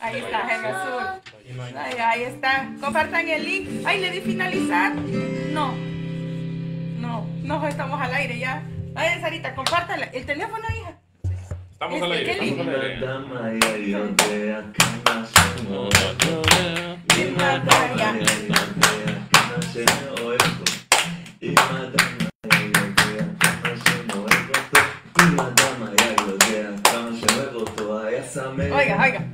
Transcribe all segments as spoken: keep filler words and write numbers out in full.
Ahí está, en azul. Ahí, ahí está. Compartan el link. Ay, le di finalizar. No. No, no estamos al aire ya. Ay, Sarita, compártala. El teléfono, hija. Estamos al aire, estamos al aire. Oiga, oiga.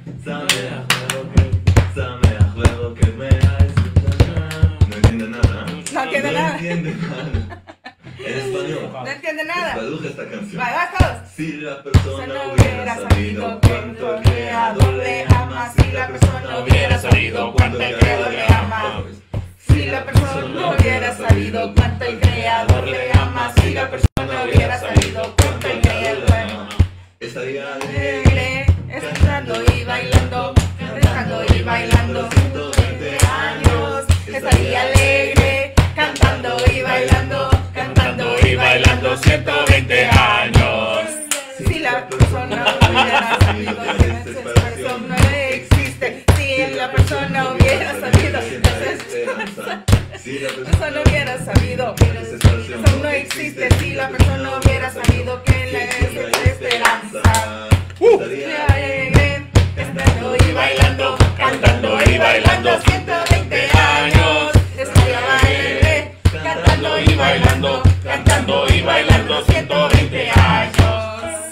No entiende nada. No entiende nada. entiende nada. En español. No entiende nada. Traduje esta canción. Va, va todos. Si la persona hubiera sabido cuánto el creador le ama, si la persona hubiera sabido cuánto el creador le ama, Si la persona hubiera sabido cuánto el creador le ama, si la persona hubiera sabido cuánto el creador le ama, estaría alegre, estando y bailando, estando y bailando, ciento veinte años, estaría alegre, cantando y bailando, cantando y bailando, ciento veinte años. Si la persona hubiera sabido que la desesperación no existe, si la persona hubiera sabido que la desesperación Si la persona hubiera sabido que la desesperación no existe, si la persona hubiera sabido que la desesperanza estaría alegre, cantando y bailando, cantando y bailando, ciento veinte años, estaría alegre, cantando y bailando, cantando y bailando, ciento veinte años.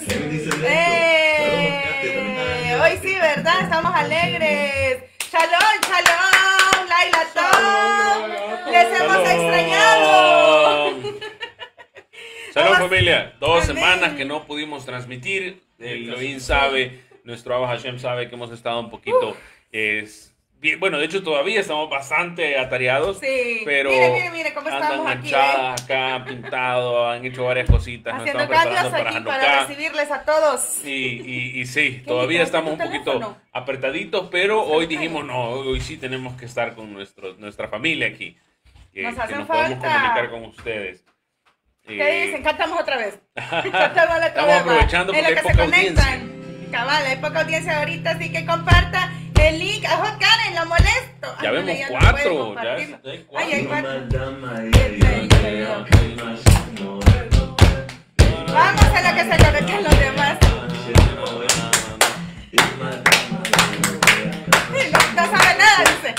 ¡Eh! Hoy sí, ¿verdad? Estamos alegres. ¡Shalom, shalom! ¡Laila Tom! ¡Les hemos extrañado! Shalom familia, dos Amén. semanas que no pudimos transmitir. El Elohim sabe, nuestro Abba Hashem sabe que hemos estado un poquito... Es, bien, bueno, de hecho todavía estamos bastante atareados. Sí, pero mire, mire, mire cómo andan estamos aquí, manchadas acá, pintado, han hecho varias cositas. Nos haciendo estamos cambios preparando aquí para para Hanukkah. recibirles a todos. Y, y, y sí, ¿Qué todavía dijo? estamos un ¿Tu poquito teléfono? apretaditos, pero hoy dijimos no, hoy sí tenemos que estar con nuestro, nuestra familia aquí. Que, Nos que hacen nos podemos falta. comunicar con ustedes. ¿Qué dicen? Cantamos otra vez. Cantamos otra Estamos vez. aprovechando En porque lo hay que se poca conectan. Cabal, hay poca audiencia ahorita, así que comparta el link. ¡Ajá, Karen, lo molesto! Ya Ay, vemos mira, no cuatro, pueden ya compartirlo. hay cuatro. Ay, hay cuatro. Vamos Vamos a lo que se conecten los demás. Sí, no, no sabe nada, dice.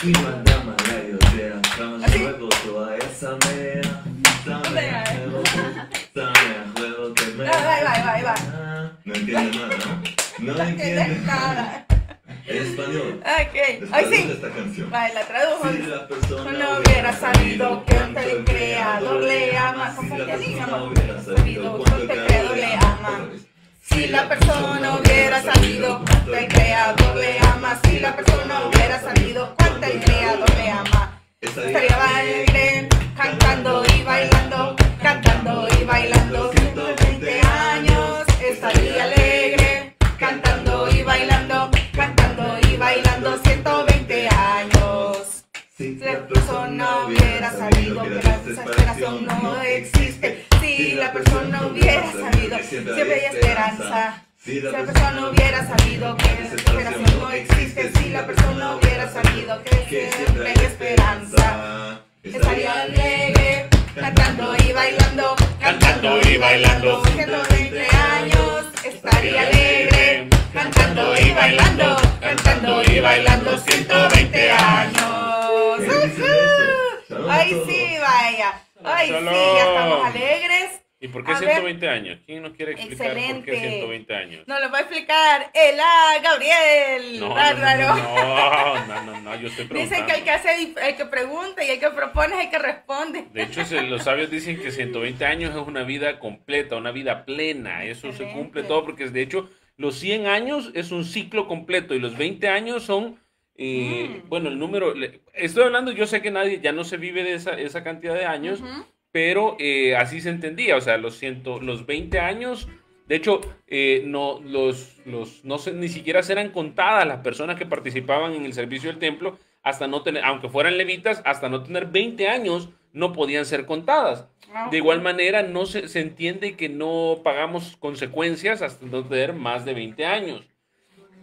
Ahí va, ahí va, ahí va. No entiende nada, ¿no? No entiende nada. En español. Ok, hoy sí. Esta canción. Vale, la tradujo. Si la persona No hubiera sabido cuánto el creador le ama. Comparte el link, amor. Sabido cuánto el creador le ama. Si la persona hubiera sabido cuánto el creador le ama. Si la persona hubiera sabido cuánto el creador le ama. Estaría alegre, cantando y bailando, cantando y bailando, ciento veinte años. Estaría alegre, cantando y bailando, cantando y bailando, ciento veinte años. Si la persona hubiera sabido que la desesperación no existe, si la persona hubiera sabido, siempre hay esperanza. Si la persona hubiera sabido que la desesperación no existe, si la persona hubiera sabido que siempre hay esperanza, estaría alegre, cantando y bailando, cantando y bailando, ciento veinte años, estaría alegre, cantando y bailando, cantando y bailando, ciento veinte años. ¡Uhú! Ay sí, vaya, ay sí, ya estamos alegres. ¿Y por qué A ciento veinte años? ¿Quién nos quiere explicar Excelente. por qué ciento veinte años? Nos lo va a explicar Ela Gabriel. No, no, Bárbaro. no, no, no, no, yo estoy preguntando. Dicen que el que hace, el que pregunta y el que propone es el que responde. De hecho, se- los sabios dicen que ciento veinte años es una vida completa, una vida plena. Eso se Excelente. cumple todo porque, de hecho, los cien años es un ciclo completo y los veinte años son, eh, Mm. bueno, el número, le- estoy hablando, yo sé que nadie, ya no se vive de esa, esa cantidad de años, Ujú. pero eh, así se entendía, o sea, los, ciento, los veinte años, de hecho, eh, no, los, los, no se, ni siquiera eran contadas las personas que participaban en el servicio del templo, hasta no tener, aunque fueran levitas, hasta no tener veinte años, no podían ser contadas. Ah, De igual manera, no se, se entiende que no pagamos consecuencias hasta no tener más de veinte años.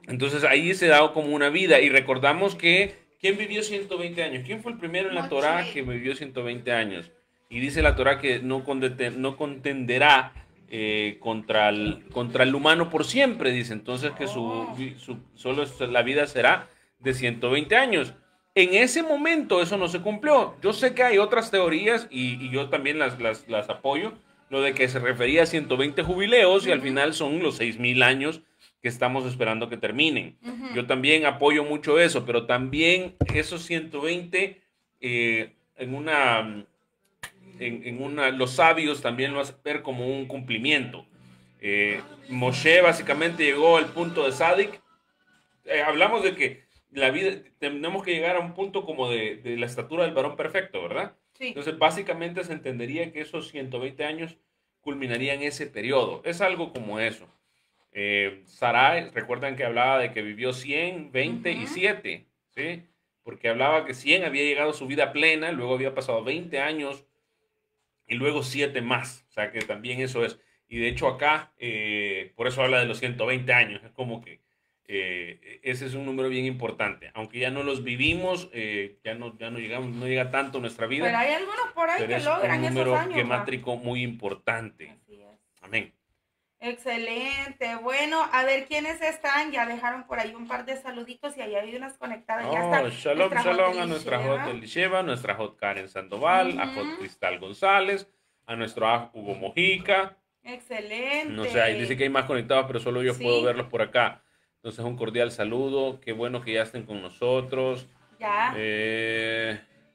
Entonces ahí se da como una vida y recordamos que ¿quién vivió ciento veinte años? ¿Quién fue el primero en la Torá que vivió ciento veinte años? Y dice la Torá que no, no contenderá eh, contra, el, contra el humano por siempre, dice. Entonces que su, su, solo la vida será de ciento veinte años. En ese momento eso no se cumplió. Yo sé que hay otras teorías y, y yo también las, las, las apoyo, lo de que se refería a ciento veinte jubileos y al final son los seis mil años que estamos esperando que terminen. Uh-huh. Yo también apoyo mucho eso, pero también esos ciento veinte eh, en una, en, en una, los sabios también lo hacen ver como un cumplimiento. Eh, Moshe básicamente llegó al punto de Sadik. Eh, hablamos de que la vida, tenemos que llegar a un punto como de, de la estatura del varón perfecto, ¿verdad? Sí. Entonces básicamente se entendería que esos ciento veinte años culminarían ese periodo. Es algo como eso. Eh, Sarai, recuerdan que hablaba de que vivió cien, veinte uh-huh. y siete, ¿sí? Porque hablaba que cien había llegado a su vida plena, luego había pasado veinte años y luego siete más, o sea que también eso es, y de hecho acá, eh, por eso habla de los ciento veinte años, es como que eh, ese es un número bien importante, aunque ya no los vivimos, eh, ya, no, ya no llegamos, no llega tanto a nuestra vida, pero hay algunos por ahí que logran esos años. Es un número gemátrico muy importante. Así es. Amén. Excelente. Bueno, a ver quiénes están. Ya dejaron por ahí un par de saluditos y ahí hay unas conectadas. Oh, ya está. Shalom, shalom a nuestra Hot Elisheva, nuestra Hot Karen Sandoval, uh-huh. a Hot Cristal González, a nuestro a Hugo Mojica. Excelente. No sé, ahí dice que hay más conectados, pero solo yo sí. puedo verlos por acá. Entonces, un cordial saludo. Qué bueno que ya estén con nosotros. Ya. Eh...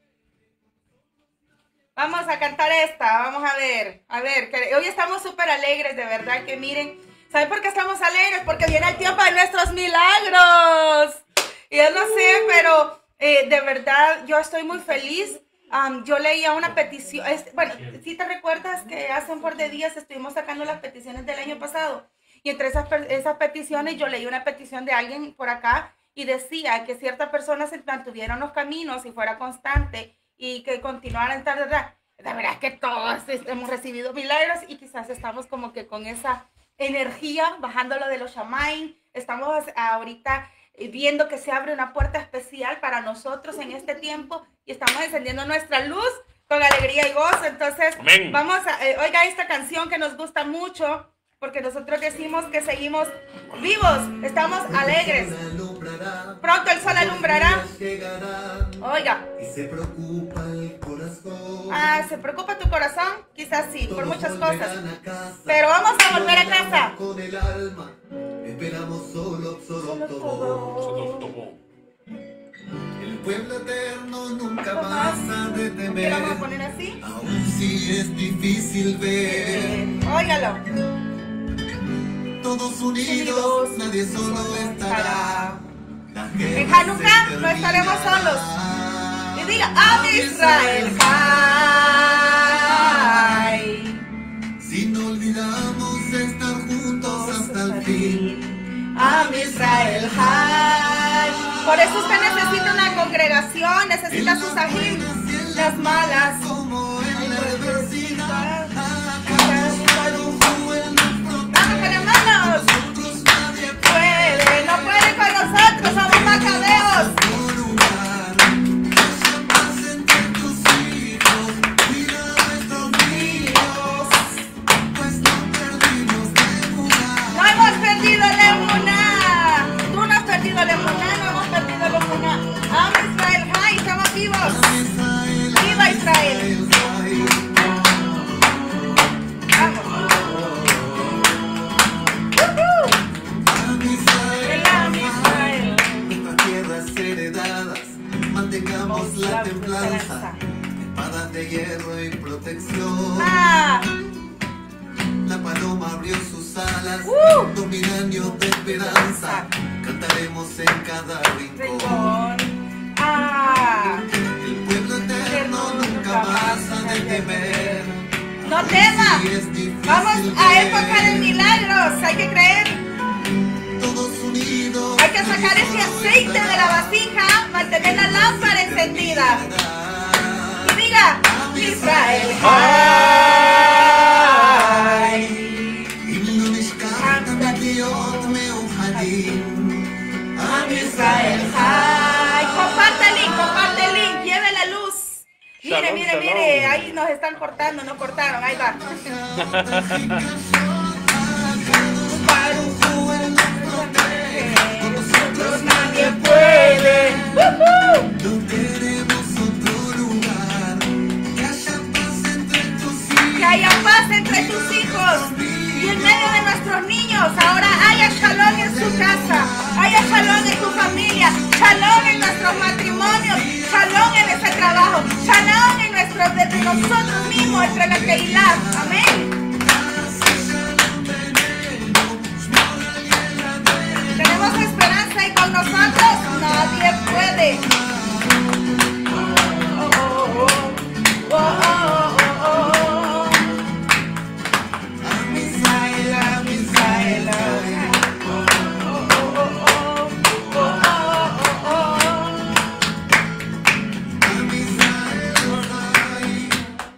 Vamos a cantar esta, vamos a ver, a ver, que hoy estamos súper alegres, de verdad, que miren, ¿saben por qué estamos alegres? Porque viene el tiempo de nuestros milagros, y yo no sé, pero eh, de verdad yo estoy muy feliz. Um, yo leía una petición, este, bueno, si te recuerdas que hace un par de días estuvimos sacando las peticiones del año pasado, y entre esas, esas peticiones yo leí una petición de alguien por acá, y decía que cierta persona se mantuviera en los caminos y fuera constante, y que continuaran tarde, la verdad es que todos hemos recibido milagros y quizás estamos como que con esa energía, bajando lo de los Shamaim, estamos ahorita viendo que se abre una puerta especial para nosotros en este tiempo y estamos encendiendo nuestra luz con alegría y gozo. Entonces, Amén. Vamos a, eh, oiga esta canción que nos gusta mucho, porque nosotros decimos que seguimos vivos, estamos alegres. Pronto el sol alumbrará. Oiga. Se preocupa el corazón. Ah, ¿se preocupa tu corazón? Quizás sí, por muchas cosas. Pero vamos a volver a casa. Con el alma, esperamos solo, solo todo. El pueblo eterno nunca pasa de temer. ¿Qué vamos a poner así? Aún si es difícil ver. Óigalo. Todos unidos, nadie solo estará. En Hanukkah no estaremos solos. Y diga, Am Israel Jai. Si no olvidamos estar juntos hasta el fin. Am Israel Jai. Por eso usted necesita una congregación, necesita sus ajim, las malas. Como en la adversidad. Puede, no puede con nosotros, somos macabeos. No hemos perdido la emuná. Tú no has perdido la emuná, no hemos perdido la emuná. Am Israel Jai, estamos vivos. Viva Israel. Mantengamos la templanza, espada de hierro y protección. Ah. La paloma abrió sus alas, uh. dos mil años de esperanza. Cantaremos en cada rincón. Ah. El pueblo eterno nunca pasa de temer. No temas. Vamos a época de milagros. Hay que creer. Hay que sacar ese aceite de la vasija, mantener la lámpara encendida. Y diga, Israel Jai. mire, Shalom, mire, shalom. mire, ahí nos están cortando, nos cortaron, ahí va. Nosotros nadie puede. ¡Uh-huh! No queremos otro lugar. Que haya paz entre tus hijos. Que haya paz entre tus hijos y en medio de nuestros niños. Ahora haya shalom en su casa, haya shalom en tu familia, shalom en nuestros matrimonios, shalom en ese trabajo, shalom en nuestros, entre nosotros mismos, entre la Keilah. Amén. Tenemos esperanza y con nosotros nadie puede. Oh, oh, oh, oh, oh, oh, oh, oh. I'm Israel, I'm Israel. Oh, oh, oh, oh, oh, oh, oh. I'm Israel,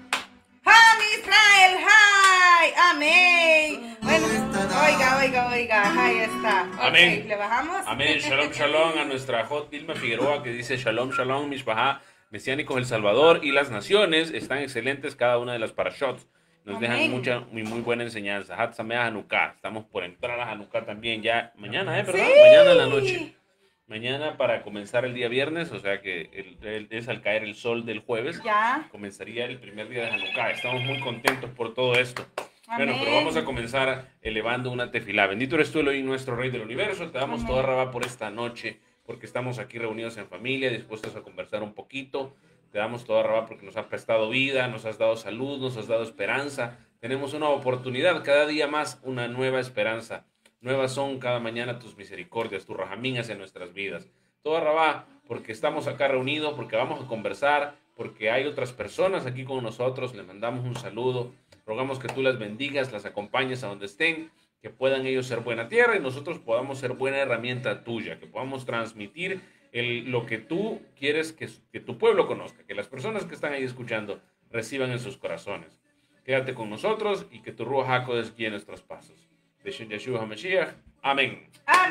Am Israel, hi. Amén. Bueno, oiga, oiga, oiga, ahí está. Amén. Ok, le bajamos. Amén. Shalom, shalom a nuestra Hot Vilma Figueroa que dice Shalom, shalom, Mishpahá, Mesiánicos El Salvador y las naciones. Están excelentes cada una de las parashots. Nos Amén. dejan mucha, muy, muy buena enseñanza. Hat Sameach Hanukkah. Estamos por entrar a Hanukkah también ya mañana, ¿eh? ¿Verdad? Sí. Mañana en la noche. Mañana para comenzar el día viernes, o sea que el- el- es al caer el sol del jueves. Ya. Comenzaría el primer día de Hanukkah. Estamos muy contentos por todo esto. Bueno, Amén. pero vamos a comenzar elevando una tefilá. Bendito eres tú, Elohim, nuestro Rey del Universo. Te damos Amén. toda rabá por esta noche, porque estamos aquí reunidos en familia, dispuestos a conversar un poquito. Te damos toda rabá porque nos has prestado vida, nos has dado salud, nos has dado esperanza. Tenemos una oportunidad, cada día más, una nueva esperanza. Nuevas son cada mañana tus misericordias, tu rajamín hacia nuestras vidas. Toda rabá, porque estamos acá reunidos, porque vamos a conversar, porque hay otras personas aquí con nosotros. Les mandamos un saludo. Rogamos que tú las bendigas, las acompañes a donde estén, que puedan ellos ser buena tierra y nosotros podamos ser buena herramienta tuya, que podamos transmitir el, lo que tú quieres que, que tu pueblo conozca, que las personas que están ahí escuchando reciban en sus corazones. Quédate con nosotros y que tu Ruach HaKodesh guíe nuestros pasos. Beshem Yeshua HaMashiach. Amén.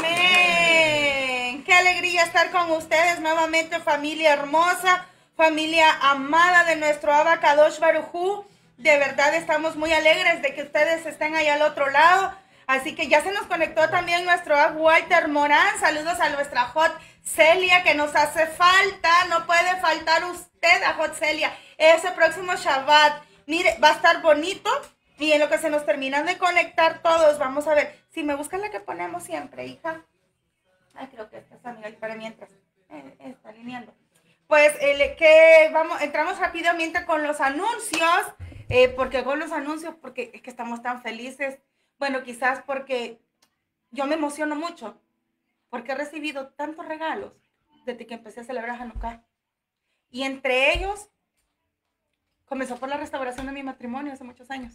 Amén. Qué alegría estar con ustedes nuevamente, familia hermosa, familia amada de nuestro Abba Kadosh Baruj Hu. De verdad estamos muy alegres de que ustedes estén ahí al otro lado. Así que ya se nos conectó también nuestro Ab Walter Morán. Saludos a nuestra Hot Celia que nos hace falta. No puede faltar usted a Hot Celia. Ese próximo Shabbat, mire, va a estar bonito. Y en lo que se nos terminan de conectar todos, vamos a ver. Si me buscan la que ponemos siempre, hija. Ay, creo que esta es amiga para mientras. Eh, está alineando. Pues el, que vamos, entramos rápidamente con los anuncios. Eh, porque con los anuncios, porque es que estamos tan felices. Bueno, quizás porque yo me emociono mucho. Porque he recibido tantos regalos desde que empecé a celebrar Hanukkah. Y entre ellos, comenzó por la restauración de mi matrimonio hace muchos años.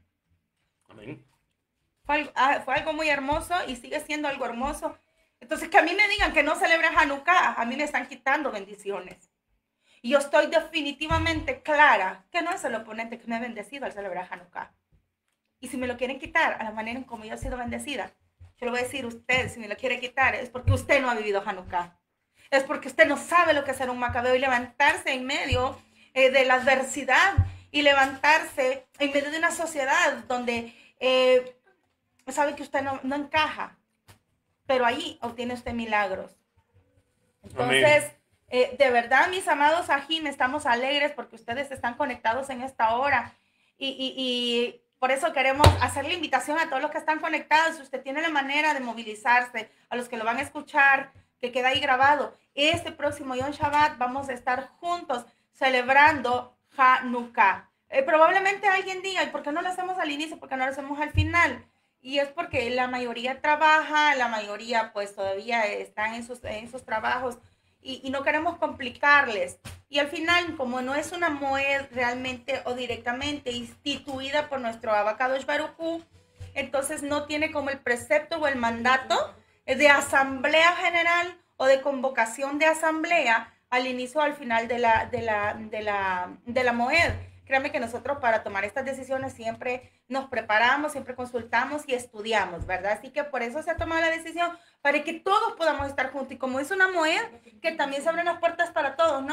Amén. Fue algo, ah, fue algo muy hermoso y sigue siendo algo hermoso. Entonces, que a mí me digan que no celebran Hanukkah, a mí me están quitando bendiciones. Y yo estoy definitivamente clara que no es el oponente que me ha bendecido al celebrar Hanukkah. Y si me lo quieren quitar a la manera en como yo he sido bendecida, yo le voy a decir a usted, si me lo quiere quitar, es porque usted no ha vivido Hanukkah. Es porque usted no sabe lo que es ser un macabeo y levantarse en medio eh, de la adversidad y levantarse en medio de una sociedad donde eh, sabe que usted no, no encaja, pero ahí obtiene usted milagros. Entonces, eh, de verdad, mis amados Ajim, estamos alegres porque ustedes están conectados en esta hora y, y, y por eso queremos hacer la invitación a todos los que están conectados. Si usted tiene la manera de movilizarse, a los que lo van a escuchar, que queda ahí grabado, este próximo Yom Shabbat vamos a estar juntos celebrando Hanukkah. Eh, probablemente alguien diga, ¿y por qué no lo hacemos al inicio? ¿Por qué no lo hacemos al final? Y es porque la mayoría trabaja, la mayoría pues todavía están en sus, en sus trabajos y, y no queremos complicarles. Y al final, como no es una moed realmente o directamente instituida por nuestro Abba Kadosh Baruj Hu, entonces no tiene como el precepto o el mandato de asamblea general o de convocación de asamblea al inicio o al final de la, de la, de la, de la moed. Créanme que nosotros para tomar estas decisiones siempre nos preparamos, siempre consultamos y estudiamos, ¿verdad? Así que por eso se ha tomado la decisión, para que todos podamos estar juntos. Y como es una moed, que también se abren las puertas para todos, ¿no?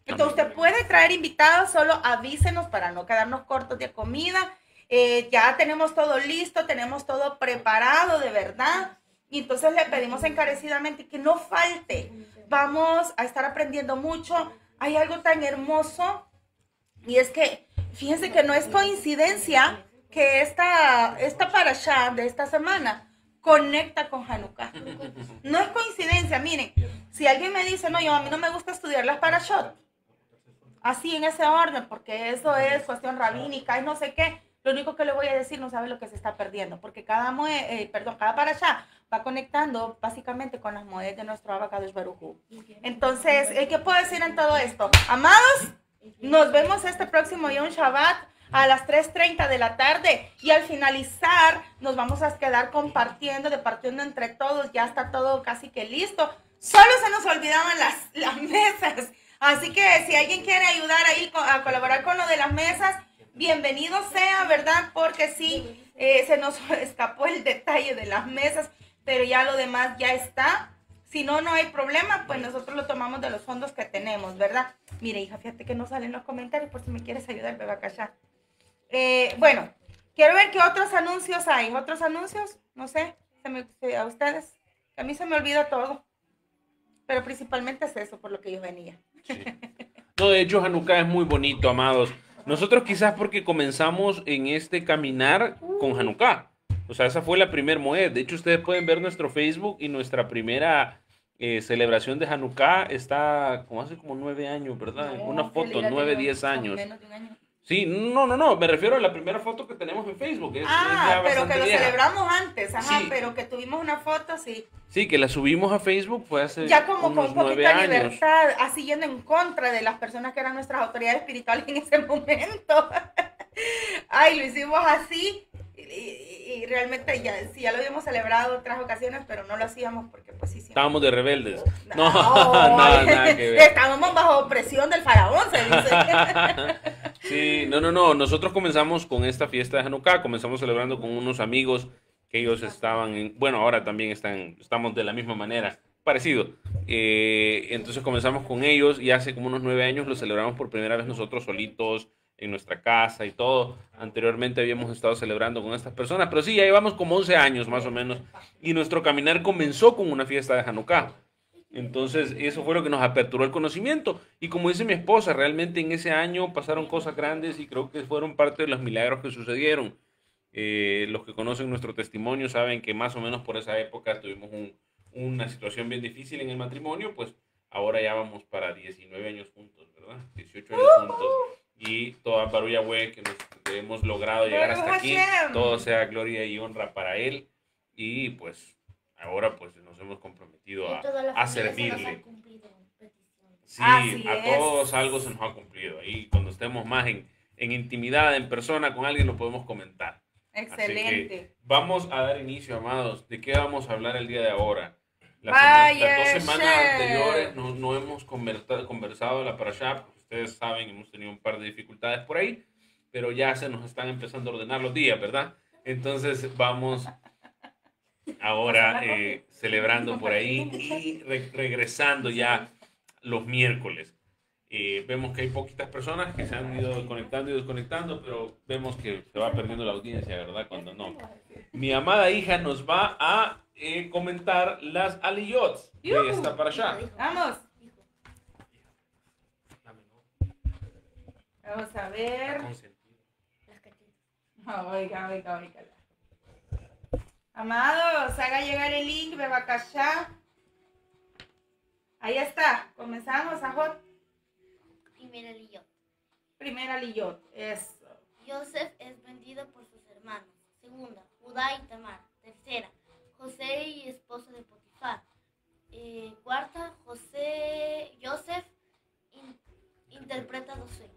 Entonces usted puede traer invitados, solo avísenos para no quedarnos cortos de comida. Eh, ya tenemos todo listo, tenemos todo preparado de verdad. Y entonces le pedimos encarecidamente que no falte. Vamos a estar aprendiendo mucho. Hay algo tan hermoso y es que, fíjense que no es coincidencia que esta, esta parashá de esta semana conecta con Hanukkah. No es coincidencia, miren, si alguien me dice, no, yo a mí no me gusta estudiar las parashot, así en ese orden, porque eso es cuestión rabínica y no sé qué, lo único que le voy a decir, no sabe lo que se está perdiendo, porque cada, moe, eh, perdón, cada parashá va conectando básicamente con las moedas de nuestro Abacadosh Baruj Hu. Entonces, ¿qué puedo decir en todo esto? Amados, nos vemos este próximo Yom Shabbat a las tres treinta de la tarde y al finalizar nos vamos a quedar compartiendo, departiendo entre todos, ya está todo casi que listo. Solo se nos olvidaban las, las mesas, así que si alguien quiere ayudar ahí a colaborar con lo de las mesas, bienvenido sea, ¿verdad? Porque sí, eh, se nos escapó el detalle de las mesas, pero ya lo demás ya está. Si no, no hay problema, pues nosotros lo tomamos de los fondos que tenemos, ¿verdad? Mire, hija, fíjate que no salen los comentarios por si me quieres ayudar, Bebacachá. Eh, bueno, quiero ver qué otros anuncios hay. ¿Otros anuncios? No sé, se me, a ustedes. A mí se me olvida todo. Pero principalmente es eso por lo que yo venía. Sí. No, de hecho, Hanukkah es muy bonito, amados. Nosotros quizás porque comenzamos en este caminar con Hanukkah. O sea, esa fue la primer moed. De hecho, ustedes pueden ver nuestro Facebook y nuestra primera eh, celebración de Hanukkah está como hace como nueve años, ¿verdad? No, Una foto, nueve, diez años. Menos de un año. Sí, no, no, no, me refiero a la primera foto que tenemos en Facebook. Es, ah, es pero que lo vieja. celebramos antes, ajá, Sí. pero que tuvimos una foto, sí. Sí, que la subimos a Facebook fue hace Ya como unos con nueve poquita años. libertad, así yendo en contra de las personas que eran nuestras autoridades espirituales en ese momento. Ay, lo hicimos así y, y, y realmente ya, sí, ya lo habíamos celebrado en otras ocasiones, pero no lo hacíamos porque pues sí. Estábamos de rebeldes. No, No, nada, nada que ver. Estábamos bajo presión del faraón, se dice. Sí, no, no, no. Nosotros comenzamos con esta fiesta de Hanukkah, comenzamos celebrando con unos amigos que ellos estaban, en, bueno, ahora también están, estamos de la misma manera, parecido. Eh, entonces comenzamos con ellos y hace como unos nueve años lo celebramos por primera vez nosotros solitos en nuestra casa y todo. Anteriormente habíamos estado celebrando con estas personas, pero sí, ya llevamos como once años más o menos y nuestro caminar comenzó con una fiesta de Hanukkah. Entonces eso fue lo que nos aperturó el conocimiento y como dice mi esposa, realmente en ese año pasaron cosas grandes y creo que fueron parte de los milagros que sucedieron. Eh, los que conocen nuestro testimonio saben que más o menos por esa época tuvimos un, una situación bien difícil en el matrimonio, pues ahora ya vamos para diecinueve años juntos, ¿verdad? dieciocho años juntos y toda Baruch Yahweh que, nos, que hemos logrado llegar hasta aquí, todo sea gloria y honra para él y pues ahora pues nos hemos comprometido a, a servirle. Sí, Así a es. todos algo se nos ha cumplido y cuando estemos más en, en intimidad, en persona con alguien lo podemos comentar. Excelente. Vamos a dar inicio, amados. ¿De qué vamos a hablar el día de ahora? La Vaya, semana, las dos semanas chef. anteriores no, no hemos conversa, conversado de la parashá, porque ustedes saben, hemos tenido un par de dificultades por ahí, pero ya se nos están empezando a ordenar los días, ¿verdad? Entonces vamos ahora eh, celebrando por ahí y re regresando ya los miércoles. Eh, vemos que hay poquitas personas que se han ido conectando y desconectando, pero vemos que se va perdiendo la audiencia, ¿verdad? Cuando no. Mi amada hija nos va a eh, comentar las aliyot de esta parashá. Vamos. Vamos a ver. Oiga, oiga, oiga. Amados, haga llegar el link, Bebacachá. Ahí está. Comenzamos, Ajot. Primera liyot. Primera liyot. Eso. Yosef es vendido por sus hermanos. Segunda, Judá y Tamar. Tercera, José y esposa de Potifar. Eh, cuarta, José, Yosef in, interpreta los sueños.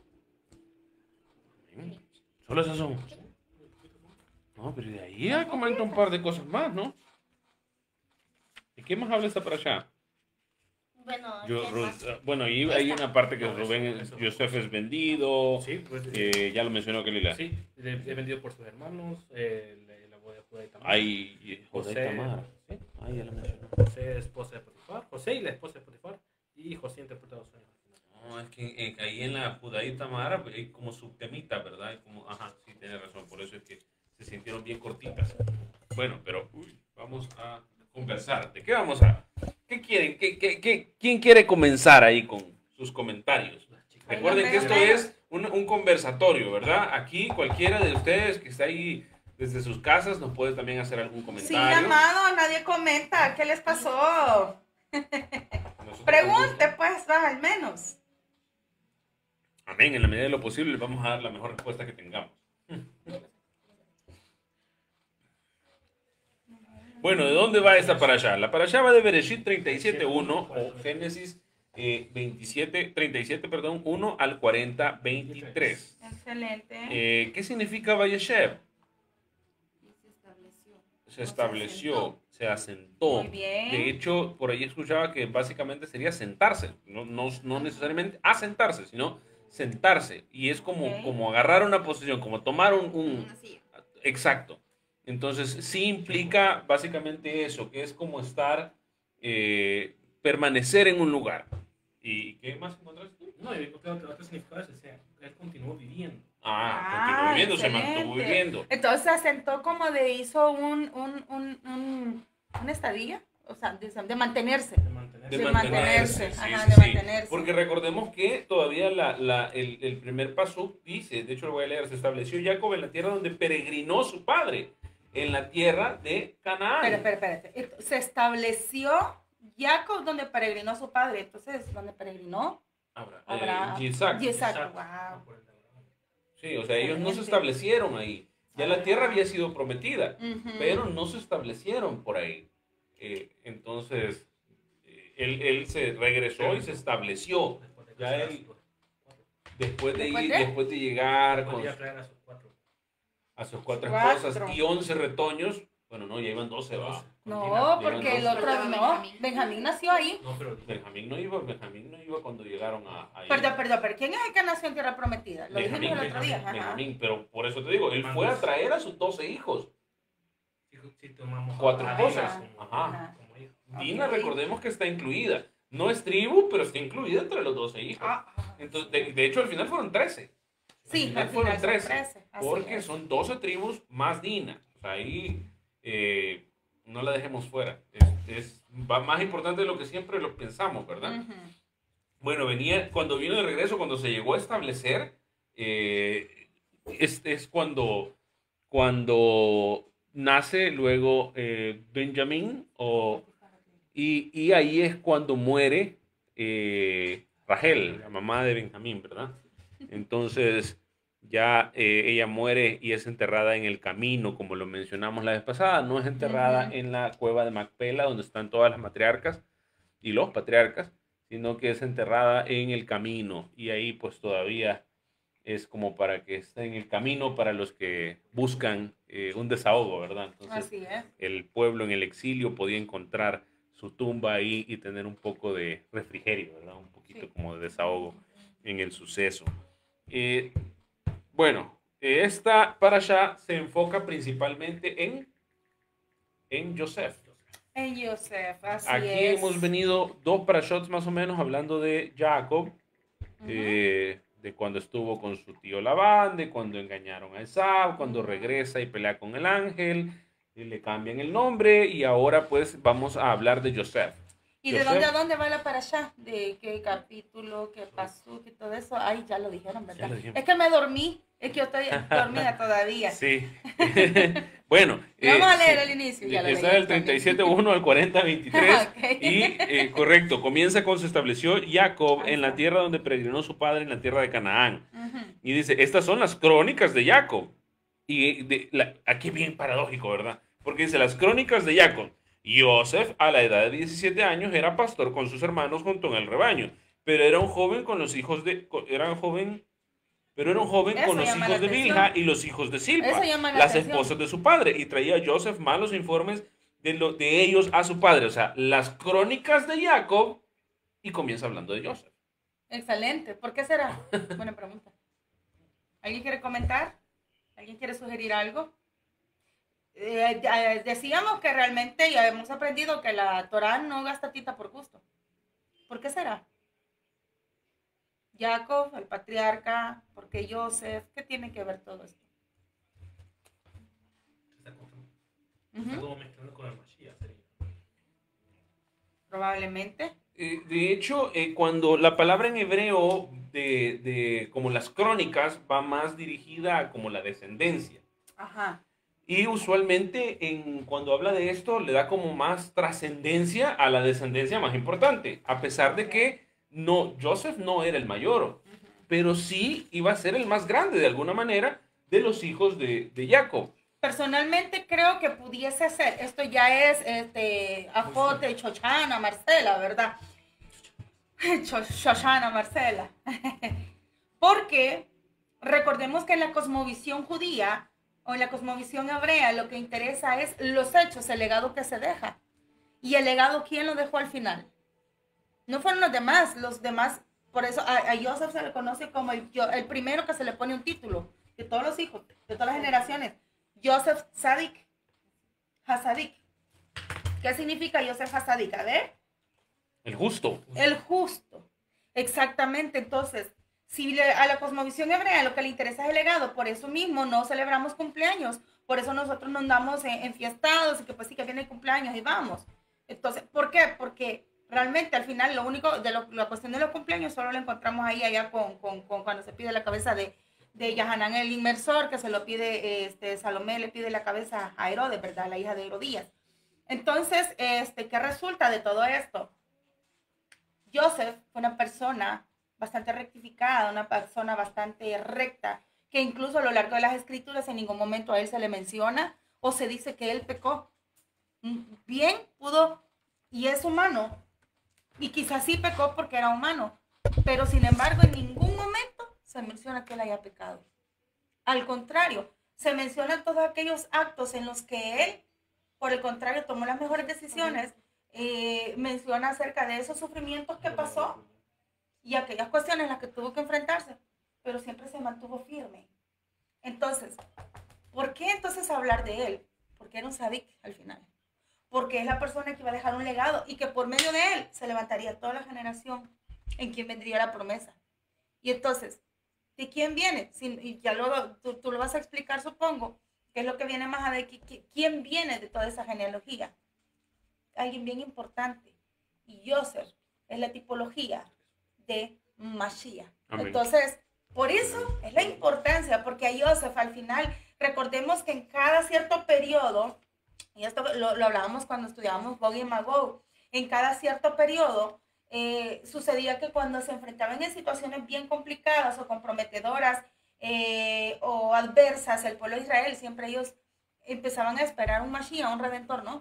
Solo esas son. No, pero de ahí ya comenta un par de cosas más, ¿no? ¿De qué más habla esta parashá? Bueno, Yo, ¿qué Ru- más? bueno, y hay una parte que Rubén, es- Yosef es vendido, Sí, pues eh, ya lo mencionó Kelila. sí, le- he vendido por sus hermanos, eh, la, la boda de Judá y Tamar. Hay José José. Tamar. ¿Sí? Ah, ya lo mencionó. José, esposa de Potifar, José y la esposa de Potifar, y José interpreta los sueños. No, es que eh, ahí en la Judá y Tamar hay como subtemita, ¿verdad? Hay como, ajá, sí, tiene razón, por eso es que se sintieron bien cortitas. Bueno, pero uy, vamos a conversar. ¿De qué vamos a? ¿Qué quieren? ¿Qué, qué, qué, ¿Quién quiere comenzar ahí con sus comentarios? Recuerden que esto es un, un conversatorio, ¿verdad? Aquí cualquiera de ustedes que está ahí desde sus casas nos puede también hacer algún Sí, comentario. amado, nadie comenta. ¿Qué les pasó? Nosotros Pregunte, con pues, va, al menos. Amén, en la medida de lo posible les vamos a dar la mejor respuesta que tengamos. Bueno, ¿de dónde va esta para allá? La para allá va de Bereshit treinta y siete uno o Génesis eh, veintisiete, treinta y siete, perdón, uno al cuarenta, veintitrés. Excelente. Eh, ¿Qué significa Vayeshev? Se estableció. Se estableció, se asentó. Muy bien. De hecho, por ahí escuchaba que básicamente sería sentarse, no, no, no necesariamente asentarse, sino sentarse. Y es como, Ok. como agarrar una posición, como tomar un... un- Una silla. Exacto. Entonces, sí implica básicamente eso, que es como estar, eh, permanecer en un lugar. ¿Y qué más encontraste? No, yo creo que otro significado es ese. Él continuó viviendo. Ah, Ah, continuó viviendo, se excelente. mantuvo viviendo. Entonces se asentó como de hizo un, un, un, un, una estadía, o sea, de, de mantenerse. De mantenerse. De De mantenerse, mantenerse, sí, ajá, sí, de sí. mantenerse. Porque recordemos que todavía la, la, el, el primer paso dice, de hecho lo voy a leer, se estableció Jacob en la tierra donde peregrinó su padre, en la tierra de Canaán. Espera, espera, espera. Se estableció Jacob donde peregrinó su padre. Entonces, ¿dónde peregrinó? Abra- Abraham. eh, Isaac. Isaac, Isaac. wow. Por el de Abraham. Sí, o sea, ellos no se Excelente. establecieron ahí. Ya la Ah. tierra había sido prometida, Ujú. pero no se establecieron por ahí. Eh, entonces, eh, él, él se regresó y se estableció. Después de Ya casarse, él- pues, cuatro. después de, ¿Después ir, de? después de llegar con, Podía traer a sus cuatro. a sus cuatro Cuatro. esposas y once retoños. Bueno, no, ya iban doce, va. No, porque el Llegan otro doce. no. Benjamín nació ahí. No, pero Benjamín no iba, Benjamín no iba cuando llegaron a ahí. Perdón, perdón, pero ¿quién es el que nació en Tierra Prometida? Lo Benjamín, dijimos el otro día. Benjamín, Ajá. Benjamín, pero por eso te digo, él fue a traer a sus doce hijos. si, si tomamos Cuatro a esposas. Dina como- Ajá. como hijo. Dina, Ok. recordemos que está incluida. No es tribu, pero está incluida entre los doce hijos. Ah, ah, Entonces, de, de hecho, al final fueron trece. sí, al final al fueron final son trece. trece. Así Porque es. son doce tribus más Dina. O sea, ahí eh, no la dejemos fuera. Es, es va más importante de lo que siempre lo pensamos, ¿verdad? Ujú. Bueno, venía, cuando vino de regreso, cuando se llegó a establecer, eh, es, es cuando, cuando nace luego eh, Benjamín, o, y, y ahí es cuando muere eh, Rachel, la mamá de Benjamín, ¿verdad? Entonces ya eh, ella muere y es enterrada en el camino, como lo mencionamos la vez pasada, no es enterrada Ujú. en la cueva de Macpela, donde están todas las matriarcas y los patriarcas, sino que es enterrada en el camino y ahí pues todavía es como para que esté en el camino para los que buscan eh, un desahogo, ¿verdad? Entonces Así es. el pueblo en el exilio podía encontrar su tumba ahí y tener un poco de refrigerio, ¿verdad? Un poquito Sí. como de desahogo en el suceso. Eh, bueno, eh, esta para allá se enfoca principalmente en, en Joseph. En Joseph, así Aquí es. hemos venido dos parashots más o menos hablando de Jacob, Ujú. eh, de cuando estuvo con su tío Labán, de cuando engañaron a Esau, cuando regresa y pelea con el ángel, y le cambian el nombre, y ahora pues vamos a hablar de Joseph. ¿Y de Joseph. dónde a dónde va la para allá? ¿De qué capítulo, qué pasó, y todo eso? Ay, ya lo dijeron, ¿verdad? Ya lo dijimos. Es que me dormí, es que yo estoy dormida todavía. Sí. Bueno, Vamos a leer sí. el inicio. Ya lo Está leí del treinta y siete uno al cuarenta veintitrés. Ok. Y eh, correcto, comienza con se estableció Jacob Ahí en la está. tierra donde peregrinó su padre, en la tierra de Canaán. Ujú. Y dice, estas son las crónicas de Jacob. Y de, la, aquí bien paradójico, ¿verdad? Porque dice, las crónicas de Jacob. Joseph, a la edad de diecisiete años, era pastor con sus hermanos junto en el rebaño. Pero era un joven con los hijos de... con- Era un joven... Pero era un joven Eso con los llama hijos la de atención. Bilha y los hijos de Silpa, Eso llama la las atención. esposas de su padre. Y traía a Joseph malos informes de, lo, de ellos a su padre. O sea, las crónicas de Jacob. Y comienza hablando de Joseph. Excelente. ¿Por qué será? Buena pregunta. ¿Alguien quiere comentar? ¿Alguien quiere sugerir algo? Eh, eh, decíamos que realmente ya hemos aprendido que la Torá no gasta tinta por gusto. ¿Por qué será? Jacob, el patriarca, ¿por qué Joseph? ¿Qué tiene que ver todo esto? Se está confundiendo. Ujú. Está como mezclando con el Mashiach, sería. Probablemente. Eh, de hecho, eh, cuando la palabra en hebreo de, de como las crónicas va más dirigida a como la descendencia. Ajá. Y usualmente en, cuando habla de esto le da como más trascendencia a la descendencia más importante, a pesar de que no, Joseph no era el mayor, pero sí iba a ser el más grande de alguna manera de los hijos de, de Jacob. Personalmente creo que pudiese ser, esto ya es este, Ajote, Chochana, Marcela, ¿verdad? Cho- Shoshana, Marcela. Porque recordemos que en la cosmovisión judía o en la cosmovisión hebrea lo que interesa es los hechos, el legado que se deja. Y el legado, ¿quién lo dejó al final? No fueron los demás, los demás, por eso a, a Joseph se le conoce como el, el primero que se le pone un título de todos los hijos, de todas las generaciones. Joseph Sadik, Hasadik. ¿Qué significa Joseph Hasadik? A ver. El justo. El justo. Exactamente. Entonces, si le, a la cosmovisión hebrea lo que le interesa es el legado, por eso mismo no celebramos cumpleaños. Por eso nosotros no andamos en, enfiestados y que pues sí que viene el cumpleaños y vamos. Entonces, ¿por qué? Porque realmente al final lo único de lo, la cuestión de los cumpleaños solo lo encontramos ahí allá con, con, con cuando se pide la cabeza de, de Yahanán el inmersor, que se lo pide, este, Salomé le pide la cabeza a Herodes, ¿verdad? La hija de Herodías. Entonces, este, ¿qué resulta de todo esto? Joseph fue una persona bastante rectificada, una persona bastante recta, que incluso a lo largo de las escrituras en ningún momento a él se le menciona o se dice que él pecó. Bien pudo, y es humano, y quizás sí pecó porque era humano, pero sin embargo en ningún momento se menciona que él haya pecado. Al contrario, se mencionan todos aquellos actos en los que él, por el contrario, tomó las mejores decisiones. Eh, menciona acerca de esos sufrimientos que pasó y aquellas cuestiones en las que tuvo que enfrentarse, pero siempre se mantuvo firme. Entonces, ¿por qué entonces hablar de él? Porque era un sadik al final. Porque es la persona que iba a dejar un legado y que por medio de él se levantaría toda la generación en quien vendría la promesa. Y entonces, ¿de quién viene? Si, y ya luego tú, tú lo vas a explicar, supongo, qué es lo que viene más adelante. ¿Quién viene de toda esa genealogía? Alguien bien importante. Y Joseph es la tipología de Mashiach. Amén. Entonces, por eso es la importancia, porque a Joseph al final, recordemos que en cada cierto periodo, y esto lo, lo hablábamos cuando estudiábamos Gog y Magog, en cada cierto periodo eh, sucedía que cuando se enfrentaban en situaciones bien complicadas o comprometedoras eh, o adversas, el pueblo de Israel, siempre ellos empezaban a esperar un Mashiach, un Redentor, ¿no?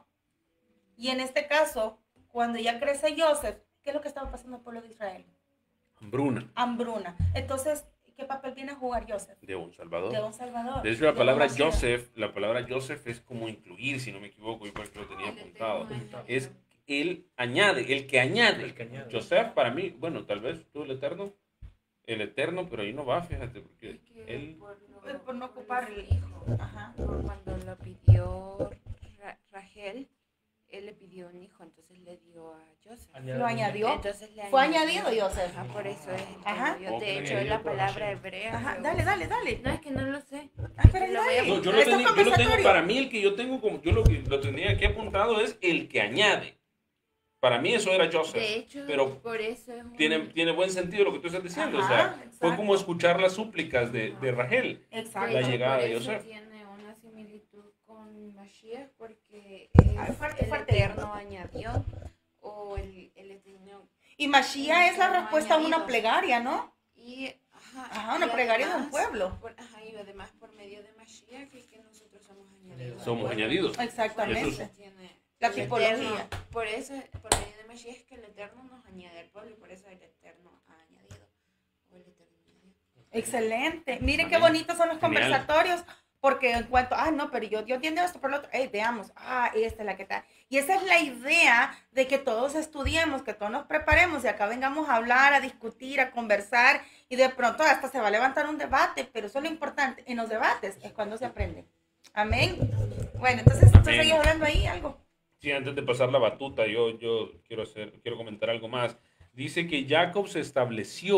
Y en este caso, cuando ya crece Joseph, ¿qué es lo que estaba pasando al pueblo de Israel? Hambruna. Hambruna. Entonces, ¿qué papel viene a jugar Joseph? De un Salvador. De un Salvador. De hecho, la de palabra un Mashiach. Joseph, la palabra Joseph es como incluir, si no me equivoco, igual que lo tenía apuntado. Es él añade, el que añade. El que añade. Joseph, para mí, bueno, tal vez tú el Eterno, el Eterno, pero ahí no va, fíjate, porque Es que él... por, lo- Pues por no por ocupar su el- hijo. Ajá. Por cuando lo pidió Ra- Rachel, él le pidió un hijo, entonces le dio a Joseph. Añade- Lo añadió. Entonces le Fue añadido Joseph. Ajá, por eso es. el que Ajá. añadió. Ok. De hecho, es la palabra hebrea. Ajá, que dale, usa. dale, dale. No, es que no lo sé. Ah, pero Lo voy a dale. No, yo lo, Esto es tenía, yo lo tengo, conversatorio. para mí el que yo tengo, como yo lo, que- lo tenía aquí apuntado es el que añade. Para mí eso era Joseph. De hecho, pero por eso es un... tiene, tiene buen sentido lo que tú estás diciendo. Ajá, o sea, fue exacto. como escuchar las súplicas de, de Rachel. Exacto. la hecho, llegada por de eso Joseph. tiene una similitud con Mashiach porque Ay, es fuerte, el fuerte. Eterno añadió o el, el Eterno. Y Mashiach es la respuesta a una Añadido. plegaria, ¿no? Y, ajá, Ajá, una y plegaria de un además, pueblo. por- ajá, y además por medio de Mashiach es que nosotros somos añadidos. Somos añadidos. Exactamente. Eso Tiene La el tipología. Eterno. Por eso, por medio de Mashiach es que el Eterno nos añade al pueblo y por eso el Eterno ha añadido. O el Eterno añadió. Excelente. Miren qué Amén. bonitos son los Genial. conversatorios, porque en cuanto, ah, no, pero yo, yo entiendo esto por lo otro, hey, veamos, ah, esta es la que está. Y esa es la idea de que todos estudiemos, que todos nos preparemos y acá vengamos a hablar, a discutir, a conversar y de pronto hasta se va a levantar un debate, pero eso es lo importante. En los debates es cuando se aprende. Amén. Bueno, entonces, ¿tú Amén. seguís hablando ahí algo? Sí, antes de pasar la batuta, yo, yo quiero, hacer, quiero comentar algo más. Dice que Jacob se estableció.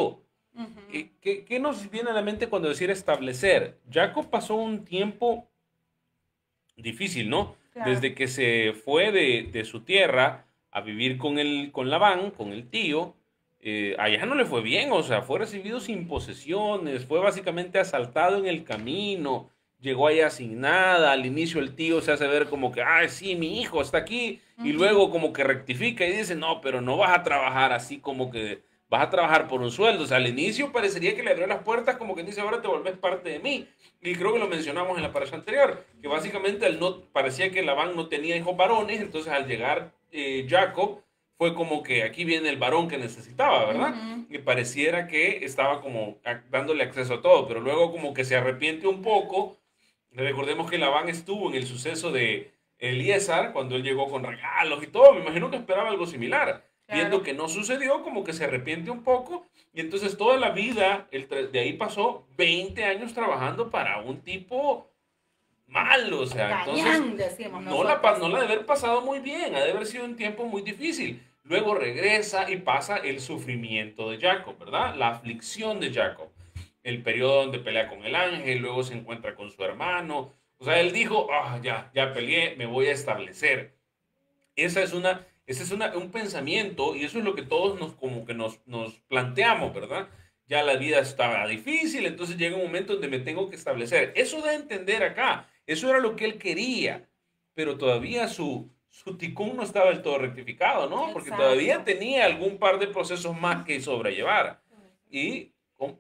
Ujú. ¿Qué, qué, qué nos viene a la mente cuando decir establecer? Jacob pasó un tiempo difícil, ¿no? Claro. Desde que se fue de, de su tierra a vivir con, el, con Labán, con el tío, eh, allá no le fue bien, o sea, fue recibido sin posesiones, fue básicamente asaltado en el camino, llegó allá sin nada, al inicio el tío se hace ver como que, ay, sí, mi hijo está aquí, y Ujú. luego como que rectifica y dice, no, pero no vas a trabajar así como que vas a trabajar por un sueldo, o sea, al inicio parecería que le abrió las puertas como que dice, ahora te volvés parte de mí, y creo que lo mencionamos en la parasha anterior, que básicamente él no, parecía que Labán no tenía hijos varones, entonces al llegar eh, Jacob, fue como que aquí viene el varón que necesitaba, ¿verdad? Ujú. Y pareciera que estaba como a- dándole acceso a todo, pero luego como que se arrepiente un poco. Recordemos que Labán estuvo en el suceso de Eliezer, cuando él llegó con regalos y todo, me imagino que esperaba algo similar. Claro. Viendo que no sucedió, como que se arrepiente un poco, y entonces toda la vida, el tra- de ahí pasó veinte años trabajando para un tipo malo, o sea, entonces Gañán, decimos no la, pa- nosotros. no la de haber pasado muy bien, ha de haber sido un tiempo muy difícil. Luego regresa y pasa el sufrimiento de Jacob, ¿verdad? La aflicción de Jacob. El periodo donde pelea con el ángel, luego se encuentra con su hermano. O sea, él dijo, ah, ya, ya peleé, me voy a establecer. Esa es una, ese es una, un pensamiento y eso es lo que todos nos, como que nos, nos planteamos, ¿verdad? Ya la vida estaba difícil, entonces llega un momento donde me tengo que establecer. Eso da a entender acá, eso era lo que él quería, pero todavía su, su ticún no estaba del todo rectificado, ¿no? Porque Exacto. todavía tenía algún par de procesos más que sobrellevar. Y con,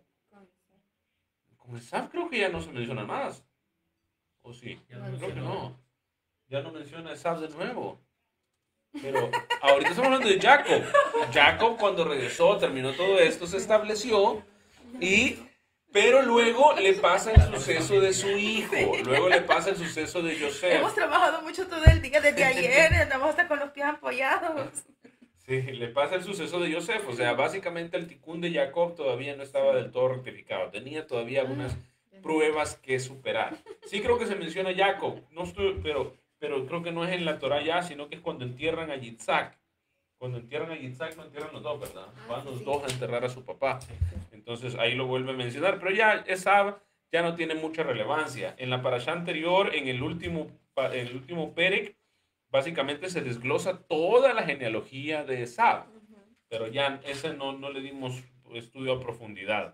con Esaf creo que ya no se menciona más. ¿O sí? Ya no Creo que mencionó. no. Ya no menciona a Esaf de nuevo. Pero ahorita estamos hablando de Jacob. Jacob cuando regresó, terminó todo esto, se estableció y... Pero luego le pasa el suceso de su hijo. Luego le pasa el suceso de Joseph. Hemos trabajado mucho todo el día desde ayer, andamos hasta con los pies apoyados. Sí, le pasa el suceso de Joseph. O sea, básicamente el ticún de Jacob todavía no estaba del todo rectificado. Tenía todavía algunas pruebas que superar. Sí creo que se menciona Jacob, no estoy, pero, pero creo que no es en la Torah ya, sino que es cuando entierran a Yitzhak. Cuando entierran a Yitzhak, no entierran los dos, ¿verdad? Van los dos a enterrar a su papá. Entonces ahí lo vuelve a mencionar. Pero ya Esab ya no tiene mucha relevancia. En la parasha anterior, en el último, pa- en el último Perek, básicamente se desglosa toda la genealogía de Esab. Pero ya ese no, no le dimos estudio a profundidad.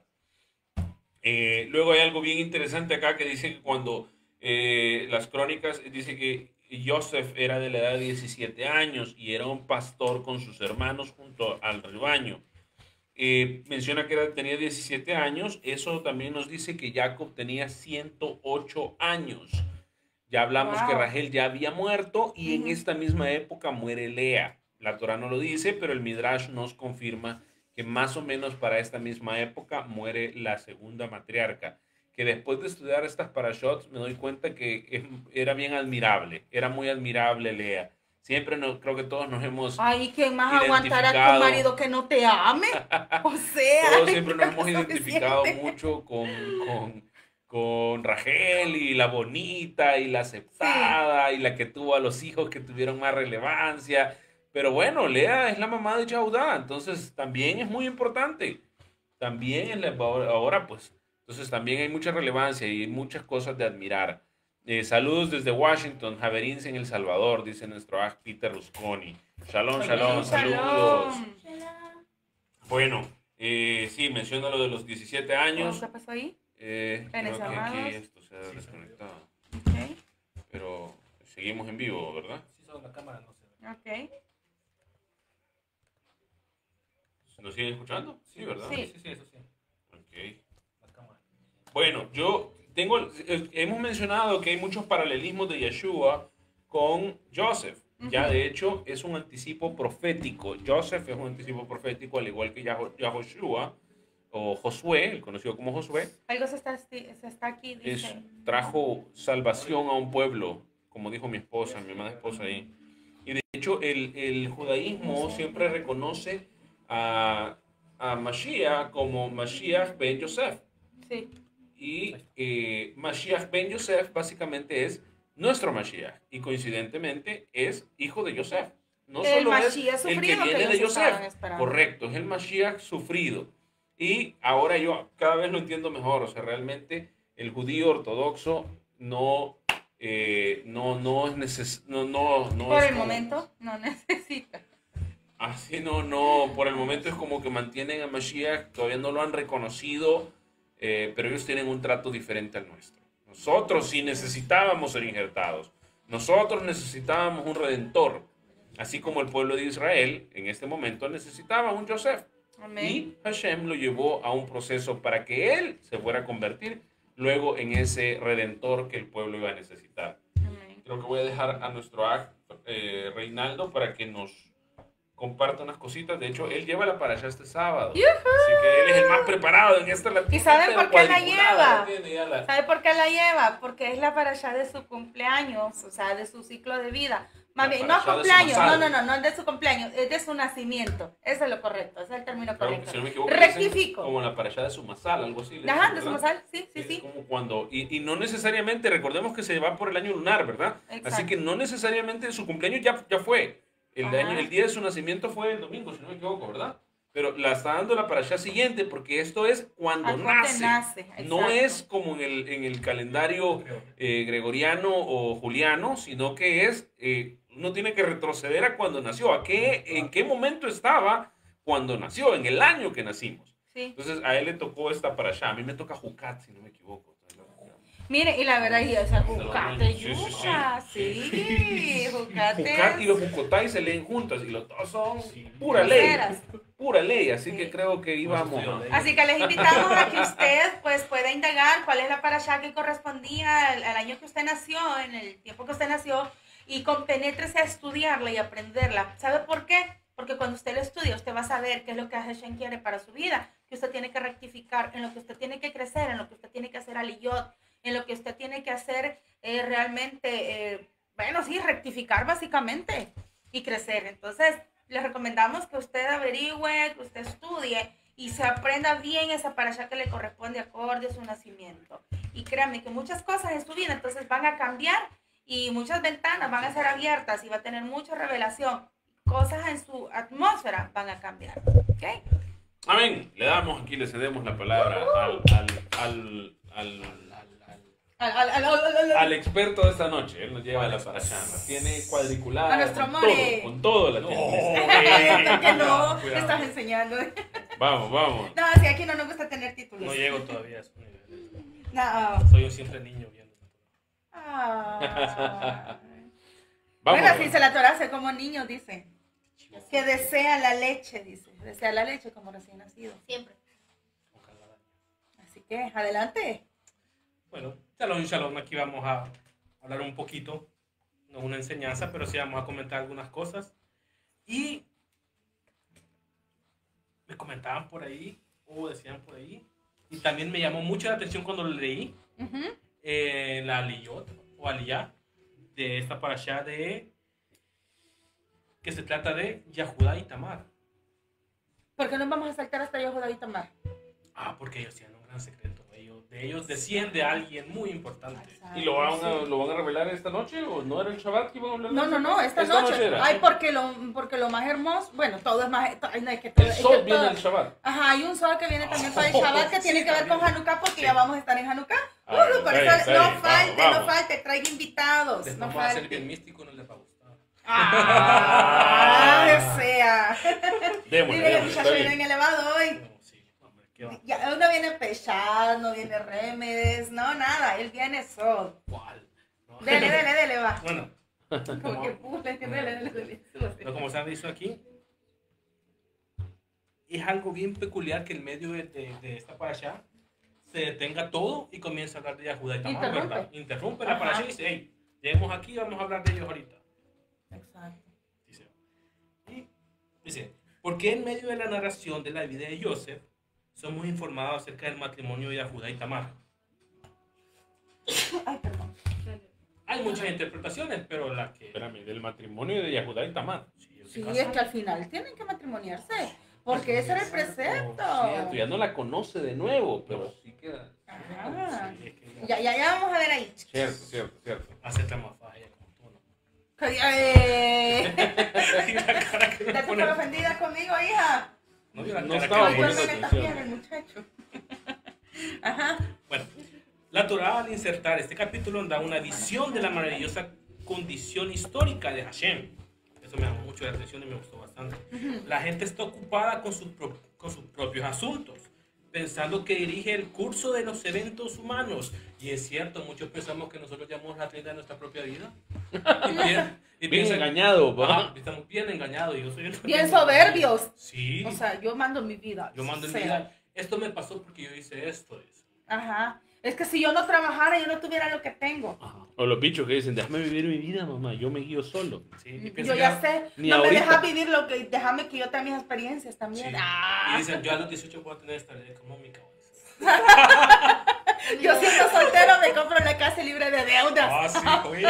Eh, luego hay algo bien interesante acá que dice que cuando eh, las crónicas dice que Joseph era de la edad de diecisiete años y era un pastor con sus hermanos junto al rebaño. Eh, menciona que era, tenía diecisiete años, eso también nos dice que Jacob tenía ciento ocho años. Ya hablamos Wow. que Rachel ya había muerto y Ujú. en esta misma época muere Lea. La Torah no lo dice, pero el Midrash nos confirma que más o menos para esta misma época muere la segunda matriarca. Que después de estudiar estas parashot me doy cuenta que es- era bien admirable, era muy admirable Lea. Siempre no, creo que todos nos hemos, Ay, ¿quién más aguantará a tu Identificado. marido que no te ame? O sea, todos siempre nos hemos ¿qué identificado suficiente? mucho con, con, con Rachel y la bonita y la aceptada y la que tuvo a los hijos que tuvieron más relevancia. Pero bueno, Lea es la mamá de Yaudá, entonces también es muy importante. También es la- ahora pues, entonces también hay mucha relevancia y muchas cosas de admirar. Eh, saludos desde Washington, Javerins en El Salvador, dice nuestro aj Peter Rusconi. Shalom, shalom, Shalom. saludos. Bueno, eh, sí, menciona lo de los diecisiete años. ¿Qué pasó ahí? Eh, creo Penes que aquí cerrados. esto se ha desconectado. Ok, Pero seguimos en vivo, ¿verdad? Sí, solo la cámara no se ve. ok. ¿Nos siguen escuchando? Sí, ¿verdad? Sí. Sí, sí, eso sí. Ok. La cámara. Bueno, yo tengo, eh, hemos mencionado que hay muchos paralelismos de Yeshua con Joseph. Ya Ujú. de hecho es un anticipo profético. Joseph es un anticipo profético al igual que Yaho- Yahoshua o Josué, el conocido como Josué, Algo se está, se está aquí, es, dice. trajo salvación a un pueblo, como dijo mi esposa, mi amada esposa ahí. Y de hecho el, el judaísmo siempre reconoce a, a Mashiach como Mashiach ben Yosef. Sí. Y eh, Mashiach ben Yosef básicamente es nuestro Mashiach. Y coincidentemente es hijo de Yosef. No El solo es Mashiach el que sufrido que viene de ellos estaban Yosef. esperando. Correcto, es el Mashiach sufrido. Y ahora yo cada vez lo entiendo mejor. O sea, realmente el judío ortodoxo no, eh, no, no es neces no, no, no Por es el como- momento no necesita. Así no, no, por el momento es como que mantienen a Mashiach, todavía no lo han reconocido, eh, pero ellos tienen un trato diferente al nuestro. Nosotros sí necesitábamos ser injertados. Nosotros necesitábamos un redentor. Así como el pueblo de Israel en este momento necesitaba un Yosef. Amén. Y Hashem lo llevó a un proceso para que él se fuera a convertir luego en ese redentor que el pueblo iba a necesitar. Amén. Creo que voy a dejar a nuestro ag, eh, Reinaldo para que nos comparta unas cositas. De hecho, él lleva la parasha este sábado. Así que él es el más preparado en esta. ¿Y saben por qué la lleva? lleva? ¿Sabe por qué la lleva? Porque es la parashá de su cumpleaños, o sea, de su ciclo de vida. Más La bien, no parashá de su cumpleaños, no, masal. no, no, no es de su cumpleaños, es de su nacimiento. Ese es lo correcto, ese es el término Creo que, correcto. si no me equivoco, dicen Rectifico. como la parasha de su masal, algo así. le Ajá, dicen, de su ¿verdad? masal, sí, sí, Es sí. como cuando, y, y no necesariamente, recordemos que se va por el año lunar, ¿verdad? Exacto. Así que no necesariamente su cumpleaños ya, ya fue. El, Ajá. año, el día de su nacimiento fue el domingo, si no me equivoco, ¿verdad? Pero la está dando la parasha siguiente, porque esto es cuando Ah, cuando nace. nace, No exacto. es como en el, en el calendario eh, gregoriano o juliano, sino que es, eh, uno tiene que retroceder a cuando nació, a qué, en qué momento estaba cuando nació, en el año que nacimos. Sí. Entonces a él le tocó esta parasha, a mí me toca Jucat, si no me equivoco. Mire, y la verdad, y esa Sí, jucate, sí, sí. yuca, sí, jucate. Jucat y los Jucotai se leen juntos y los dos son pura Sí. ley, Groseras. pura ley, así Sí. que creo que íbamos. Así que les invitamos a que usted pues pueda indagar cuál es la parashá que correspondía al, al año que usted nació, en el tiempo que usted nació, y compenétrese a estudiarla y aprenderla. ¿Sabe por qué? Porque cuando usted lo estudia, usted va a saber qué es lo que Hashem quiere para su vida, que usted tiene que rectificar, en lo que usted tiene que crecer, en lo que usted tiene que hacer aliyot, en lo que usted tiene que hacer eh, realmente, eh, bueno, sí, rectificar básicamente y crecer. Entonces, les recomendamos que usted averigüe, que usted estudie y se aprenda bien esa parashá que le corresponde acorde a su nacimiento. Y créanme que muchas cosas en su vida entonces van a cambiar y muchas ventanas van a ser abiertas y va a tener mucha revelación. Cosas en su atmósfera van a cambiar. ¿Ok? Amén. Le damos aquí, le cedemos la palabra al, al, al, al, Al, al, al, al, al, al experto de esta noche. Él nos lleva la parashá, la tiene cuadriculada. A nuestro con more. todo, con todo la tiene. ¿Por qué no? Cuidado. ¿Qué estás enseñando? Vamos, vamos. No, si aquí no nos gusta tener títulos. No llego todavía a esos niveles. No. Soy yo siempre niño viendo. Ah. Vamos. Bueno, si se la torace como niño, dice. Que desea la leche, dice. Desea la leche como recién nacido. Siempre. Así que, adelante. Bueno, shalom, shalom. Aquí vamos a hablar un poquito. No es una enseñanza, pero sí vamos a comentar algunas cosas. Y me comentaban por ahí, o decían por ahí, y también me llamó mucho la atención cuando lo leí, Ujú. eh, la Aliyot, o Aliyah, de esta parashá de, que se trata de Yahudá y Tamar. ¿Por qué no vamos a saltar hasta Yehuda y Tamar? Ah, porque ellos tienen un gran secreto. Ellos, de ellos desciende alguien muy importante. ¿Y lo van, a, lo van a revelar esta noche o no era el Shabbat que iban a hablar? No, no, no, esta, Esta noche. noche era. Ay, porque lo, porque lo más hermoso, bueno, todo es más, to- ay, no, es que todo, El es que sol todo- viene del Shabbat. Ajá, hay un sol que viene también para el Oh, Shabbat que sí, tiene que ver con también. Hanukkah porque Sí. ya vamos a estar en Hanukkah. Ah, Uh, por está eso bien, no está bien, falte, vamos, no vamos. falte, traiga invitados, Después no va a ser falte. bien místico y no les va a gustar. Ah, o sea. Démosle, Mire, el démosle, muchacho está viene bien. en elevado hoy. No, sí, hombre, ¿qué va? Ya, uno viene pechar, no viene remedes, no, nada, él viene sol. ¿Cuál? No. Dele, dele, dele, va. Bueno, Como que pule, que dele, dele, dele. súbase. no, como se han dicho aquí, es algo bien peculiar que en medio de, de, de esta parasha se detenga todo y comienza a hablar de Yahudá y Tamar, Interrumpe. ¿verdad? Interrumpe la Ajá. parasha y dice, hey, lleguemos aquí y vamos a hablar de ellos ahorita. Exacto. Dice, y dice, ¿por qué en medio de la narración de la vida de Joseph somos informados acerca del matrimonio de Yahudá y Tamar? Ay, perdón. Hay muchas interpretaciones, pero la que... Espérame, del matrimonio de Yahudá y Tamar. Sí, ellos se Sí, casan. es que al final tienen que matrimoniarse, porque ese era el precepto. Cierto, ya no la conoce de nuevo, pero sí queda. Ajá. Sí, es que Ya, ya, ya vamos a ver ahí. Cierto, cierto, cierto. acepta más falla como tú, ¿no? Eh, Y la cara que me ¿Estás pone- súper ofendida conmigo, hija? No, vio la No cara que estaba le poniendo puso. Duerme atención. también el muchacho. Ajá. Bueno, la Torá al insertar este capítulo da una visión de la maravillosa condición histórica de Hashem. Eso me llamó mucho la atención y me gustó bastante. La gente está ocupada con, sus pro- con sus propios asuntos, pensando que dirige el curso de los eventos humanos. Y es cierto, muchos pensamos que nosotros llevamos la rienda de nuestra propia vida. Y, bien, y Bien piensan- engañado, ¿va? Ajá, estamos bien engañados. y Yo soy el- Bien soberbios. Sí, O sea, yo mando mi vida. yo mando en mi sea. vida. Esto me pasó porque yo hice esto. dice. Ajá. Es que si yo no trabajara, yo no tuviera lo que tengo. O los bichos que dicen, déjame vivir mi vida, mamá, yo me guío solo. Sí, y Yo piensan ya que- sé. Ni No me ahorita. dejas vivir lo que. Déjame que yo tenga mis experiencias también. Sí. Ah. Y dicen, yo a los dieciocho puedo tener estabilidad económica. Yo siendo soltero me compro la casa libre de deudas. Ah, sí, güey.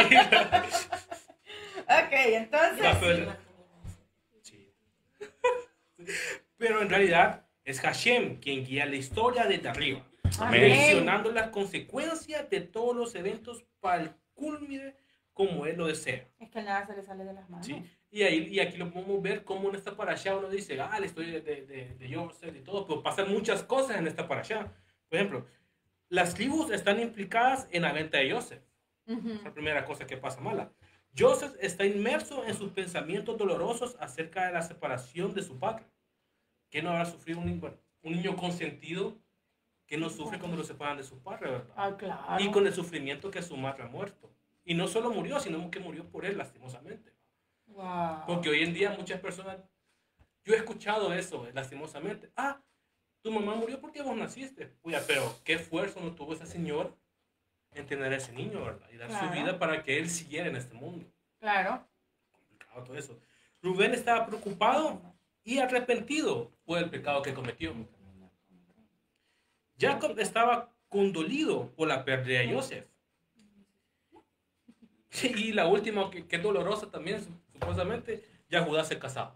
Ok, entonces. La fe- Sí. Pero en realidad es Hashem quien guía la historia desde arriba, Amén. mencionando las consecuencias de todos los eventos para el culmine como él lo desea. Es que nada se le sale de las manos. ¿Sí? Y, ahí, y aquí lo podemos ver como en esta parasha uno dice, ah, la historia de, de, de Yosef y todo, pero pasan muchas cosas en esta parasha. Por ejemplo, las tribus están implicadas en la venta de Yosef. Ujú. Es la primera cosa que pasa mala. Joseph está inmerso en sus pensamientos dolorosos acerca de la separación de su padre. ¿Qué no habrá sufrido un, niño- un niño consentido que no sufre cuando lo separan de su padre, verdad? Ah, claro. Y con el sufrimiento que su madre ha muerto. Y no solo murió, sino que murió por él, lastimosamente. Wow. Porque hoy en día muchas personas, yo he escuchado eso, lastimosamente. Ah, tu mamá murió porque vos naciste. Oye, pero qué esfuerzo no tuvo esa señora en tener a ese niño, ¿verdad? Y dar Claro. su vida para que él siguiera en este mundo. Claro. Complicado todo eso. Rubén estaba preocupado y arrepentido por el pecado que cometió. Jacob estaba condolido por la pérdida de Joseph. Y la última, que, que es dolorosa también, supuestamente, ya Judá se casaba.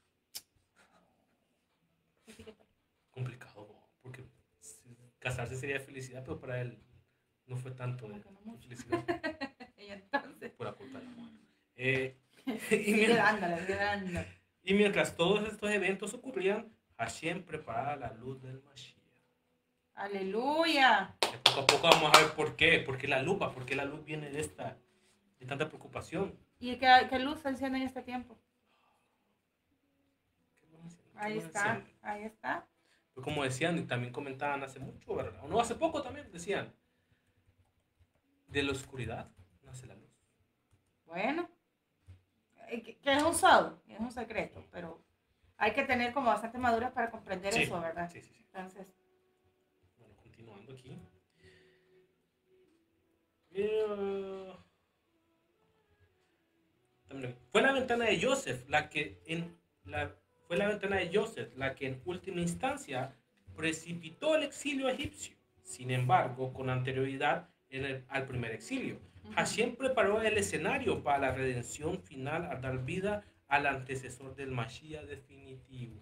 Complicado, porque casarse sería felicidad, pero para él no fue tanto de felicidad Y entonces. por la culpa del amor. Eh, y, Sigue mientras, dándole, sigue dándole. y mientras todos estos eventos ocurrían, Hashem preparaba la luz del Mashiach. Aleluya. Que poco a poco vamos a ver por qué, por qué la lupa, por qué la luz viene de esta, de tanta preocupación. ¿Y qué, qué luz se enciende en este tiempo? ¿Qué vamos a hacer? ¿Qué Ahí vamos a está, hacer? ahí está. Pues como decían y también comentaban hace mucho, ¿verdad? O no, hace poco también decían, de la oscuridad nace la luz. Bueno, eh, que, que es un solo, es un secreto, pero hay que tener como bastante madurez para comprender Sí, eso, ¿verdad? Sí, sí, sí. Entonces, Bueno, continuando aquí. Eh, también, fue la ventana de Joseph la que en la fue la ventana de Joseph la que en última instancia precipitó el exilio egipcio. Sin embargo, con anterioridad en el- al primer exilio, Hashem preparó el escenario para la redención final al dar vida al antecesor del Mashiach definitivo.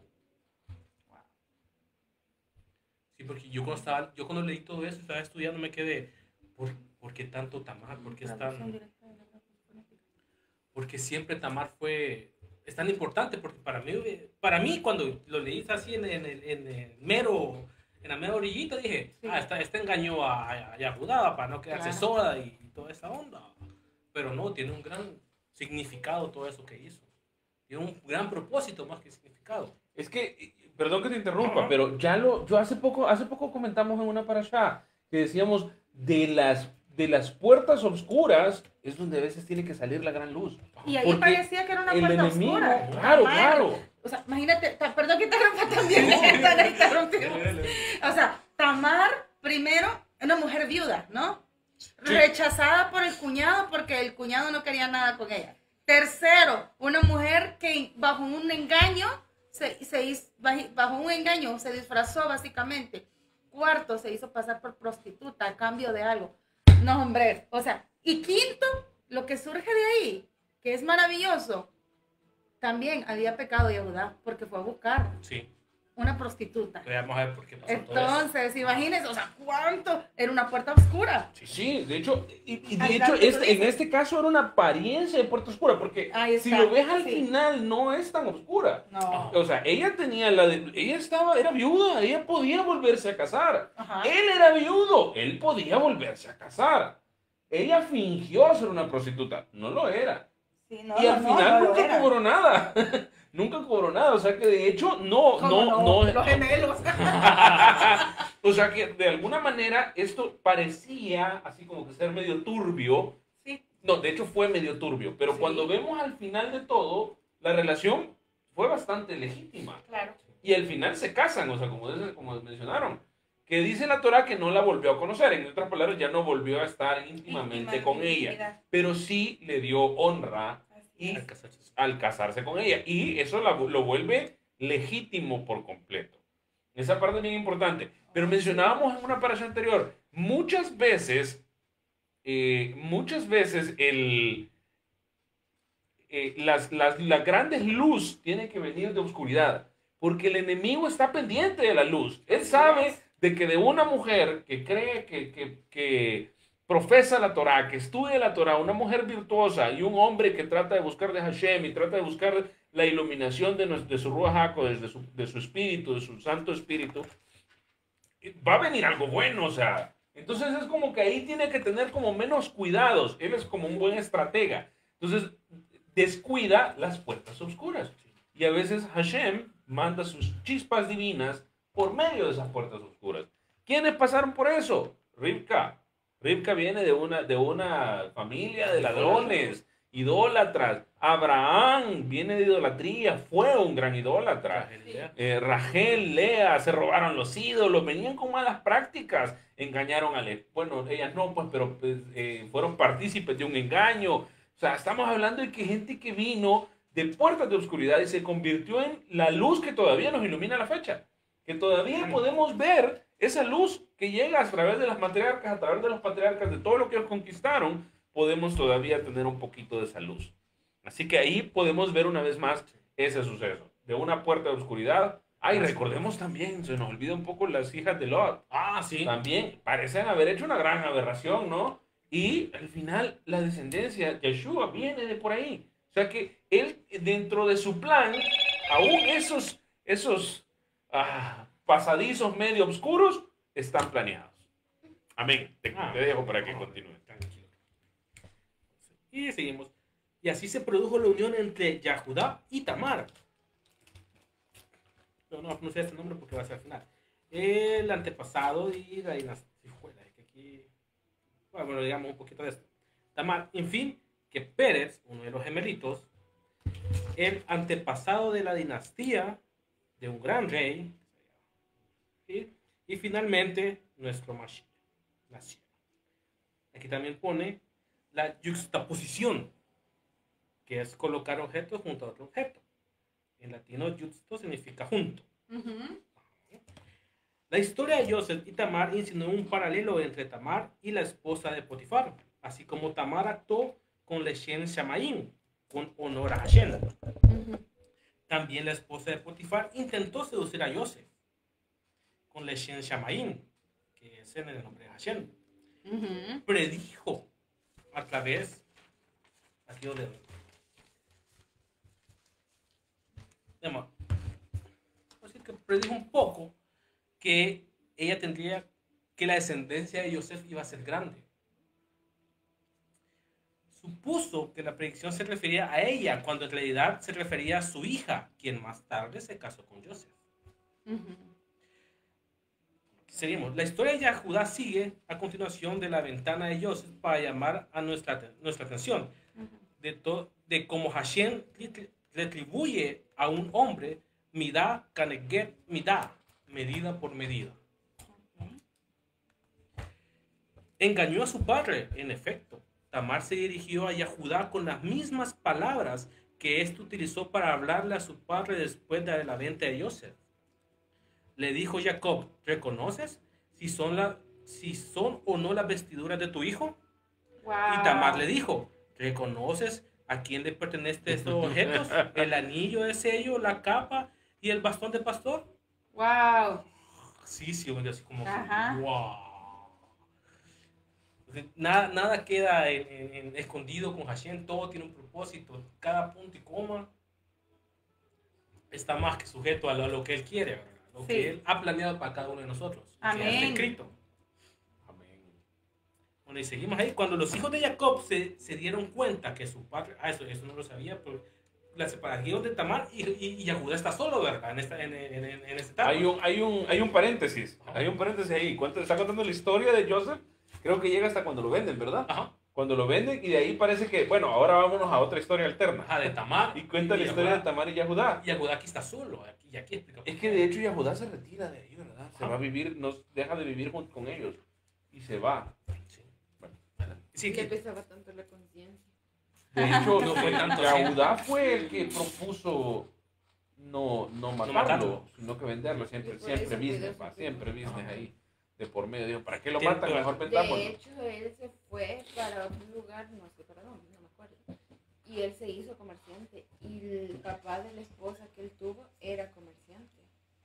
Sí, porque yo cuando, estaba, yo cuando leí todo eso, estaba estudiando, me quedé, ¿por, ¿por qué tanto Tamar? ¿Por qué, es tan, porque siempre Tamar fue, es tan importante? Porque para mí, para mí cuando lo leí así en, en, el- en el mero, en la mera orillita, dije, Sí. ah, esta, esta engañó a, a, a Yahudá para no quedarse Claro. sola y, y toda esa onda. Pero no, tiene un gran significado todo eso que hizo. Tiene un gran propósito más que significado. Es que, perdón que te interrumpa, Ajá. pero ya lo, yo hace poco, hace poco comentamos en una parasha que decíamos de las, de las puertas oscuras es donde a veces tiene que salir la gran luz. y ahí Porque parecía que era una el puerta enemigo, oscura. claro, Madre. claro. O sea, imagínate, ta- perdón que te interrumpa también, esta la interrumpimos. O sea, Tamar, primero, una mujer viuda, ¿no? Rechazada por el cuñado porque el cuñado no quería nada con ella. Tercero, una mujer que bajo un engaño, se, se hizo, bajo un engaño se disfrazó básicamente. Cuarto, se hizo pasar por prostituta a cambio de algo. No, hombre, o sea, y quinto, lo que surge de ahí, que es maravilloso, también había pecado Yehudá porque fue a buscar. Sí. una prostituta. Pero vamos a ver por qué pasó todo eso. Entonces, imagínense, o sea, ¿cuánto? Era una puerta oscura. Sí, sí, de hecho, y, y de Ahí hecho está, tú este, en dices. este caso era una apariencia de puerta oscura, porque Ahí si está, lo ves al sí. final no es tan oscura. No. O sea, ella tenía la de, ella estaba, era viuda, ella podía volverse a casar. Ajá. Él era viudo, él podía volverse a casar. Ella fingió ser una prostituta, no lo era. Sí, no, y al no, final no, no nunca lo era. cobró nada. Nunca cobró nada, o sea que de hecho no, ¿Cómo no, no. Los gemelos. O sea que de alguna manera esto parecía así como que ser medio turbio. Sí. No, de hecho fue medio turbio, pero Sí. cuando vemos al final de todo, la relación fue bastante legítima. Claro. Y al final se casan, o sea, como, dice- como mencionaron. Que dice la Torah que no la volvió a conocer, en otras palabras, ya no volvió a estar íntimamente Íntima, con ella, intimidad. pero sí le dio honra Así y Al casarse. al casarse con ella. Y eso la- lo vuelve legítimo por completo. Esa parte es bien importante. Pero mencionábamos en una paración anterior, muchas veces, eh, muchas veces el, eh, las, las, las grandes luz tienen que venir de oscuridad. Porque el enemigo está pendiente de la luz. Él sabe de que de una mujer que cree que, que, que profesa la Torah, que estudia la Torah, una mujer virtuosa y un hombre que trata de buscar de Hashem y trata de buscar la iluminación de, nuestro, de su Ruach HaKodesh, de su, de su espíritu, de su santo espíritu, va a venir algo bueno, o sea. Entonces es como que ahí tiene que tener como menos cuidados. Él es como un buen estratega. Entonces descuida las puertas oscuras. Y a veces Hashem manda sus chispas divinas por medio de esas puertas oscuras. ¿Quiénes pasaron por eso? Rivka. Rivka viene de una, de una familia de ladrones, idólatras. Abraham viene de idolatría, fue un gran idólatra. Eh, Rachel, Lea, se robaron los ídolos, venían con malas prácticas, engañaron a Le bueno, ellas no, pues, pero pues, eh, fueron partícipes de un engaño. O sea, estamos hablando de que gente que vino de puertas de oscuridad y se convirtió en la luz que todavía nos ilumina la fecha. Que todavía podemos ver esa luz que llega a través de las matriarcas, a través de los patriarcas, de todo lo que ellos conquistaron, podemos todavía tener un poquito de esa luz. Así que ahí podemos ver una vez más ese suceso. De una puerta de oscuridad. Ay, recordemos también, se nos olvida un poco las hijas de Lot. Ah, sí. También parecen haber hecho una gran aberración, ¿no? Y al final la descendencia, Yeshua, viene de por ahí. O sea que él, dentro de su plan, aún esos, esos ah, pasadizos medio oscuros están planeados. Amén. Te, Ah, te dejo para que no, continúe. Tranquilo. Y seguimos. Y así se produjo la unión entre Yahudá y Tamar. No, no pronuncié este nombre porque va a ser al final. El antepasado y la dinastía. Es que aquí. Bueno, digamos un poquito de esto. Tamar, en fin, que Pérez, uno de los gemelitos, el antepasado de la dinastía de un gran rey, ¿sí? Y finalmente nuestro Mashiach nació. Aquí también pone la yuxtaposición, que es colocar objetos junto a otro objeto. En latino, yuxto significa junto. Ujú. La historia de Joseph y Tamar insinuó un paralelo entre Tamar y la esposa de Potifar, así como Tamar actuó con Leshem Shamaim, con honor a Hashem. Ujú. También la esposa de Potifar intentó seducir a Joseph con Leshem Shamaim, que es en el nombre de Hashem. Ujú. Predijo a través, aquí donde Digamos, así que predijo un poco que ella tendría, que la descendencia de Joseph iba a ser grande. Supuso que la predicción se refería a ella, cuando en realidad se refería a su hija, quien más tarde se casó con Joseph. Ujú. Seguimos. La historia de Judá sigue a continuación de la ventana de Joseph para llamar a nuestra, nuestra atención de, to, de cómo Hashem retribuye a un hombre midá kaneget midá, medida por medida. Engañó a su padre, en efecto. Tamar se dirigió a Yahudá con las mismas palabras que éste utilizó para hablarle a su padre después de la venta de Joseph. Le dijo Jacob, ¿reconoces si son, la, si son o no las vestiduras de tu hijo? Wow. Y Tamar le dijo, ¿reconoces a quién le pertenecen estos objetos? El anillo de sello, la capa y el bastón de pastor. Wow. Sí, sí, así como que, Ajá. wow. Entonces, nada, nada queda en, en- en escondido con Hashem, todo tiene un propósito, cada punto y coma está más que sujeto a lo, a lo que Él quiere, ¿verdad? Lo Sí. que Él ha planeado para cada uno de nosotros. Que ya está Amén. escrito. Amén. Bueno, y seguimos ahí. Cuando los hijos de Jacob se, se dieron cuenta que su padre, ah, eso, eso no lo sabía, pero la separación de Tamar y, y, y Judá está solo, ¿verdad? En esta, en, en, en, en esta etapa. Hay un, hay un, hay un paréntesis, hay un paréntesis ahí. Cuenta- está contando la historia de Joseph, creo que llega hasta cuando lo venden, ¿verdad? Ajá. Cuando lo venden y de ahí parece que, bueno, ahora vámonos a otra historia alterna. Ajá, de Tamar. Y cuenta la historia de Tamar y Yahudá. Y Judá aquí está solo, aquí, y aquí explica. Es que de hecho Yahudá se retira de ahí, ¿verdad? Se Ajá. va a vivir, no deja de vivir junto con ellos y se va. Sí. Bueno, sí, Que que, pesaba tanto la conciencia. De hecho, No fue tanto Yahudá fue el que propuso no, no matarlo, matarlo. sino que venderlo. Siempre, Y por siempre eso business, cuidó su va, vida. siempre business Ajá. ahí de por medio. Digo, ¿para qué lo Tiene- matan? pero- Mejor De vendámoslo. hecho, él se fue para otro lugar, no sé para dónde, no me acuerdo. Y él se hizo comerciante. Y el papá de la esposa que él tuvo era comerciante.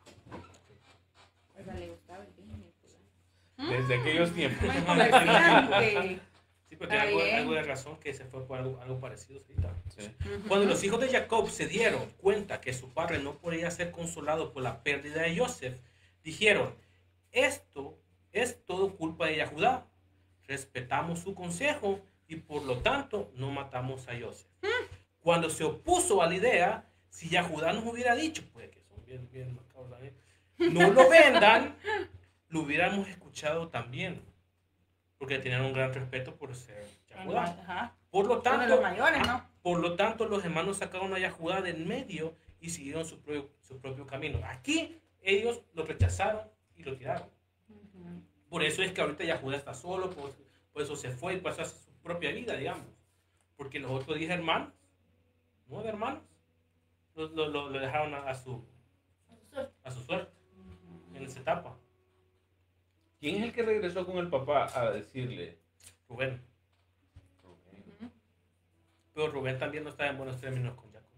O sea, le gustaba el business. ¿verdad? Desde aquellos tiempos. Buen comerciante. sí, pero tiene Está algo, bien. algo de razón que se fue por algo, algo parecido ahorita. Sí. Cuando los hijos de Jacob se dieron cuenta que su padre no podía ser consolado por la pérdida de Joseph, dijeron, esto es todo culpa de Judá. Respetamos su consejo y por lo tanto no matamos a Joseph. Cuando se opuso a la idea, si Judá nos hubiera dicho, pues que son bien, bien marcados también, no lo vendan, lo hubiéramos escuchado también. Porque tenían un gran respeto por ser Judá. Ajá. Por lo Uno de tanto, los mayores, ¿no? por lo tanto, los hermanos sacaron a Judá del medio y siguieron su propio, su propio camino. Aquí ellos lo rechazaron y lo tiraron. Por eso es que ahorita Judá está solo, por, por eso se fue y pasó a hacer su propia vida, digamos. Porque los otros diez hermanos, nueve hermanos, lo, lo, lo- lo dejaron a, a su, a su suerte en esa etapa. ¿Quién es el que regresó con el papá a decirle? Rubén. Pero Rubén también no estaba en buenos términos con Jacob.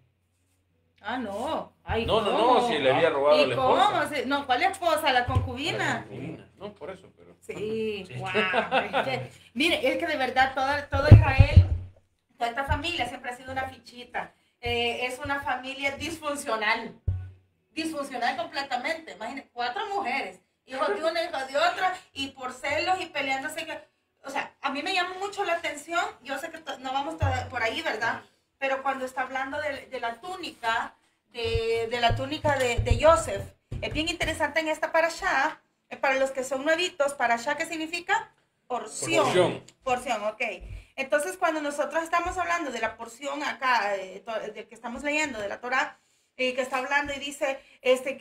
Ah, no. Ay, No, no, ¿cómo? no, si le había robado ¿Y la cómo? esposa. Sí, no, ¿cuál esposa? ¿La La concubina? concubina. No, por eso, pero. Sí, Sí. wow. Es que, mire, es que de verdad todo, todo Israel, toda esta familia siempre ha sido una fichita. Eh, es una familia disfuncional. Disfuncional completamente. Imagínense, cuatro mujeres, hijos de una, hijos de otra, y por celos y peleándose. Que, o sea, a mí me llama mucho la atención. Yo sé que to- no vamos to- por ahí, ¿verdad? Pero cuando está hablando de, de la túnica, de, de la túnica de, de Joseph, es bien interesante en esta parashá. Eh, Para los que son nuevitos, parashá, ¿qué significa? Porción. Porción. Porción, ok. Entonces, cuando nosotros estamos hablando de la porción acá, eh, to- del que estamos leyendo, de la Torah, y que está hablando y dice, este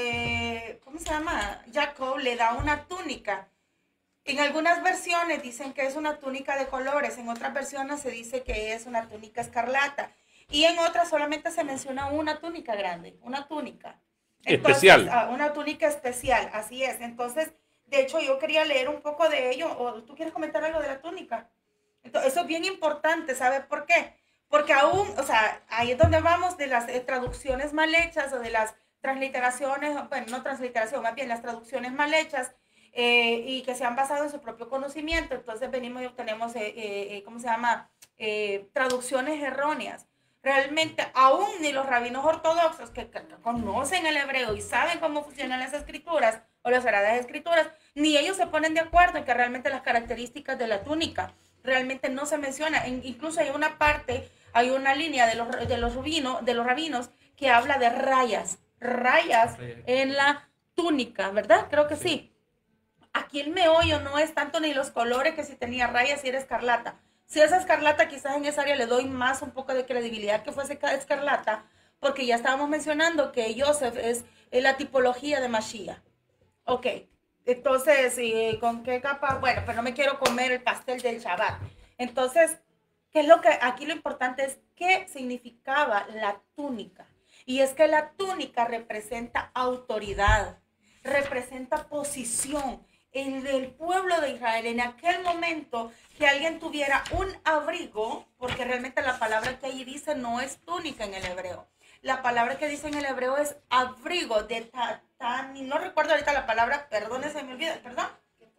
que, ¿cómo se llama? Jacob le da una túnica. En algunas versiones dicen que es una túnica de colores, en otras versiones se dice que es una túnica escarlata, y en otras solamente se menciona una túnica grande, una túnica. Especial. ah, una túnica especial, así es. Entonces, de hecho, yo quería leer un poco de ello, o tú quieres comentar algo de la túnica. Entonces, eso es bien importante, ¿sabes por qué? Porque aún, o sea, ahí es donde vamos de las eh, traducciones mal hechas o de las transliteraciones, bueno, no transliteración, más bien las traducciones mal hechas eh, y que se han basado en su propio conocimiento. Entonces venimos y obtenemos, eh, eh, ¿cómo se llama? Eh, traducciones erróneas. Realmente, aún ni los rabinos ortodoxos que, que- que conocen el hebreo y saben cómo funcionan las escrituras o las sagradas escrituras, ni ellos se ponen de acuerdo en que realmente las características de la túnica realmente no se menciona. En- incluso hay una parte, hay una línea de los, de los, rubino, de los rabinos que habla de rayas, rayas en la túnica, ¿verdad? Creo que sí. Aquí el meollo no es tanto ni los colores, que si tenía rayas, si era escarlata. Si es escarlata, quizás en esa área le doy más un poco de credibilidad que fuese ca- escarlata, porque ya estábamos mencionando que Joseph es, es la tipología de Mashiach. Ok, entonces, ¿y con qué capa? Bueno, pero no me quiero comer el pastel del Shabbat. Entonces, ¿qué es lo que aquí lo importante es qué significaba la túnica? Y es que la túnica representa autoridad, representa posición. En el pueblo de Israel, en aquel momento, que alguien tuviera un abrigo, porque realmente la palabra que allí dice no es túnica en el hebreo. la palabra que dice en el hebreo es abrigo de tatani, no recuerdo ahorita la palabra, perdón, se me olvida, perdón.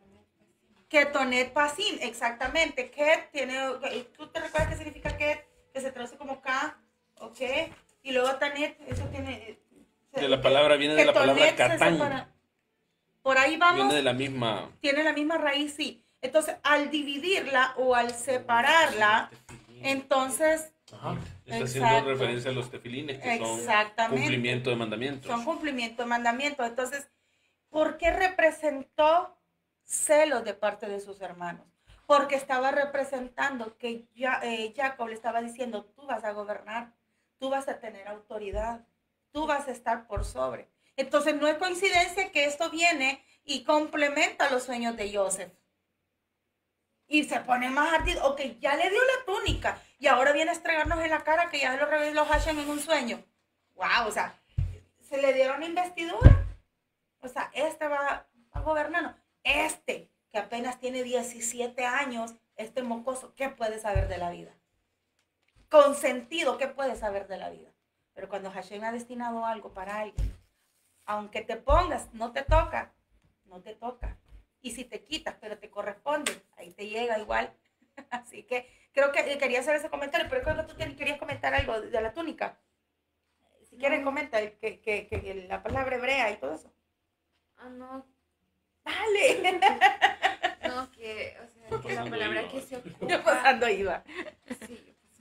Ketonet pasim, exactamente. Ket tiene, ¿tú te recuerdas qué significa ket? Que se traduce como K, ¿ok? Y luego tanet, eso tiene... De la palabra, viene de la palabra katán. Por ahí vamos. Viene de la misma... Tiene la misma raíz, sí. Entonces, al dividirla o al separarla, entonces... Ajá. Está Exacto. haciendo referencia a los tefilines, que son cumplimiento de mandamientos. Son cumplimiento de mandamientos. Entonces, ¿por qué representó celos de parte de sus hermanos? Porque estaba representando que ya, eh, Jacob le estaba diciendo, tú vas a gobernar, tú vas a tener autoridad, tú vas a estar por sobre. Entonces, no es coincidencia que esto viene y complementa los sueños de Joseph. Y se pone más ardido. Ok, ya le dio la túnica y ahora viene a estregarnos en la cara que ya lo reveló Hashem en un sueño. Wow, o sea, se le dieron investidura. O sea, este va a gobernarnos. Este, que apenas tiene diecisiete años, este mocoso, ¿qué puede saber de la vida? Consentido, ¿qué puede saber de la vida? Pero cuando Hashem ha destinado algo para alguien, aunque te pongas, no te toca, no te toca. Y si te quitas, pero te corresponde, ahí te llega igual. Así que creo que quería hacer ese comentario, pero creo que tú querías comentar algo de la túnica. Si quieres, comenta que, que, que la palabra hebrea y todo eso. Ah, no. Dale. No, que, o sea, que la palabra que se ocupa... Yo pasando iba. Sí,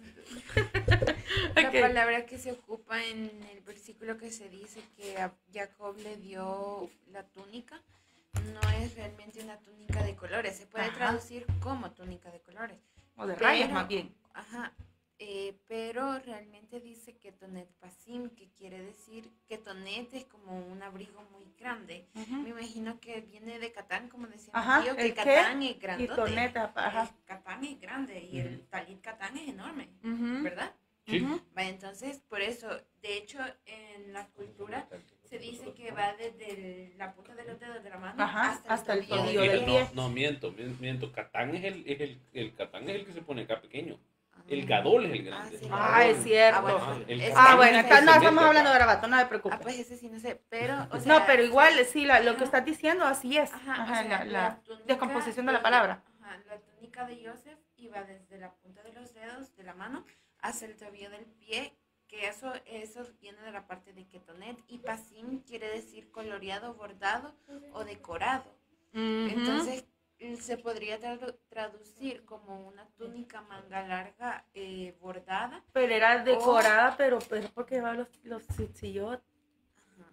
yo pasando iba. La Okay. palabra que se ocupa en el versículo que se dice que a Jacob le dio la túnica, no es realmente una túnica de colores. Se puede Ajá. traducir como túnica de colores. O de Pero- rayas más bien. Ajá. Eh, pero realmente dice Ketonet Pasim, que quiere decir Ketonet es como un abrigo muy grande. Ujú. Me imagino que viene de Catán, como decía Ajá, mi tío, que ¿el el qué? Catán es Y grandote. toneta, ajá. El Catán es grande y el talit Catán es enorme, Ujú. ¿verdad? Sí. Ujú. Vaya, entonces, por eso, de hecho, en la cultura se dice que va desde el- la punta de los dedos de la mano Ajá, hasta, hasta el tobillo No, tobillo del del mira, pie. pie. no, no, miento, mien- miento. Catán es el, es el, el Catán es el que se pone acá pequeño. El Ah. Gadol es el grande. Ah, sí. Ah, es cierto. Ah, bueno, Ajá, el es- Ah, Catán bueno, es el acá que no se estamos mete hablando de acá. garabato, no me preocupes. Ah, pues ese sí no sé, pero... O sea, No, pero igual, sí, la- lo que ajá. estás diciendo, así es. Ajá, Ajá, o sea, la, la túnica descomposición de la palabra. Ajá, la túnica de Joseph iba desde la punta de los dedos de la mano hasta el tobillo del pie, que eso, eso viene de la parte de Ketonet, y Pasim quiere decir coloreado, bordado o decorado. Entonces, eh, se podría tradu- traducir como una túnica manga larga eh, bordada. Pero era decorada, pero, pero porque va los, los tzitziyot. Ajá.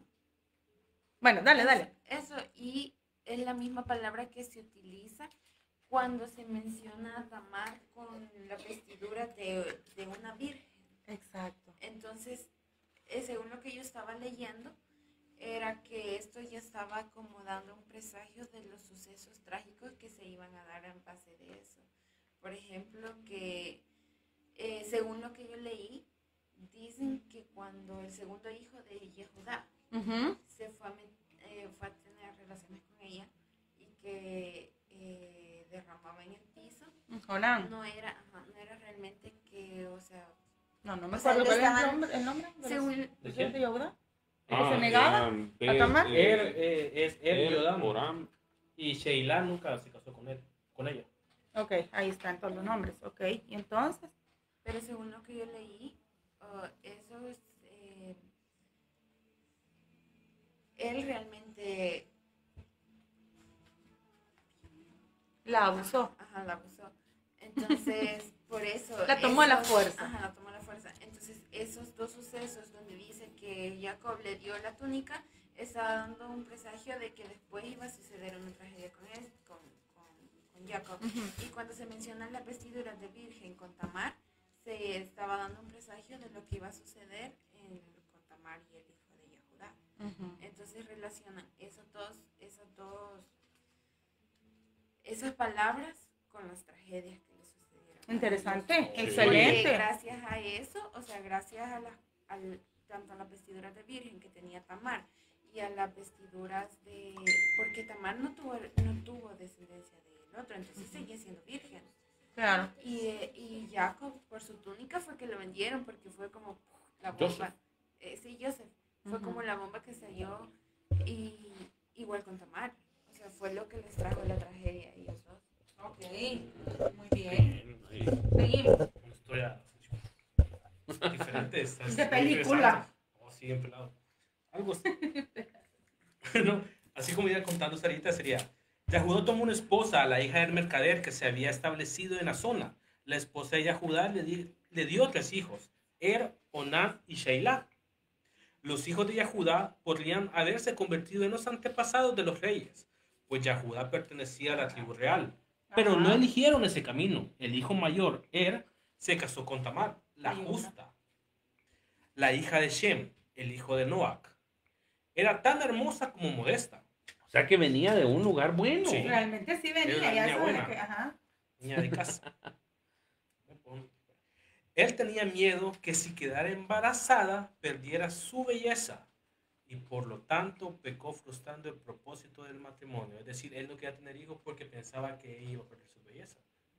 Bueno, dale, dale. Eso, y es la misma palabra que se utiliza cuando se menciona a Tamar con la vestidura de, de una virgen. Exacto. Entonces, eh, según lo que yo estaba leyendo, era que esto ya estaba como dando un presagio de los sucesos trágicos que se iban a dar en base de eso. Por ejemplo, que eh, según lo que yo leí, dicen que cuando el segundo hijo de Yehudá Ujú. se fue a, met- eh, fue a tener relaciones con ella y que eh, derramaba en el piso, Jonán. no era, ajá, no era realmente que, o sea, No, no me O sea, acuerdo le cuál es el estaban- nombre, el nombre de los- según, ¿De de quién? Yehuda. ¿El que Ah, se negaba? eran ¿A Tamar? eh, Er, eh, es Er, Er, Yodam. Oram. Y Sheila nunca se casó con él, con ella. Ok, ahí están todos los nombres. Ok, y entonces. pero según lo que yo leí, uh, eso es, eh, él realmente, La abusó. ajá, la abusó. Entonces, por eso... La tomó a la esos- fuerza. Ajá, la tomó a la fuerza. Entonces, esos dos sucesos donde dice que Jacob le dio la túnica, está dando un presagio de que después iba a suceder una tragedia con él, con, con, con Jacob. Y cuando se mencionan las vestiduras de virgen con Tamar, se estaba dando un presagio de lo que iba a suceder en, con Tamar y el hijo de Yehudá. Ujú. Entonces relacionan esos dos, esos dos, esas palabras con las tragedias que le sucedieron. Interesante, Eh, excelente. porque gracias a eso, o sea, gracias a las, al, tanto a las vestiduras de virgen que tenía Tamar y a las vestiduras de, porque Tamar no tuvo, no tuvo descendencia del otro, entonces seguía siendo virgen. Claro. Y, eh, y Jacob, por su túnica, fue que lo vendieron, porque fue como ¡puf! La Joseph. bomba. dice Joseph. Fue Ujú. como la bomba que estalló y igual con Tamar. O sea, fue lo que les trajo la tragedia a ellos dos. Ok, muy bien. Ahí, Seguimos. una historia diferente. está- De está película. interesante. Oh, sí, en pelado. Algo así. Bueno, así como iba contando Sarita, sería: Yahudá tomó una esposa, la hija del mercader que se había establecido en la zona. La esposa de Yahudá le, di- le dio tres hijos: Er, Onán y Sheilá. Los hijos de Yahudá podrían haberse convertido en los antepasados de los reyes, pues Yahudá pertenecía a la tribu real. Pero no Ajá. eligieron ese camino. El hijo mayor, Er, se casó con Tamar, la Hay una. justa, la hija de Shem, el hijo de Noach. Era tan hermosa como modesta. O sea que venía de un lugar bueno. Sí. Realmente sí Era una venía, ya niña sabes buena. que, ajá. Niña de casa. Él tenía miedo que si quedara embarazada perdiera su belleza y por lo tanto pecó frustrando el propósito del matrimonio. Es decir, él no quería tener hijos porque pensaba que ella iba a perder su belleza.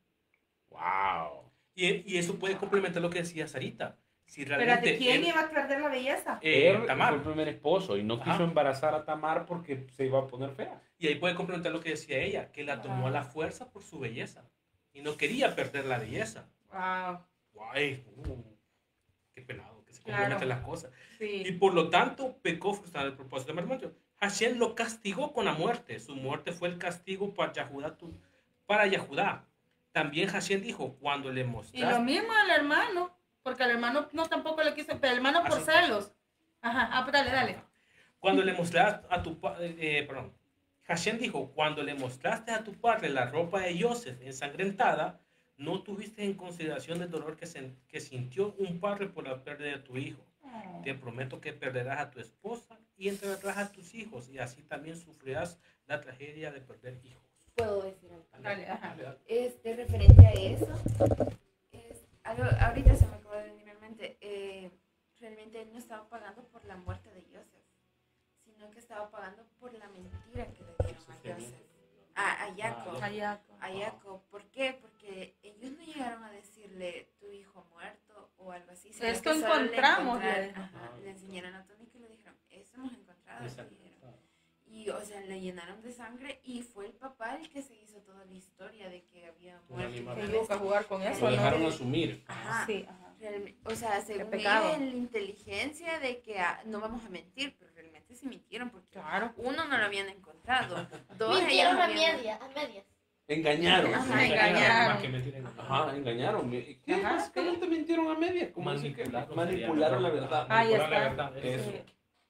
Wow. Y, y eso puede complementar lo que decía Sarita. Si Pero realmente ¿de quién él- iba a perder la belleza? eh, Er Tamar. fue el primer esposo y no Ajá. quiso embarazar a Tamar porque se iba a poner fea. Y ahí puede complementar lo que decía ella, que la tomó a la fuerza por su belleza y no quería perder la belleza. Wow, Guay, uh, qué pelado, que se Claro. complementan las cosas. Y sí. por lo tanto pecó frustrando el propósito del matrimonio. Hashem lo castigó con la muerte. Su muerte fue el castigo para Yahudá. tu- Para Yahudá. También Hashem dijo, cuando le Y lo mostraste... mismo al hermano, porque al hermano no tampoco le quiso, pero el hermano por Así. celos. Ajá, ah, pues dale, dale. Cuando le mostraste a tu padre... Eh, perdón. Hashem dijo, cuando le mostraste a tu padre la ropa de Joseph ensangrentada, no tuviste en consideración el dolor que, sen- que sintió un padre por la pérdida de tu hijo. Te prometo que perderás a tu esposa y enterrarás a tus hijos y así también sufrirás la tragedia de perder hijos. ¿Puedo decir algo? Dale, ajá. dale. Este, referente a eso, es algo, ahorita se me acaba de venir a la mente, eh, realmente él no estaba pagando por la muerte de Joseph, sino que estaba pagando por la mentira que le dieron a Joseph, a, a Jacob. Ah, Allá. A Jacob. ¿Por qué? Porque ellos no llegaron a decirle tu hijo muerto o algo así. sino Esto que solo le encontramos, encontraron- le dijo. ajá, le enseñaron la túnica y le dijeron, eso hemos encontrado. le Exacto. dijeron. Y, o sea, le llenaron de sangre y fue el papá el que se hizo toda la historia de que había Un muerto. animal. Que iba a jugar con eso, Lo ¿no? dejaron asumir. Ajá. Sí, ajá. Realme- O sea, según pecado. ella, en la inteligencia de que ah, no vamos a mentir, pero realmente sí mintieron porque Claro. uno no lo habían encontrado. Dos Mintieron ellos a habían- media, a medias. Engañaron. Ajá, engañaron. Más que mentir, engañaron. Ajá, engañaron. ¿Qué? Ajá. Básicamente mintieron a media. ¿Cómo así que Manipularon, manipularon la sería. verdad? Ahí Manipular la está. verdad, eso. Sí.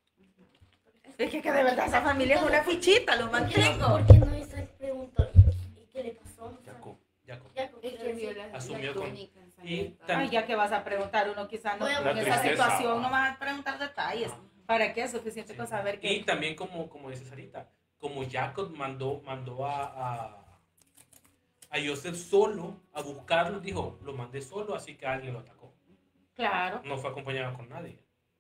Es que, que de verdad esa familia es una fichita, lo más ¿Por qué, chico. ¿Por qué no Isaac preguntó? ¿Y, y qué le pasó? Jacob, Jacob. Jacob, Es que vio la, Asumió la con- túnica y ensangrentada. Ay, ya que vas a preguntar, uno quizás no Voy a en La esa tristeza. situación no vas a preguntar detalles. ¿Para qué? Es suficiente Sí. con saber Y que... también como, como dice Sarita, como Jacob mandó, mandó a, a, a Joseph solo a buscarlo, dijo, lo mandé solo, así que alguien lo atacó. Claro. No fue acompañado con nadie.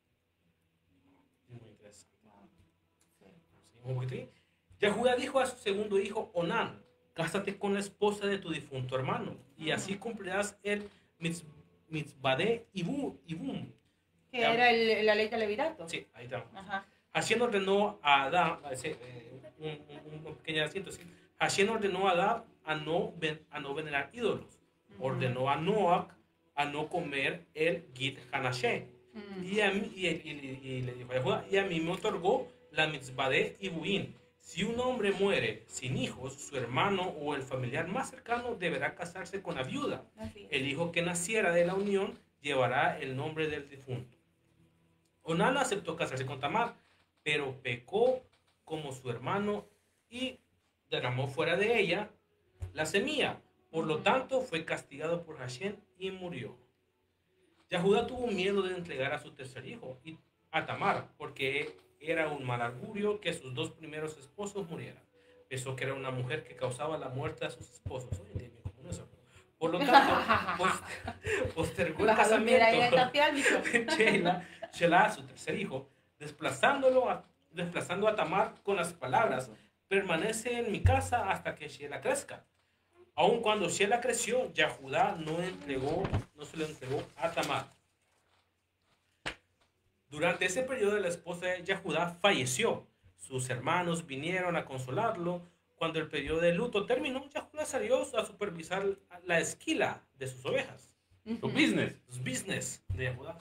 Muy interesante. Sí, un poquitín. Yahudá dijo a su segundo hijo, Onán, cásate con la esposa de tu difunto hermano, y así cumplirás el mitz- mitzvade ibum. ibum. Que Ya. era el- la ley de levirato. Sí, ahí está. Ajá. Hashem ordenó a Adán, ese, eh, un, un, un pequeño asiento, ¿sí? Hashem ordenó a Adán a no, ven- a no venerar ídolos. Ordenó a Noach a no comer el Git Hanashé. Mm. Y, a mí, y, y- y- y le dijo a Judá, y a mí me otorgó la mitzvah de Ibuín. Si un hombre muere sin hijos, su hermano o el familiar más cercano deberá casarse con la viuda. Así es. El hijo que naciera de la unión llevará el nombre del difunto. Onán aceptó casarse con Tamar, pero pecó como su hermano y derramó fuera de ella la semilla. Por lo tanto, fue castigado por Hashem y murió. Yahudá tuvo miedo de entregar a su tercer hijo, y a Tamar, porque era un mal augurio que sus dos primeros esposos murieran. Pensó que era una mujer que causaba la muerte a sus esposos. Hoy en día es bien común eso. Por lo tanto, pos- postergó el Vas a dormir ahí en el casamiento tapial, bicho. de Sheila, Shelah, su tercer hijo, desplazándolo a, desplazando a Tamar con las palabras, permanece en mi casa hasta que Shelah crezca. Aun cuando Shelah creció, Yahudá no entregó, no se lo entregó a Tamar. Durante ese periodo la esposa de Yahudá falleció. Sus hermanos vinieron a consolarlo. Cuando el periodo de luto terminó, Yahudá salió a supervisar la esquila de sus ovejas. Su business. Los business de Yahudá.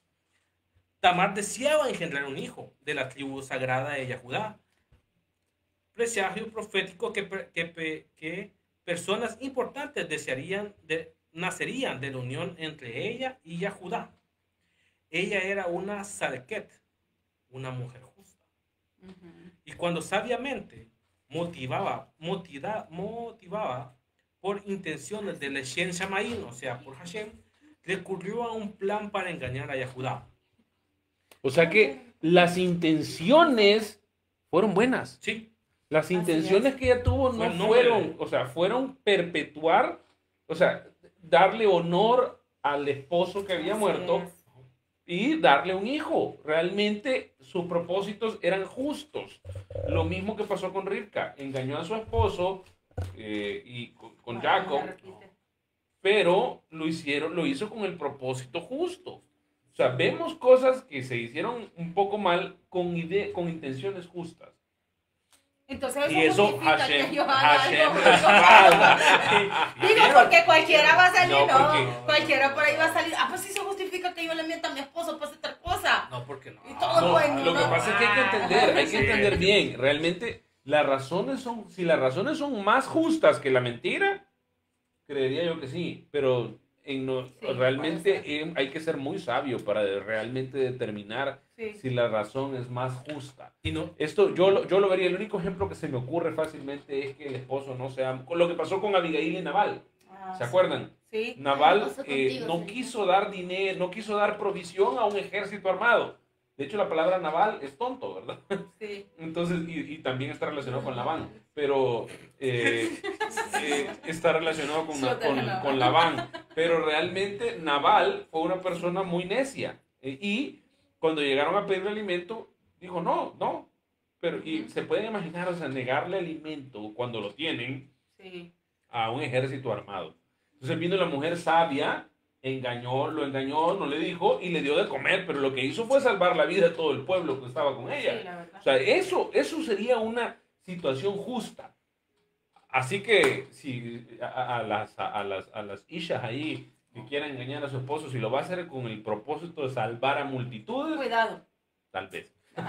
Tamar deseaba engendrar un hijo de la tribu sagrada de Yahudá. Presagio profético que, que, que personas importantes desearían de, nacerían de la unión entre ella y Yahudá. Ella era una Sadeket, una mujer justa. Uh-huh. Y cuando sabiamente motivaba, motiva, motivaba por intenciones de Leshem Shamaim, o sea, por Hashem, recurrió a un plan para engañar a Yahudá. O sea que las intenciones fueron buenas. Sí. Las intenciones que ella tuvo no Fue fueron, o sea, fueron perpetuar, o sea, darle honor al esposo que había muerto y darle un hijo. Realmente sus propósitos eran justos. Lo mismo que pasó con Rivka. Engañó a su esposo eh, y con, con Jacob, pero lo hicieron, lo hizo con el propósito justo. O sea, vemos cosas que se hicieron un poco mal con, ide con intenciones justas. Entonces eso, y eso justifica Hashem, que yo haga Hashem algo. respalda. Digo, porque cualquiera va a salir, No, no, porque- cualquiera por ahí va a salir. Ah, pues eso justifica que yo le mienta a mi esposo por hacer tal cosa. No, porque no. Y todo No, bueno, lo que ¿no? pasa es que hay que entender, hay que Sí. entender bien. Realmente, las razones son, si las razones son más justas que la mentira, creería yo que sí. Pero en no- Sí, realmente puede ser. eh, hay que ser muy sabio para de- realmente determinar Sí. si la razón es más justa. Y no, Esto yo lo, yo lo vería, el único ejemplo que se me ocurre fácilmente es que el esposo no sea, con lo que pasó con Abigail y Nabal. Ah, ¿Se acuerdan? Sí. Nabal pasó eh, contigo, no sí. quiso dar dinero, no quiso dar provisión a un ejército armado. De hecho, la palabra Nabal es tonto, ¿verdad? Sí. Entonces, y, y también está relacionado con Labán, pero eh, eh, está relacionado con, Suéltala, con, Labán. con Labán. Pero realmente Nabal fue una persona muy necia. eh, y cuando llegaron a pedirle alimento, dijo no, no. Pero, y se pueden imaginar, o sea, negarle alimento cuando lo tienen Sí. a un ejército armado. Entonces vino la mujer sabia, engañó, lo engañó, no le dijo y le dio de comer, pero lo que hizo fue salvar la vida de todo el pueblo que estaba con ella. Sí, la verdad. O sea, eso, eso sería una situación justa. Así que si a, a las, a, a las, a las ishas ahí que quieran engañar a su esposo, si lo va a hacer con el propósito de salvar a multitudes, Cuidado. tal vez.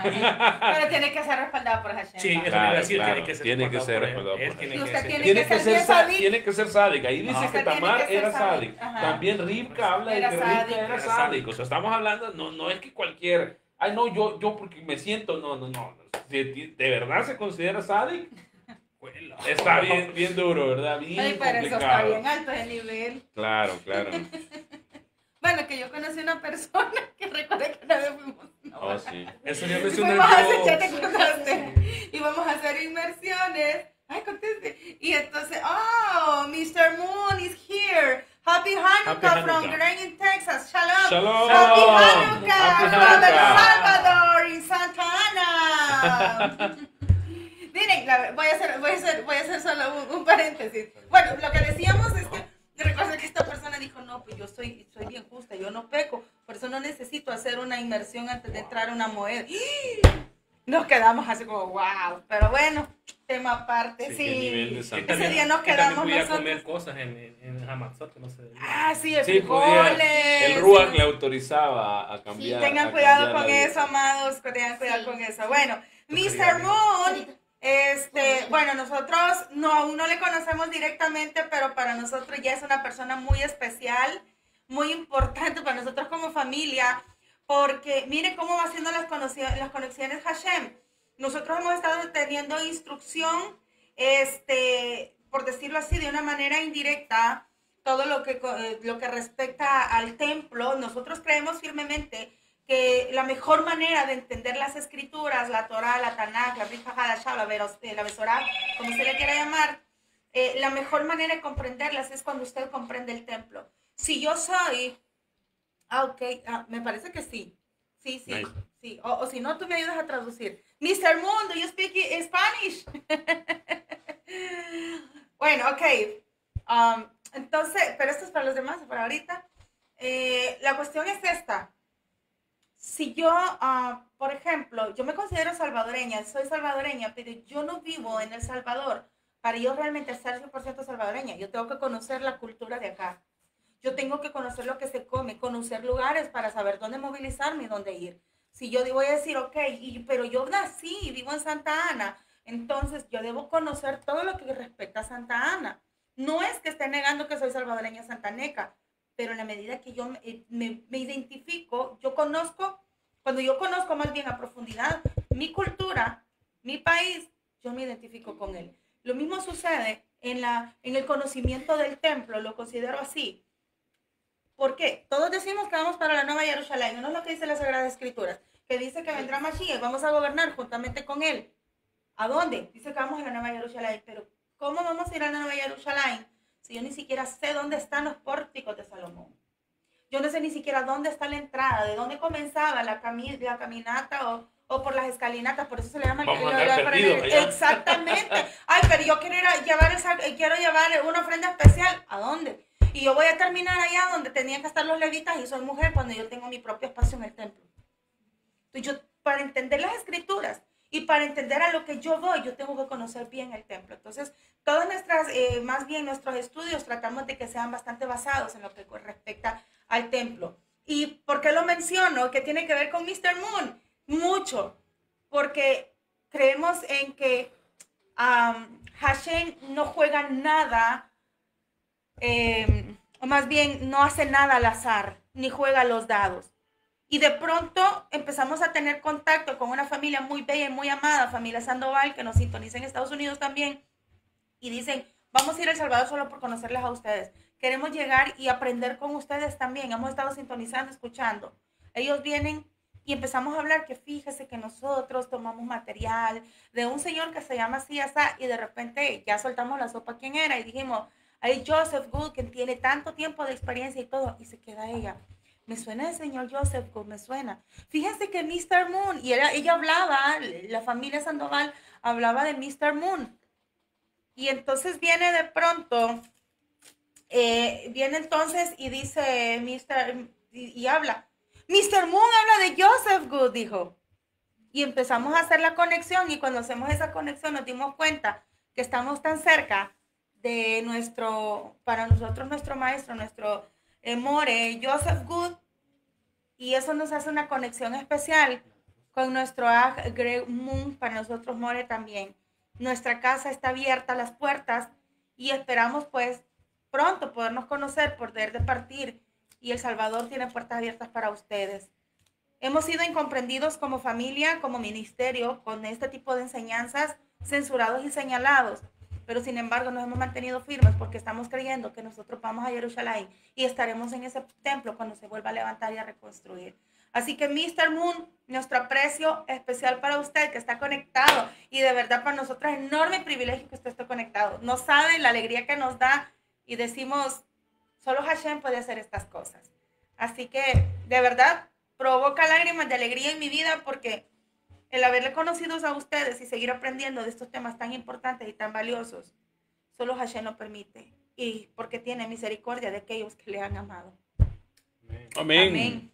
Ajá. Pero tiene que ser respaldada por Hashem. sí, eso ¿no? le iba a decir, Claro, tiene que ser tiene que ser respaldado respaldado por él. por Él él. tiene Y que usted ser- tiene Tiene que que, ser ser, bien sa- sádic. tiene que ser sádic. Ahí dice Ajá. que Usted tiene Tamar que ser era sádic. sádic. Ajá. También Rivka habla de Era que sádic. Rivka era Era sádic. sádic. O sea, estamos hablando, no, no es que cualquier, ay no, yo, yo porque me siento, no, no, no. Si de verdad se considera sádic, Juela. está bien, bien duro, ¿verdad? Bien Ay, pero eso está complicado. bien alto el nivel. Claro, claro. Bueno, que yo conocí una persona que recuerda que una vez fuimos. No, Oh, sí. Eso ya y mencioné fuimos a hacer, ya te yo. contaste. Y vamos a hacer inmersiones. Ay, conteste. Y entonces, oh, mister Moon is here. Happy Hanukkah, Happy from Hanukkah. Green, Texas. Shalom. Shalom. Happy Hanukkah Happy from El Hanukkah. Salvador, in Santa Ana. Miren, la- voy a hacer, voy a hacer, voy a hacer solo un, un paréntesis. Bueno, lo que decíamos es que recuerdo que esta persona dijo, no, pues yo soy, soy bien justa, yo no peco, por eso no necesito hacer una inmersión antes de entrar a una moeda. Nos quedamos así como, wow, pero bueno, tema aparte, Sí, sí. qué nivel de Y santidad. Ese día nos y también quedamos podía nosotros. comer cosas en, en, en Hamatzot que no se debía. Ah, sí, el Sí, podía, frijoles. el Ruach le autorizaba a cambiar. Tengan a cuidado cambiar con la vida. eso, amados, que tengan cuidado Sí. con eso. Bueno, Yo mister quería ver. Moon, este, bueno, nosotros no, aún no le conocemos directamente, pero para nosotros ya es una persona muy especial, muy importante para nosotros como familia, porque mire cómo va haciendo las, conoci- las conexiones Hashem. Nosotros hemos estado teniendo instrucción, este, por decirlo así, de una manera indirecta, todo lo que, co- eh, lo que respecta al templo. Nosotros creemos firmemente que la mejor manera de entender las escrituras, la Torah, la Tanakh, la Brit Hadashah, la, Veros- eh, la Besorá, como usted le quiera llamar, eh, la mejor manera de comprenderlas es cuando usted comprende el templo. Si yo soy, ah, ok, ah, me parece que sí, sí, sí, Nice. sí, o, o si no, tú me ayudas a traducir. mister Moon, do you speak Spanish? Bueno, ok, um, entonces, pero esto es para los demás, para ahorita. Eh, la cuestión es esta. si yo, uh, por ejemplo, yo me considero salvadoreña, soy salvadoreña, pero yo no vivo en El Salvador para yo realmente ser cien por ciento salvadoreña. Yo tengo que conocer la cultura de acá. Yo tengo que conocer lo que se come, conocer lugares para saber dónde movilizarme y dónde ir. Si yo voy a decir, ok, y, pero yo nací y vivo en Santa Ana, entonces yo debo conocer todo lo que respecta a Santa Ana. No es que esté negando que soy salvadoreña santaneca, pero en la medida que yo me, me, me identifico, yo conozco, cuando yo conozco más bien a profundidad mi cultura, mi país, yo me identifico con él. Lo mismo sucede en, la, en el conocimiento del templo, lo considero así. ¿Por qué? Todos decimos que vamos para la Nueva Jerusalén, no es lo que dice la Sagrada Escritura, que dice que vendrá Mashiach, vamos a gobernar juntamente con él. ¿A dónde? Dice que vamos a la Nueva Jerusalén, pero ¿cómo vamos a ir a la Nueva Jerusalén si yo ni siquiera sé dónde están los pórticos de Salomón? Yo no sé ni siquiera dónde está la entrada, de dónde comenzaba la, cami la caminata o, o por las escalinatas, por eso se le llama... Vamos el, a andar perdidos allá. Exactamente. Ay, pero yo quiero, ir a llevar el, quiero llevar una ofrenda especial. ¿A dónde? Y yo voy a terminar allá donde tenían que estar los levitas y soy mujer cuando yo tengo mi propio espacio en el templo. Entonces yo, para entender las escrituras y para entender a lo que yo voy, yo tengo que conocer bien el templo. Entonces, todas nuestras, eh, más bien nuestros estudios tratamos de que sean bastante basados en lo que respecta al templo. ¿Y por qué lo menciono? ¿Qué tiene que ver con mister Moon? Mucho, porque creemos en que um, Hashem no juega nada, eh, o más bien no hace nada al azar, ni juega los dados. Y de pronto empezamos a tener contacto con una familia muy bella y muy amada, familia Sandoval, que nos sintoniza en Estados Unidos también, y dicen, vamos a ir a El Salvador solo por conocerles a ustedes. Queremos llegar y aprender con ustedes también. Hemos estado sintonizando, escuchando. Ellos vienen y empezamos a hablar que fíjese que nosotros tomamos material de un señor que se llama así, así, y de repente ya soltamos la sopa quién era y dijimos, hay Joseph Good, que tiene tanto tiempo de experiencia y todo, y se queda ella. Me suena el señor Joseph Good, me suena. Fíjense que mister Moon, y era, ella hablaba, la familia Sandoval hablaba de mister Moon. Y entonces viene de pronto, eh, viene entonces y dice mister y, y habla. mister Moon habla de Joseph Good, dijo. Y empezamos a hacer la conexión y cuando hacemos esa conexión nos dimos cuenta que estamos tan cerca de nuestro, para nosotros nuestro maestro, nuestro eh, more, Joseph Good, y eso nos hace una conexión especial con nuestro Ag Greg Moon, para nosotros more también. Nuestra casa está abierta, las puertas, y esperamos pues pronto podernos conocer, poder departir, y El Salvador tiene puertas abiertas para ustedes. Hemos sido incomprendidos como familia, como ministerio, con este tipo de enseñanzas, censurados y señalados, pero sin embargo nos hemos mantenido firmes porque estamos creyendo que nosotros vamos a Jerusalén y estaremos en ese templo cuando se vuelva a levantar y a reconstruir. Así que mister Moon, nuestro aprecio especial para usted que está conectado, y de verdad para nosotros es enorme privilegio que usted esté conectado. No saben la alegría que nos da y decimos, solo Hashem puede hacer estas cosas. Así que de verdad provoca lágrimas de alegría en mi vida porque el haberle conocido a ustedes y seguir aprendiendo de estos temas tan importantes y tan valiosos, solo Hashem lo permite, y porque tiene misericordia de aquellos que le han amado. Amén. Amén.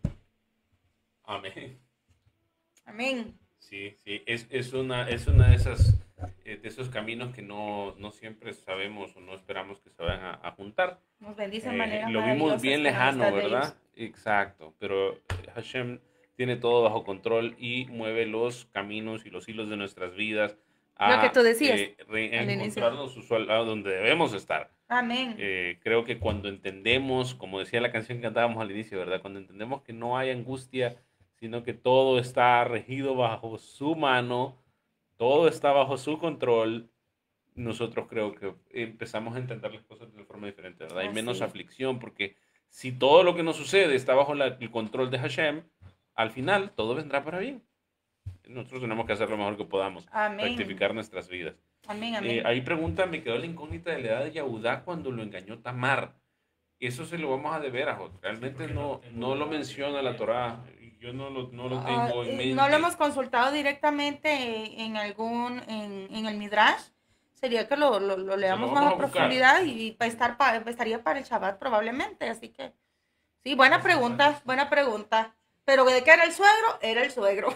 Amén. Amén. Sí, sí, es, es, una, es una de esas eh, de esos caminos que no, no siempre sabemos o no esperamos que se vayan a, a juntar. Nos bendice de Eh, manera lo vimos bien lejano, de ¿verdad? Exacto, pero Hashem tiene todo bajo control y mueve los caminos y los hilos de nuestras vidas a Lo que tú decías eh, al reencontrarnos usual, a donde debemos estar. Amén. Eh, creo que cuando entendemos, como decía la canción que cantábamos al inicio, ¿verdad? Cuando entendemos que no hay angustia, sino que todo está regido bajo su mano, todo está bajo su control, nosotros creo que empezamos a entender las cosas de forma diferente, ¿verdad? Hay Así menos es. aflicción, porque si todo lo que nos sucede está bajo la- el control de Hashem, al final todo vendrá para bien. Nosotros tenemos que hacer lo mejor que podamos, Amén. rectificar nuestras vidas. Amén, Eh, amén. ahí pregunta, me quedó la incógnita de la edad de Yahudá cuando lo engañó Tamar. Eso se lo vamos a deber a Jot. Realmente no, no lo menciona la Torá. Yo no lo, no lo Ah, tengo en eh, mente. no lo hemos consultado directamente en algún, en, en el Midrash. Sería que lo, lo, lo leamos vamos más a a buscar. profundidad y va a estar pa- estaría para el Shabbat probablemente. Así que, sí, buena pregunta, buena pregunta. Pero de que era el suegro, era el suegro.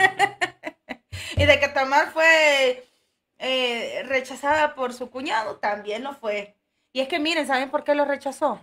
Y de que Tamar fue eh, rechazada por su cuñado, también lo fue. Y es que miren, ¿saben por qué lo rechazó?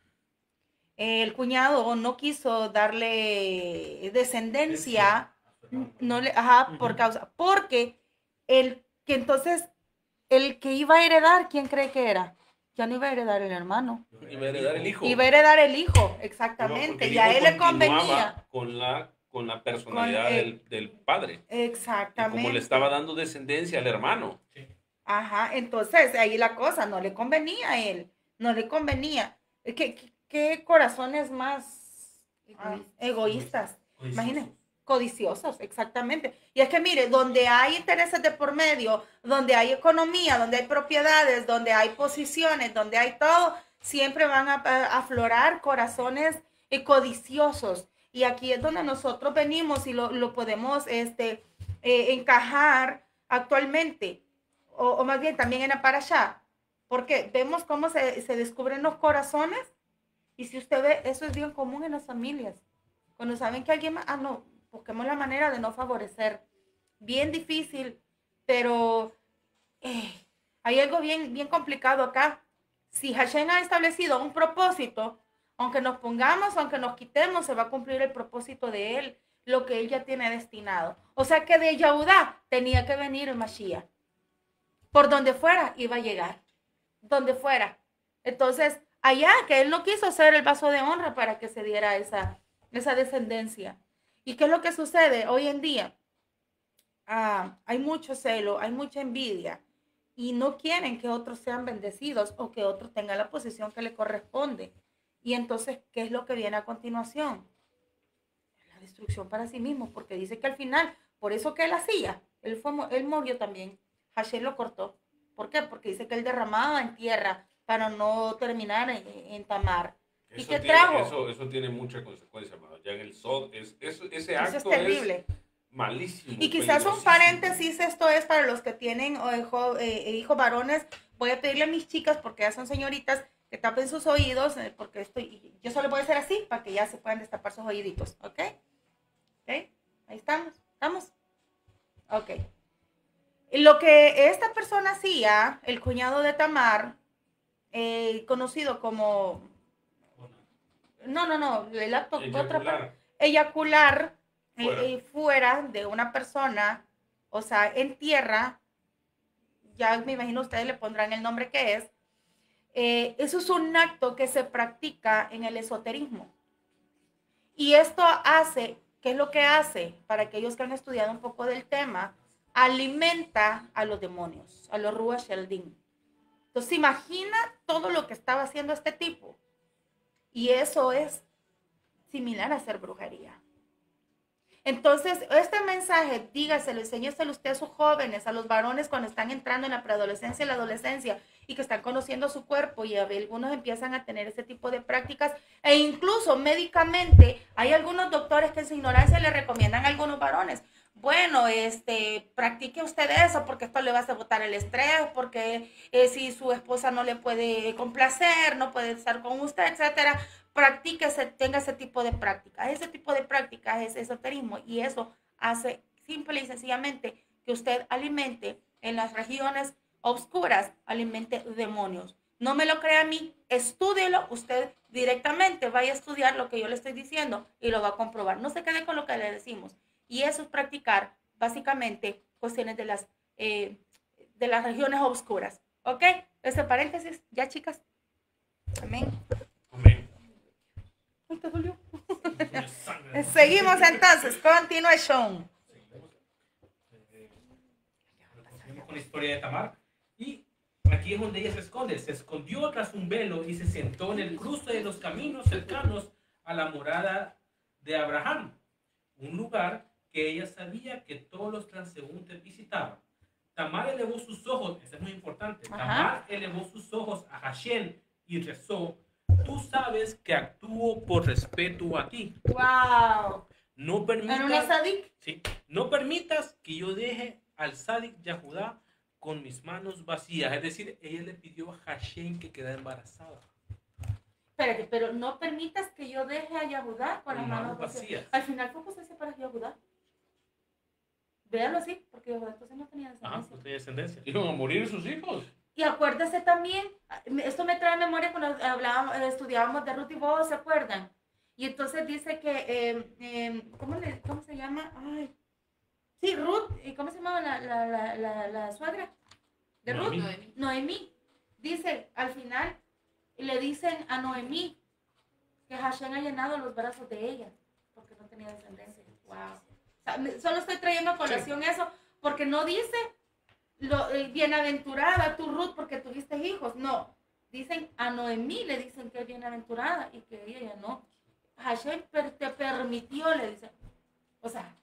El cuñado no quiso darle descendencia, no le, ajá, por Ujú. causa, porque el que entonces, el que iba a heredar, ¿quién cree que era? Ya no iba a heredar el hermano, Iba a heredar el hijo. iba a heredar el hijo, No, porque exactamente, el y a hijo él le continuaba convenía. con la, con la personalidad Con, eh, del, del padre. Y Exactamente. como le estaba dando descendencia al hermano. Ajá, entonces ahí la cosa, no le convenía a él, no le convenía. ¿Qué, qué, qué corazones más ah, egoístas? Imagínense, codiciosos, exactamente. Y es que mire, donde hay intereses de por medio, donde hay economía, donde hay propiedades, donde hay posiciones, donde hay todo, siempre van a, a aflorar corazones eh, codiciosos. Y aquí es donde nosotros venimos y lo, lo podemos este, eh, encajar actualmente. O, o más bien también en la parashá, porque vemos cómo se, se descubren los corazones, y si usted ve, eso es bien común en las familias. Cuando saben que alguien más, ah, no, busquemos la manera de no favorecer. Bien difícil, pero eh, hay algo bien, bien complicado acá. Si Hashem ha establecido un propósito, aunque nos pongamos, aunque nos quitemos, se va a cumplir el propósito de él, lo que él ya tiene destinado. O sea que de Yahudá tenía que venir el Mashiach. Por donde fuera iba a llegar, donde fuera. Entonces, allá que él no quiso ser el vaso de honra para que se diera esa, esa descendencia. ¿Y qué es lo que sucede hoy en día? Ah, hay mucho celo, hay mucha envidia y no quieren que otros sean bendecidos o que otros tengan la posición que le corresponde. Y entonces, ¿qué es lo que viene a continuación? La destrucción para sí mismo, porque dice que al final, por eso que él hacía, él, fue, él murió también. Hashem lo cortó. ¿Por qué? Porque dice que él derramaba en tierra para no terminar en, en Tamar. ¿Y Eso qué tiene, trajo? Eso, eso tiene mucha consecuencia, hermano. Ya en el Sod, es, eso, ese acto Eso es terrible. Es malísimo. Y quizás un paréntesis, esto es para los que tienen oh, hijo, eh, hijos varones. Voy a pedirle a mis chicas, porque ya son señoritas, que tapen sus oídos, eh, porque estoy, yo solo voy a hacer así para que ya se puedan destapar sus oíditos. ¿Ok? ¿Ok? Ahí estamos. ¿Estamos? Ok. Lo que esta persona hacía, el cuñado de Tamar, eh, conocido como... No, no, no, el acto Eyacular. eyacular Fuera. Eh, eh, fuera de una persona, o sea, en tierra, ya me imagino ustedes le pondrán el nombre que es, eh, eso es un acto que se practica en el esoterismo. Y esto hace, ¿qué es lo que hace? Para aquellos que han estudiado un poco del tema, alimenta a los demonios, a los Ruach Sheldin. Entonces, imagina todo lo que estaba haciendo este tipo. Y eso es similar a hacer brujería. Entonces, este mensaje, dígaselo, enséñeselo usted a sus jóvenes, a los varones cuando están entrando en la preadolescencia y la adolescencia y que están conociendo su cuerpo, y algunos empiezan a tener ese tipo de prácticas, e incluso médicamente hay algunos doctores que en su ignorancia le recomiendan a algunos varones: bueno, este, practique usted eso porque esto le va a hacer botar el estrés, porque eh, si su esposa no le puede complacer, no puede estar con usted, etcétera. Practique, ese, tenga ese tipo de prácticas. Ese tipo de prácticas es esoterismo, y eso hace simple y sencillamente que usted alimente en las regiones oscuras, alimente demonios. No me lo crea a mí, estúdielo usted directamente, vaya a estudiar lo que yo le estoy diciendo y lo va a comprobar. No se quede con lo que le decimos. Y eso es practicar básicamente cuestiones de las, eh, de las regiones oscuras. ¿Ok? Ese paréntesis, ya, chicas. Amén. Amén. Ay, te dolió. Seguimos entonces, continuation. Seguimos con la historia de Tamar. Y aquí es donde ella se esconde. Se escondió tras un velo y se sentó en el cruce de los caminos cercanos a la morada de Abraham, un lugar que ella sabía que todos los transeúntes visitaban. Tamar elevó sus ojos, eso es muy importante. Ajá. Tamar elevó sus ojos a Hashem y rezó: tú sabes que actúo por respeto a ti. Wow. No ¿En una permitas, sadik? sí, no permitas que yo deje al Sadik Yahudá con mis manos vacías. Es decir, ella le pidió a Hashem que quedara embarazada. Espérate, pero no permitas que yo deje a Yahudá con las Con manos manos vacías. vacías. Al final fue justicia para Yahudá. Véalo así, porque Yahudá entonces no tenía Ajá, descendencia. no tenía descendencia. Iban a morir sus hijos. Y acuérdese también, esto me trae memoria cuando hablábamos, estudiábamos de Ruth y Boaz, ¿se acuerdan? Y entonces dice que, eh, eh, ¿cómo, le, ¿cómo se llama? Ay, sí, Ruth, ¿y cómo se llamaba la, la, la, la, la suegra? De Noemí. Ruth, Noemí. Noemí. Dice, al final, le dicen a Noemí que Hashem ha llenado los brazos de ella, porque no tenía descendencia. Wow. O sea, me- solo estoy trayendo a colación eso, porque no dice, lo, eh, bienaventurada tu Ruth porque tuviste hijos. No, dicen a Noemí, le dicen que es bienaventurada y que ella ya no. Hashem per- te permitió, le dicen. O sea,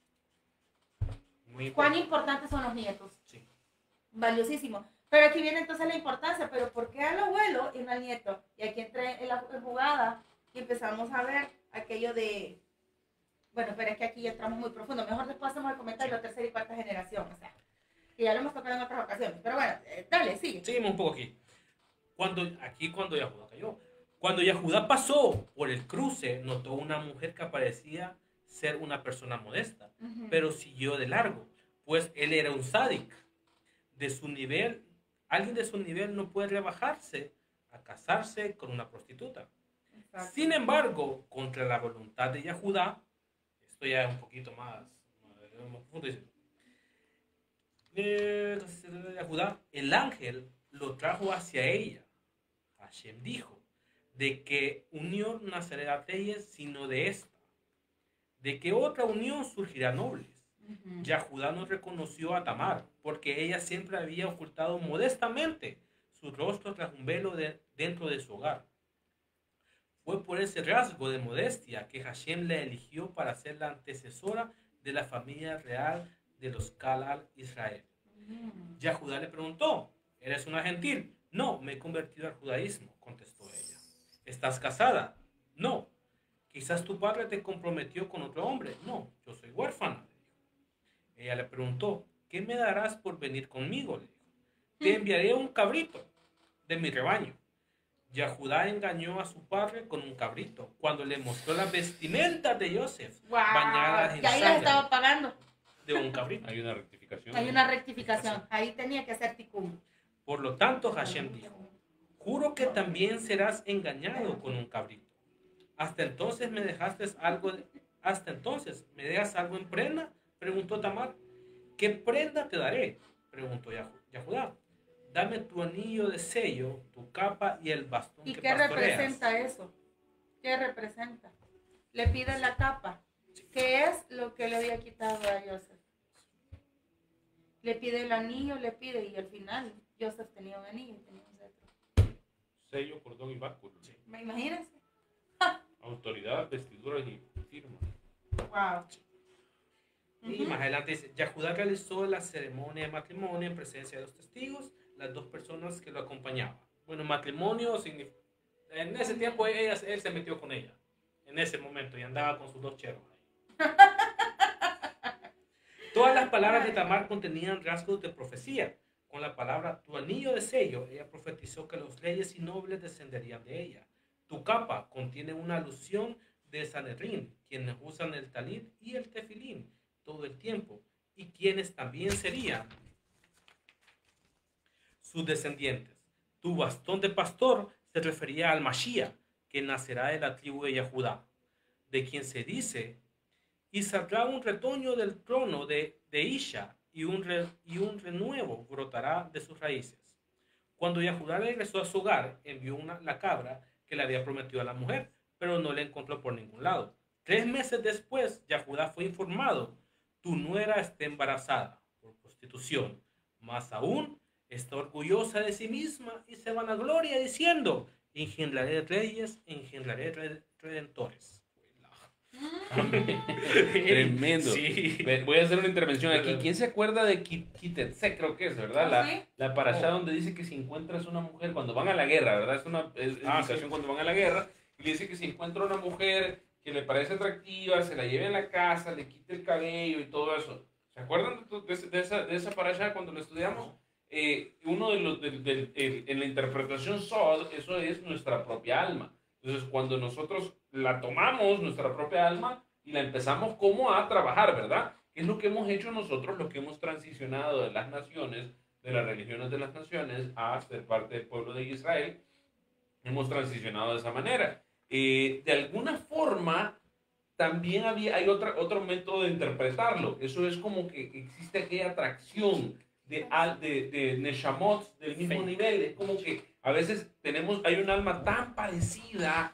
Muy cuán importante. importantes son los nietos. Sí. Valiosísimo. Pero aquí viene entonces la importancia, pero ¿por qué al abuelo y no al nieto? Y aquí entra en la en jugada y empezamos a ver aquello de, bueno, pero es que aquí ya entramos muy profundo. Mejor después hacemos el comentario de la tercera y cuarta generación, o sea, que ya lo hemos tocado en otras ocasiones. Pero bueno, eh, dale, sigue. Seguimos un poco aquí. Cuando, aquí cuando Yahudá cayó. Cuando Yahudá pasó por el cruce, notó una mujer que parecía ser una persona modesta, Ujú. pero siguió de largo, pues él era un sádic. De su nivel, alguien de su nivel no puede rebajarse a casarse con una prostituta. Exacto. Sin embargo, contra la voluntad de Yahudá, esto ya es un poquito más, más profundo, dice, eh, Yahudá, el ángel lo trajo hacia ella. Hashem dijo, de que unión nacerá de ellas, sino de esta, de que otra unión surgirá nobles. Ujú. Yahudá no reconoció a Tamar, porque ella siempre había ocultado modestamente su rostro tras un velo de- dentro de su hogar. Fue por ese rasgo de modestia que Hashem la eligió para ser la antecesora de la familia real de los Kalal Israel. Mm. Yahudá le preguntó, ¿eres una gentil? No, me he convertido al judaísmo, contestó ella. ¿Estás casada? No. Quizás tu padre te comprometió con otro hombre. No, yo soy huérfana, le dijo. Ella le preguntó, ¿qué me darás por venir conmigo? Le dijo. Te enviaré un cabrito de mi rebaño. Yahudá engañó a su padre con un cabrito cuando le mostró las vestimentas de Joseph Wow. bañadas en Y ahí la sangre estaba pagando. de un cabrito. Hay una rectificación. Hay una rectificación. Ahí tenía que hacer ticum. Por lo tanto, Hashem dijo, juro que también serás engañado con un cabrito. Hasta entonces me dejaste algo, de- hasta entonces me dejas algo en prenda, preguntó Tamar. ¿Qué prenda te daré? Preguntó Yahu- Yahudá. Dame tu anillo de sello, tu capa y el bastón ¿Y que qué pastoreas. representa eso? ¿Qué representa? Le pide la capa. ¿Qué es lo que le había quitado a Joseph? Le pide el anillo, le pide, y al final Joseph tenía un anillo y tenía un cetro. Sello, cordón y báculo. ¿Me imaginas? Autoridad, vestiduras y firma. Wow. Y más adelante dice, Yahudá realizó la ceremonia de matrimonio en presencia de los testigos, las dos personas que lo acompañaban. Bueno, matrimonio, signif- en ese tiempo ella, él se metió con ella, en ese momento, y andaba con sus dos cheros ahí. Todas las palabras de Tamar contenían rasgos de profecía. Con la palabra tu anillo de sello, ella profetizó que los reyes y nobles descenderían de ella. Tu capa contiene una alusión de Sanedrín, quienes usan el talit y el tefilín todo el tiempo, y quienes también serían sus descendientes. Tu bastón de pastor se refería al Mashiach, que nacerá de la tribu de Yahudá, de quien se dice, y saldrá un retoño del trono de, de Isha, y un, re- y un renuevo brotará de sus raíces. Cuando Yahudá regresó a su hogar, envió una, la cabra que le había prometido a la mujer, pero no la encontró por ningún lado. Tres meses después, Yahudá fue informado, tu nuera está embarazada por prostitución, más aún está orgullosa de sí misma y se vanagloria diciendo, engendraré reyes, engendraré re- redentores. Tremendo. Sí. Ve- Voy a hacer una intervención aquí. ¿Quién se acuerda de Ki- Kitetse? Creo que es, ¿verdad? La, ¿Sí? la parashá donde dice que si encuentras una mujer cuando van a la guerra, ¿verdad? Es una es, es Ah, indicación sí. cuando van a la guerra. Y le dice que si encuentra una mujer que le parece atractiva, se la lleve a la casa, le quite el cabello y todo eso. ¿Se acuerdan de, to- de ese- de esa, de esa parashá cuando lo estudiamos? Eh, uno de los, del- del- el- en la interpretación Sod, eso es nuestra propia alma. Entonces, cuando nosotros la tomamos, nuestra propia alma, y la empezamos como a trabajar, ¿verdad? Es lo que hemos hecho nosotros, lo que hemos transicionado de las naciones, de las religiones de las naciones, a ser parte del pueblo de Israel. Hemos transicionado de esa manera. Eh, de alguna forma, también había, hay otra, otro método de interpretarlo. Eso es como que existe aquella atracción de, de, de Neshamot del mismo nivel. Es como que a veces tenemos, hay un alma tan parecida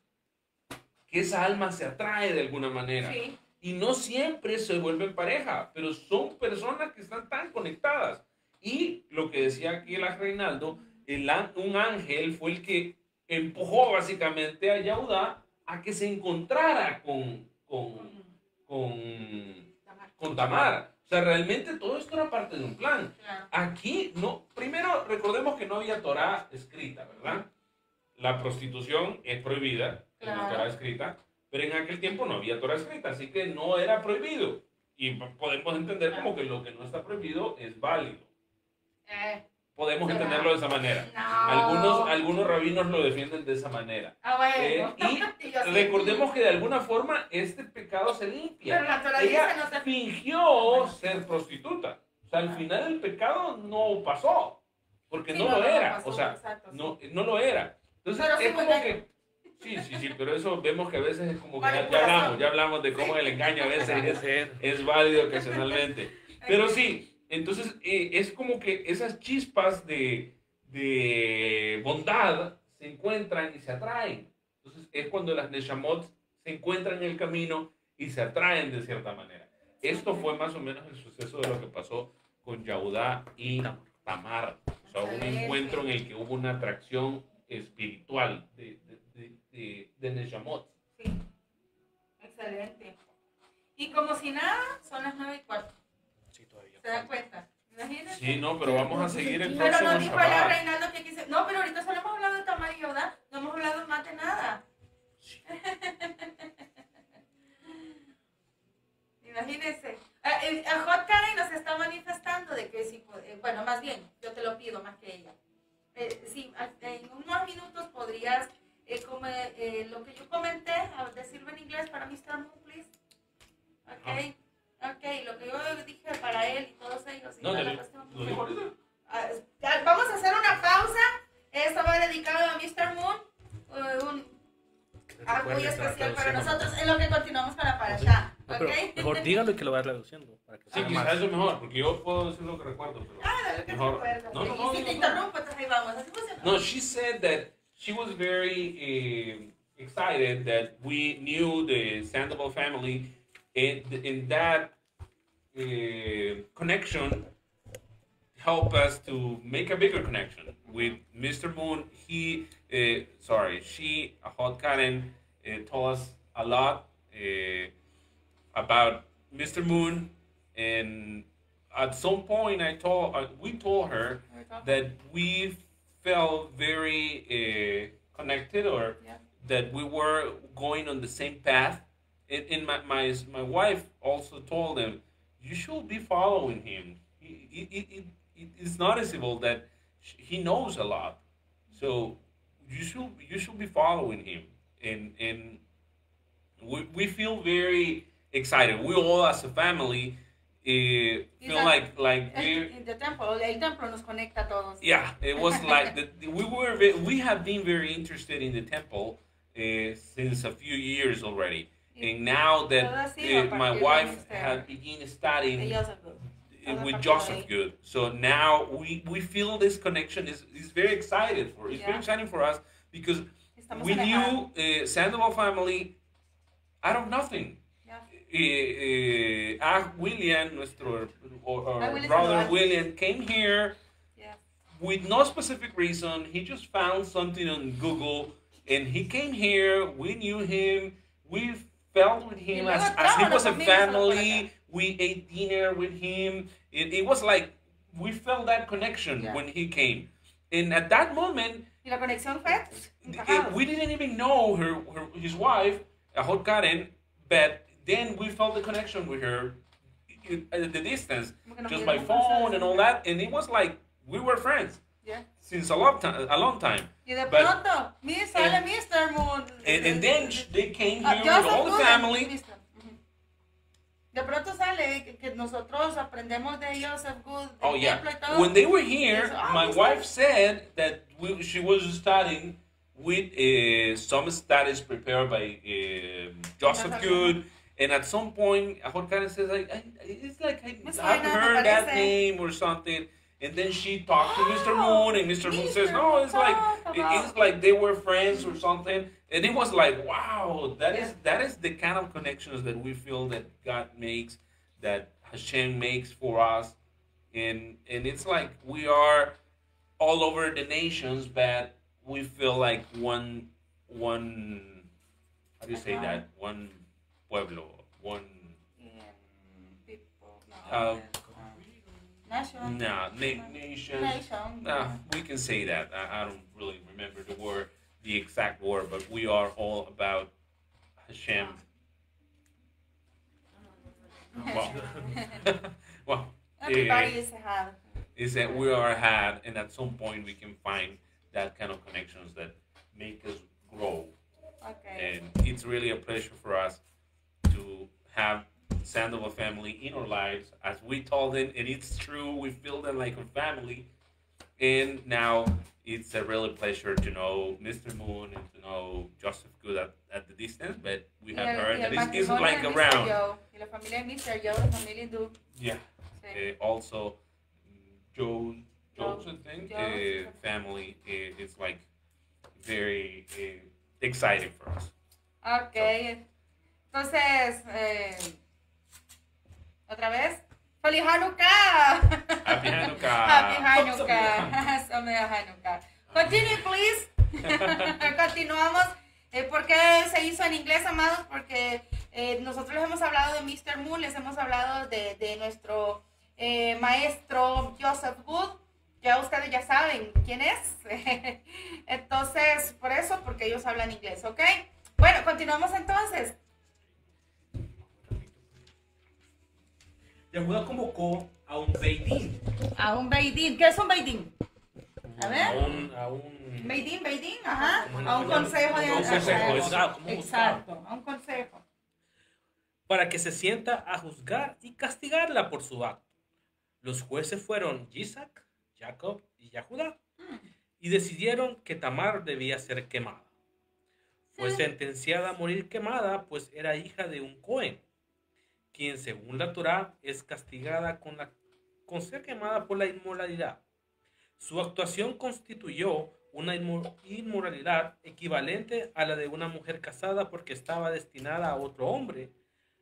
que esa alma se atrae de alguna manera. Sí. Y no siempre se vuelven pareja, pero son personas que están tan conectadas. Y lo que decía aquí el Reinaldo, el, un ángel fue el que empujó básicamente a Yahudá a que se encontrara con, con, con, con Tamar. O sea, realmente todo esto era parte de un plan. Claro. Aquí, no, primero recordemos que no había Torah escrita, ¿verdad? La prostitución es prohibida en la Claro. Torah escrita, pero en aquel tiempo no había Torah escrita, así que no era prohibido. Y podemos entender como que lo que no está prohibido es válido. Eh, Podemos ¿será? entenderlo de esa manera. No. Algunos, algunos rabinos lo defienden de esa manera. Ah, bueno. Eh, Y yo y sí. recordemos que de alguna forma este pecado se limpia. Pero la Torah dice Ella no se- fingió ser prostituta. O sea, al final el pecado no pasó. Porque Sí, no, no, lo no, no era. pasó, o sea, exacto, sí. no, no lo era. Entonces Pero sí es fue como engaño. que... Sí, sí, sí, pero eso vemos que a veces es como que ya, ya Manipulación. hablamos, ya hablamos de cómo el engaño a veces es, es válido ocasionalmente. Pero sí, entonces eh, es como que esas chispas de, de bondad se encuentran y se atraen. Entonces es cuando las Neshamot se encuentran en el camino y se atraen de cierta manera. Esto fue más o menos el suceso de lo que pasó con Yahudá y Tamar. O sea, un Excelente. encuentro en el que hubo una atracción espiritual de, de, de, de, de Neshamot. Sí. Excelente. Y como si nada, son las nueve y cuarto. Sí, todavía. ¿Se dan cuenta? Imagínense. Sí, no, pero vamos a seguir el Pero próximo nos dijo el Shabbat. Reinaldo que quise. No, pero ahorita solo hemos hablado de Tamar y Yahudá. No hemos hablado más de nada. Imagínense. Ah, eh, a Hot Karen nos está manifestando de que sí, eh, bueno, más bien, yo te lo pido más que ella. Eh, sí, a- en unos minutos podrías, eh, como, eh, lo que yo comenté, a decirlo en inglés para mister Moon, please. Ok, ok, lo que yo dije para él y todos ellos. y No, toda la lo, cuestión. lo dijo ahorita. Ah, ya, vamos a hacer una pausa. Esto va dedicado a mister Moon. eh, un, algo muy especial para nosotros en lo que continuamos con la parasha. No, pero ¿Ok? mejor dígalo y que lo vaya traduciendo. Para que Sí, sea quizás más. eso es mejor, porque yo puedo decir lo que recuerdo, pero... Ah, dale, que Mejor. te acuerdas. No, no, Y no, si no, te no. interrumpo, entonces ahí vamos. Así funciona. No, she said that she was very uh, excited that we knew the Sandoval family, and, and that uh, connection helped us to make a bigger connection with mister Moon. He, uh, sorry, she, Hot Karen, uh, told us a lot uh, about mister Moon, and at some point I told, uh, we told her that we felt very uh, connected, or Yeah. that we were going on the same path. And, and my, my my wife also told him, you should be following him. He, he, he, he- it's noticeable that sh- he knows a lot, so you should you should be following him. And and we, we feel very excited. We all as a family uh, feel that- like like we're El, el templo, el templo nos conecta a todos. yeah, it was like the, we were ve- we have been very interested in the temple uh, since a few years already, and now that Todo ha sido a uh, my partir de wife ustedes. had begun studying Ellos, uh, todo a with partir de Joseph ahí. Good, so now we we feel this connection is is very excited for it's very Yeah. exciting for us because Estamos we alejados. knew uh, Sandoval family out of nothing. Ya. Uh, uh, Ah William, nuestro or, or Ah, William brother Sandoval. William came here Ya. with no specific reason. He just found something on Google and he came here. We knew him. We felt with him Y luego as, as he trajo was la a familia solo por family. We ate dinner with him. It, it was like we felt that connection Yeah. when he came. And at that moment, Y la conexión fue eh, encajados. we didn't even know her, her his wife, Ahot Karen, but then we felt the connection with her at the distance, Como que nos just by dieron phone cosas. and all that, and it was like we were friends. Yeah. since a long time. A long time. Y de But- pronto, mi sale and- mister Moon. And, and then sh- they came Ah, here Joseph with all the Good, family. mister. Ujú. De pronto sale que, que nosotros aprendemos de Joseph Good. del Oh yeah. templo y todo. When they were here, Yes, oh, my mister. wife said that we, she was studying with uh, some studies prepared by uh, Joseph Joseph Good, and at some point, Jorge Karen says, like, I, it's like I, Me I've suena, me heard that parece. name or something. And then she talked to Mister Moon, and Mister Moon says, no, it's like Talk it- about- it's like they were friends or something. And it was like, wow, that is that is the kind of connections that we feel that God makes, that Hashem makes for us, and and it's like we are all over the nations, but we feel like one one. How do you say that? One pueblo, one. People, no. Uh, Nation. Nah, na- nation. Nation. Nah, we can say that. I, I don't really remember the word, the exact word, but we are all about Hashem. Well, well Everybody eh, is had. is that we are had, and at some point we can find that kind of connections that make us grow. Okay. And it's really a pleasure for us to have Sandoval family in our lives. As we told them, and it's true, we feel them like a family. And now it's a really pleasure to know Mister Moon and to know Joseph Good at, at the distance, but we Y have el- heard y that el it's, it's matrimonio like de mister around. Joe. Y la familia de mister Joe, la familia hindú. Yeah. Sí. Uh, also, Joe, Joe's, Joe- I think, Joe's, uh, okay. family uh, is like very uh, exciting for us. Ok. Entonces, eh, otra vez. ¡Feliz Hanukkah! Happy Hanukkah. Happy Hanukkah. Sameh Hanukkah. Continue, please. Continuamos. Eh, ¿Por qué se hizo en inglés, amados? Porque eh, nosotros les hemos hablado de mister Moon, les hemos hablado de, de nuestro eh, maestro Joseph Good. Ya ustedes ya saben quién es. Entonces, por eso, porque ellos hablan inglés, ¿ok? Bueno, continuamos entonces. Yahuda convocó a un Beidín. A un Beidín. ¿Qué es un Beidín? A A ver. un, a un Beidín, Beidín, ajá. Como A un una- consejo de como un consejo, Ajá. exacto, como un Exacto, a un consejo. para que se sienta a juzgar y castigarla por su acto. Los jueces fueron Isaac, Jacob y Yahudá, y decidieron que Tamar debía ser quemada. Fue sentenciada a morir quemada, pues era hija de un Cohen, quien según la Torá es castigada con, la, con ser quemada por la inmoralidad. Su actuación constituyó una inmo- inmoralidad equivalente a la de una mujer casada porque estaba destinada a otro hombre.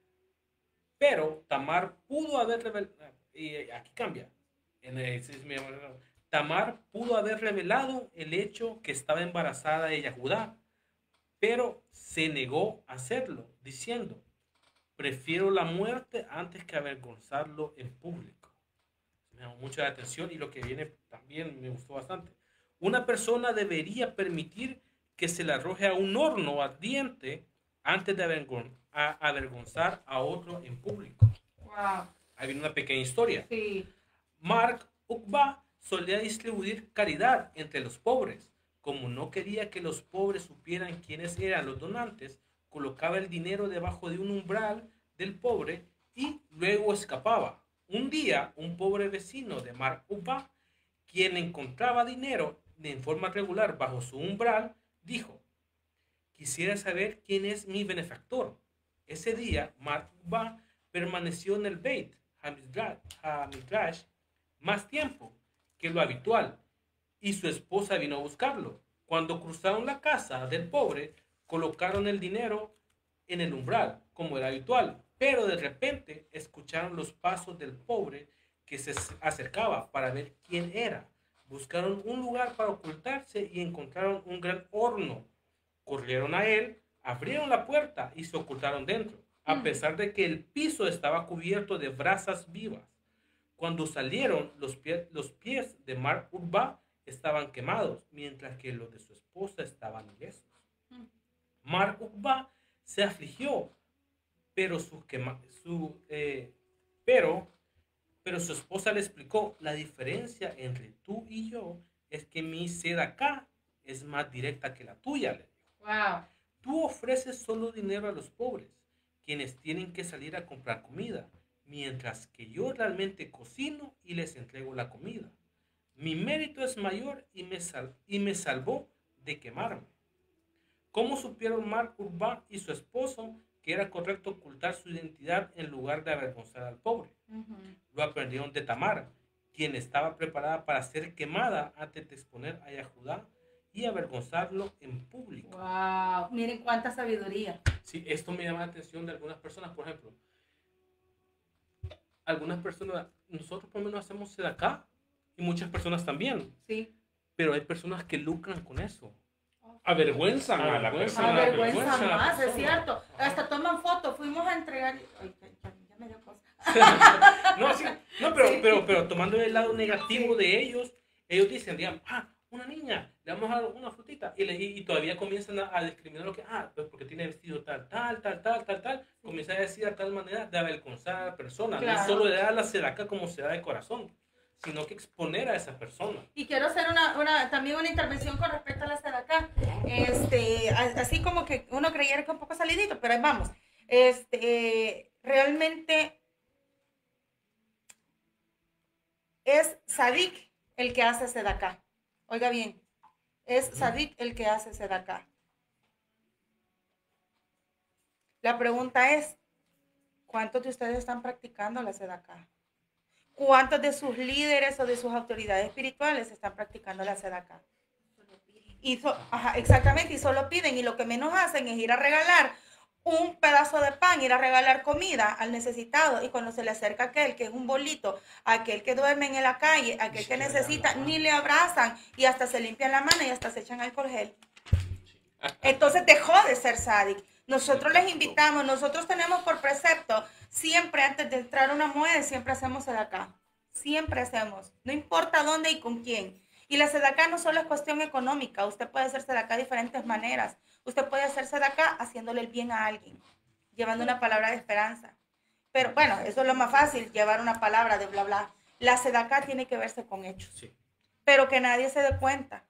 Pero Tamar pudo haber revelado, y aquí cambia, en el- Tamar pudo haber revelado el hecho que estaba embarazada de Yahudá, pero se negó a hacerlo, diciendo, prefiero la muerte antes que avergonzarlo en público. Me llamó mucho la atención y lo que viene también me gustó bastante. Una persona debería permitir que se le arroje a un horno ardiente antes de avergon- a- avergonzar a otro en público. Wow. Ahí viene una pequeña historia. Sí. Mark Ukba solía distribuir caridad entre los pobres. Como no quería que los pobres supieran quiénes eran los donantes, colocaba el dinero debajo de un umbral del pobre y luego escapaba. Un día, un pobre vecino de Mark Ukba, quien encontraba dinero en forma regular bajo su umbral, dijo, quisiera saber quién es mi benefactor. Ese día, Mark Ukba permaneció en el Beit Hamidrash más tiempo que lo habitual y su esposa vino a buscarlo. Cuando cruzaron la casa del pobre, colocaron el dinero en el umbral, como era habitual, pero de repente escucharon los pasos del pobre que se acercaba para ver quién era. Buscaron un lugar para ocultarse y encontraron un gran horno. Corrieron a él, abrieron la puerta y se ocultaron dentro, a pesar de que el piso estaba cubierto de brasas vivas. Cuando salieron, los, pie, los pies de Mark Urba estaban quemados, mientras que los de su esposa estaban ilesos. Mark Urba se afligió, pero su, quema, su, eh, pero, pero su esposa le explicó, la diferencia entre tú y yo es que mi sedacá es más directa que la tuya, le dijo. Wow. Tú ofreces solo dinero a los pobres, quienes tienen que salir a comprar comida, mientras que yo realmente cocino y les entrego la comida. Mi mérito es mayor y me, sal y me salvó de quemarme. ¿Cómo supieron Mark Urban y su esposo que era correcto ocultar su identidad en lugar de avergonzar al pobre? Uh-huh. Lo aprendieron de Tamar, quien estaba preparada para ser quemada antes de exponer a Yahudá y avergonzarlo en público. Wow, miren cuánta sabiduría. Sí, esto me llama la atención de algunas personas, por ejemplo. Algunas personas, nosotros por lo menos hacemos sedacá y muchas personas también. Sí. Pero hay personas que lucran con eso. Avergüenzan a la Avergüenzan persona. Avergüenza avergüenza a la más, es persona. cierto. Hasta toman fotos, fuimos a entregar. Ay, ya, ya- ya me dio cosa. No, sí, no pero, Sí. pero, pero tomando el lado negativo de ellos, ellos dicen, digamos, ah, una niña, le vamos a dar una frutita, y, le, y, y todavía comienzan a, a discriminar lo que, ah, pues porque tiene vestido tal, tal, tal, tal, tal, tal, comienzan a decir de tal manera de avergonzar a la persona, Claro. no solo de dar la sedacá como se da de corazón, sino que exponer a esa persona. Y quiero hacer una, una, también una intervención con respecto a la sedacá. Este, a- así como que uno creyera que un poco salidito, pero ahí vamos. Este, realmente es Sadik el que hace sedacá. Oiga bien, es Sadik el que hace sedacá. La pregunta es, ¿cuántos de ustedes están practicando la sedacá? ¿Cuántos de sus líderes o de sus autoridades espirituales están practicando la sedacá? Y so- ajá, exactamente, y solo piden, y lo que menos hacen es ir a regalar un pedazo de pan, ir a regalar comida al necesitado, y cuando se le acerca aquel que es un bolito, aquel que duerme en la calle, aquel que necesita, ni le abrazan, y hasta se limpian la mano y hasta se echan alcohol gel. Entonces dejó de ser sádic. Nosotros les invitamos, nosotros tenemos por precepto, siempre antes de entrar a una mujer, siempre hacemos sedacá. Siempre hacemos, no importa dónde y con quién. Y la sedacá no solo es cuestión económica, usted puede hacer sedacá de diferentes maneras. Usted puede hacer sedacá haciéndole el bien a alguien, llevando una palabra de esperanza. Pero bueno, eso es lo más fácil, llevar una palabra de bla bla. La sedacá tiene que verse con hechos, Sí. pero que nadie se dé cuenta.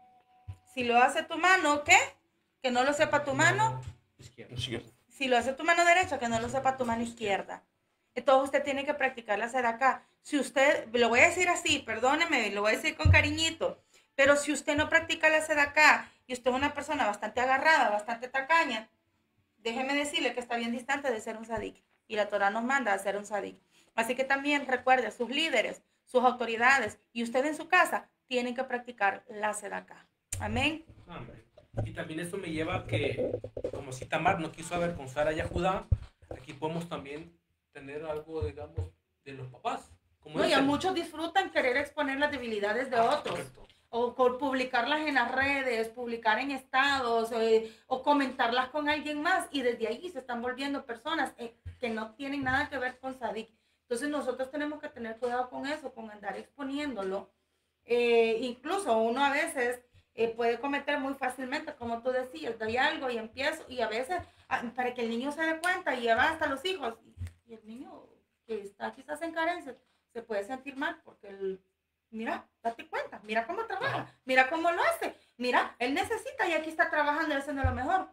Si lo hace tu mano, ¿qué? Que no lo sepa tu mano. Izquierda. Si lo hace tu mano derecha, que no lo sepa tu mano izquierda. Entonces usted tiene que practicar la sedacá. Si usted, lo voy a decir así, perdóneme, lo voy a decir con cariñito, pero si usted no practica la sedacá y usted es una persona bastante agarrada, bastante tacaña, déjeme decirle que está bien distante de ser un sadik. Y la Torah nos manda a ser un sadik. Así que también recuerde, sus líderes, sus autoridades y usted en su casa tienen que practicar la sedacá. Amén. Amén. Y también esto me lleva a que, como si Tamar no quiso avergonzar a Yahudá, aquí podemos también tener algo, digamos, de los papás. Como No, y a dicen. muchos disfrutan querer exponer las debilidades de otros. Correcto. O por publicarlas en las redes, publicar en estados, eh, o comentarlas con alguien más, y desde ahí se están volviendo personas eh, que no tienen nada que ver con sadik. Entonces nosotros tenemos que tener cuidado con eso, con andar exponiéndolo. Eh, incluso uno a veces eh, puede cometer muy fácilmente, como tú decías, doy algo y empiezo, y a veces ah, para que el niño se dé cuenta y lleva hasta los hijos, y, y el niño que está quizás en carencia se puede sentir mal porque el mira, date cuenta, mira cómo trabaja, mira cómo lo hace, mira, él necesita y aquí está trabajando y haciendo lo mejor.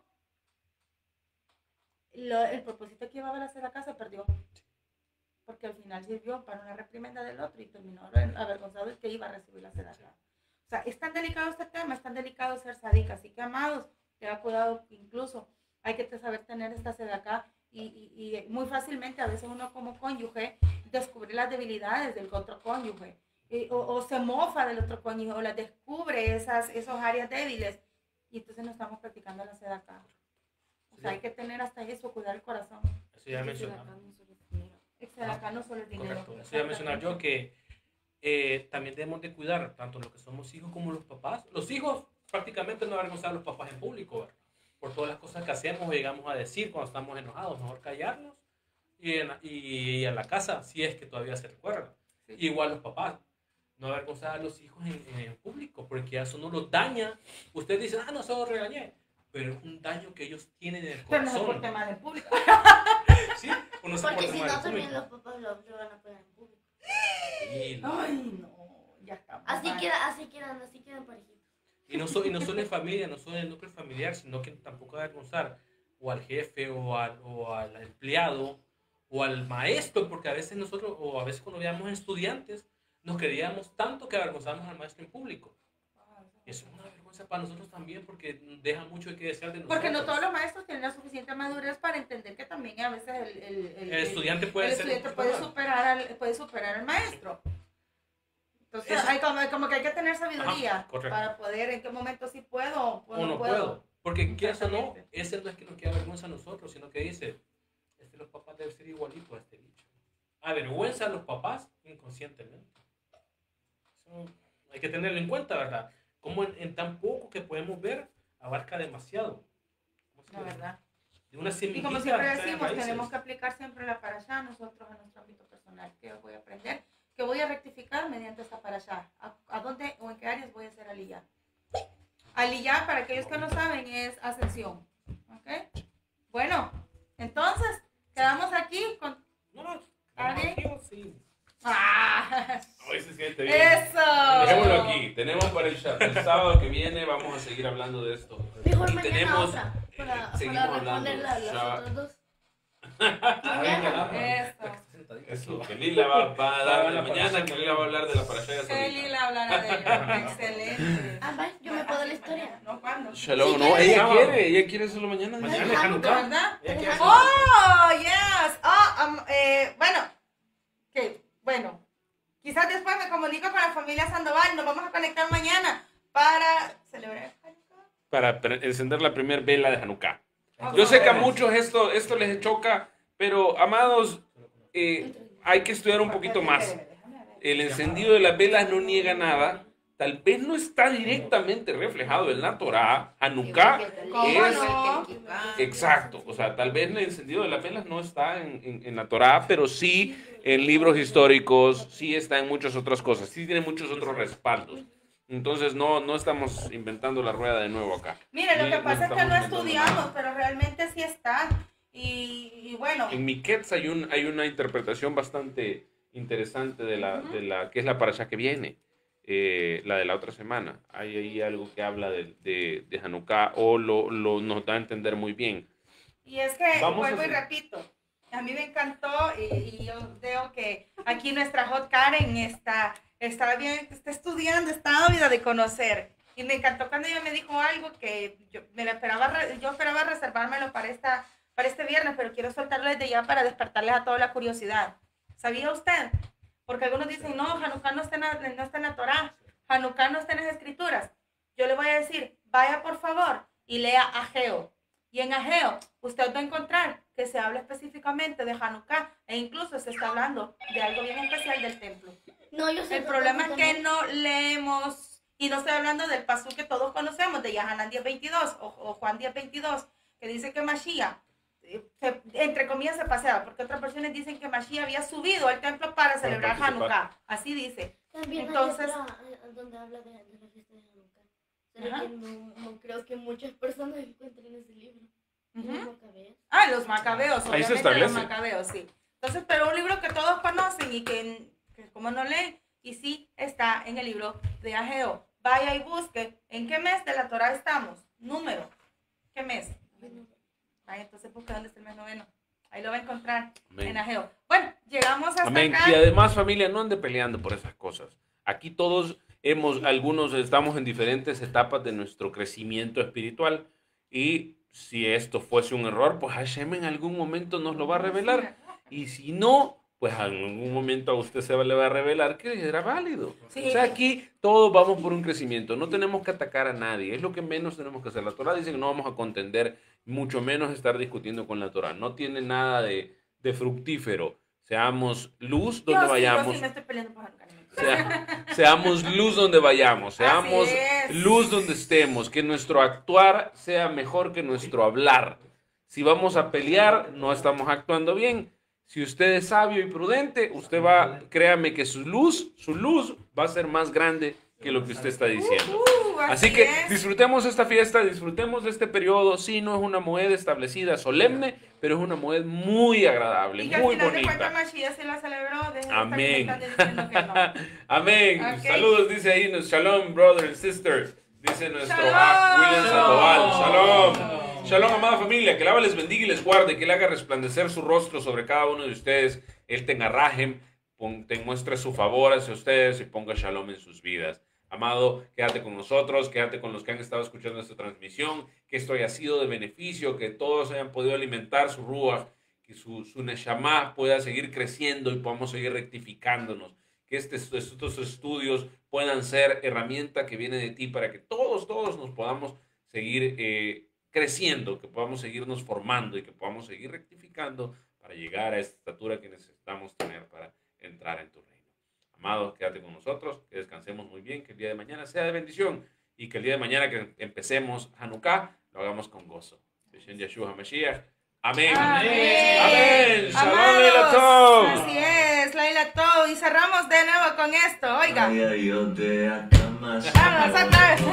Lo- el propósito que llevaba a hacer acá se perdió, porque al final sirvió para una reprimenda del otro y terminó avergonzado el que iba a recibir la sedacá. O sea, es tan delicado este tema, es tan delicado ser sadica, así que amados, tenga cuidado, incluso hay que saber tener esta sedacá y, y, y muy fácilmente a veces uno como cónyuge descubre las debilidades del otro cónyuge. Eh, o, o se mofa del otro cónyuge, o las descubre esas, esas áreas débiles, y entonces no estamos practicando la sedacá. O sea, hay que tener hasta eso, cuidar el corazón. Eso ya mencionaba. El sedacá no solo es dinero. Correcto. Eso ya mencionar yo que eh, también debemos de cuidar tanto lo que somos hijos como los papás. Los hijos prácticamente no avergonzar a los papás en público, ¿verdad? Por todas las cosas que hacemos o llegamos a decir cuando estamos enojados. Mejor callarnos y en, y en la casa, si es que todavía se recuerda. Sí. Igual los papás. No avergonzar a los hijos en, en público, porque eso no los daña. Usted dice, ah, no, solo regañé. Pero es un daño que ellos tienen en el Pero no se corazón. porte mal en público. ¿Sí? O no se Porque porte si mal en no, también público. los papás lo, lo van a poner en público. Sí, no. Ay, no, ya estamos. Así quedan, así quedan, así quedan parejitos. Y no, so, y no solo en familia, no solo en el núcleo familiar, sino que tampoco avergonzar o al jefe o al, o al empleado o al maestro, porque a veces nosotros, o a veces cuando veíamos estudiantes, nos queríamos tanto que avergonzamos al maestro en público. Y eso es una vergüenza para nosotros también, porque deja mucho que desear de nosotros. Porque no todos los maestros tienen la suficiente madurez para entender que también a veces el, el, el, el estudiante puede, el ser estudiante puede, superar al, puede superar al maestro. Entonces, Eso, hay como, como que hay que tener sabiduría ajá, para poder, en qué momento sí puedo o o no no puedo. puedo. Porque quieras o no, ese no es que nos queda vergüenza a nosotros, sino que dice, es que los papás deben ser igualitos a este bicho. Avergüenza a los papás inconscientemente. Eso hay que tenerlo en cuenta, ¿verdad? Como en, en tan poco que podemos ver, abarca demasiado. La verdad. De una Y como siempre decimos, tenemos que aplicar siempre la parashá nosotros en nuestro ámbito personal. ¿Qué voy a aprender? ¿Qué voy a rectificar mediante esta parashá? ¿A, a dónde o en qué áreas voy a hacer aliyah? Aliyah, para aquellos que no saben, es ascensión. ¿Ok? Bueno, entonces, quedamos aquí con... No, no, ¿Alguien? sí. ¡Ah! Hoy se siente bien. ¡Eso! Dejémoslo aquí. Tenemos para el, el sábado que viene, vamos a seguir hablando de esto. Mejor Y mañana tenemos, otra, para, seguimos para hablando. responder las, las Ya. otras dos. Eso. Eso, que Lila va, va a dar la mañana, que Lila va a hablar de la parashá ya Que solita. Lila hablará de ello. Excelente. Ah, vale, yo me puedo la historia. No, ¿cuándo? Shalom, Sí, no, quiere. ella quiere, ella quiere hacerlo mañana. Mañana ¿De es Hanukkah, Hanukkah. verdad? Ella quiere- ¡Oh, yes! Oh, um, eh, bueno, que, bueno, quizás después me comunico con la familia Sandoval. Nos vamos a conectar mañana para celebrar Hanukkah. Para pre- encender la primera vela de Hanukkah. Ok. Yo sé que a muchos esto, esto les choca, pero amados, eh, hay que estudiar un poquito más. El encendido de las velas no niega nada. Tal vez no está directamente reflejado en la Torá. Hanukkah ¿Cómo es... no? Exacto, o sea, tal vez el encendido de las velas no está en, en, en la Torá, pero sí en libros históricos, sí está en muchas otras cosas, sí tiene muchos otros respaldos. Entonces no, no estamos inventando la rueda de nuevo acá. Mire, lo No- que no pasa es que estamos no inventando estudiamos, nada. pero realmente sí está. Y, y bueno, En Miquetz hay, un, hay una interpretación bastante interesante de la, de la que es la parasha que viene, eh, la de la otra semana. Hay ahí algo que habla de, de, de Hanukkah o lo, lo, nos da a entender muy bien. y es que Vamos a vuelvo y hacer- repito, a mí me encantó y, y yo veo que aquí nuestra Hot Karen está, está bien, está estudiando, está ávida de conocer. Y me encantó cuando ella me dijo algo que yo, me lo esperaba, re- yo esperaba reservármelo para, esta, para este viernes, pero quiero soltarlo desde ya para despertarles a toda la curiosidad. ¿Sabía usted? Porque algunos dicen, no, Hanukkah no está en la, no está en la Torá, Hanukkah no está en las escrituras. Yo le voy a decir, vaya por favor y lea Ageo. Y en Ageo usted va a encontrar que se habla específicamente de Hanukkah e incluso se está hablando de algo bien especial del templo. No, yo sé. El problema es que no leemos, y no estoy hablando del pasú que todos conocemos, de Yahanan diez veintidós o, o Juan diez veintidós, que dice que Mashiach, eh, se- entre comillas, se paseaba, porque otras versiones dicen que Mashiach había subido al templo para celebrar participar. Hanukkah. Así dice. También Entonces- hay otra, eh, donde habla de, de la fiesta de Hanukkah. Solo Ajá. que no, no creo que muchas personas encuentren ese libro. Ujú. Los macabeos. Ah, los macabeos, Ahí se obviamente los establece. macabeos, sí. Entonces, pero un libro que todos conocen y que, que como no leen, y sí está en el libro de Ageo. Vaya y busque en qué mes de la Torah estamos. Número. ¿Qué mes? Ay, entonces busque dónde está el mes noveno. Ahí lo va a encontrar Amén. en Ageo. Bueno, llegamos hasta Amén. acá. Y además, familia, no ande peleando por esas cosas. Aquí todos hemos, algunos estamos en diferentes etapas de nuestro crecimiento espiritual. Y si esto fuese un error, pues Hashem en algún momento nos lo va a revelar. Y si no, pues en algún momento a usted se le va a revelar que era válido. Sí. O sea, aquí todos vamos por un crecimiento. No tenemos que atacar a nadie. Es lo que menos tenemos que hacer. La Torah dice que no vamos a contender, mucho menos estar discutiendo con la Torah. No tiene nada de, de fructífero. Seamos luz donde Yo sí, yo vayamos. sí me estoy peleando por Hanukkah. Sea- seamos luz donde vayamos, seamos Así es. luz donde estemos, que nuestro actuar sea mejor que nuestro hablar. Si vamos a pelear, no estamos actuando bien. Si usted es sabio y prudente, usted va, créame que su luz, su luz va a ser más grande que lo que usted está diciendo. Uh, Así así que es. disfrutemos esta fiesta, disfrutemos de este periodo. Sí, no es una moed establecida solemne, pero es una moed muy agradable, Y que al muy final de cuentas bonita. Mashiach se la celebró. dejen de estar Amén. inventando y diciendo que no. Amén. Ok. Saludos, dice ahí, nos- shalom, brother and sister. Dice nuestro Shalom. ah, William Sandoval. Shalom. Shalom. Shalom, amada familia. Que el Abba les bendiga y les guarde. Que Él haga resplandecer su rostro sobre cada uno de ustedes. Él tenga rajem, pon- te muestre su favor hacia ustedes y ponga shalom en sus vidas. Amado, quédate con nosotros, quédate con los que han estado escuchando esta transmisión. Que esto haya sido de beneficio, que todos hayan podido alimentar su ruach, que su, su neshama pueda seguir creciendo y podamos seguir rectificándonos. Que este, estos estudios puedan ser herramienta que viene de ti para que todos, todos nos podamos seguir eh, creciendo, que podamos seguirnos formando y que podamos seguir rectificando para llegar a esta estatura que necesitamos tener para entrar en tu reino. Amado, quédate con nosotros, que descansemos muy bien, que el día de mañana sea de bendición y que el día de mañana que empecemos Hanukkah lo hagamos con gozo. Beshem Yeshua HaMashiach. Amén. Amén. Amén. Shalom, Amados, Leila Tov. así es, Laila Tov. Y cerramos de nuevo con esto, oiga. Vamos, otra vez.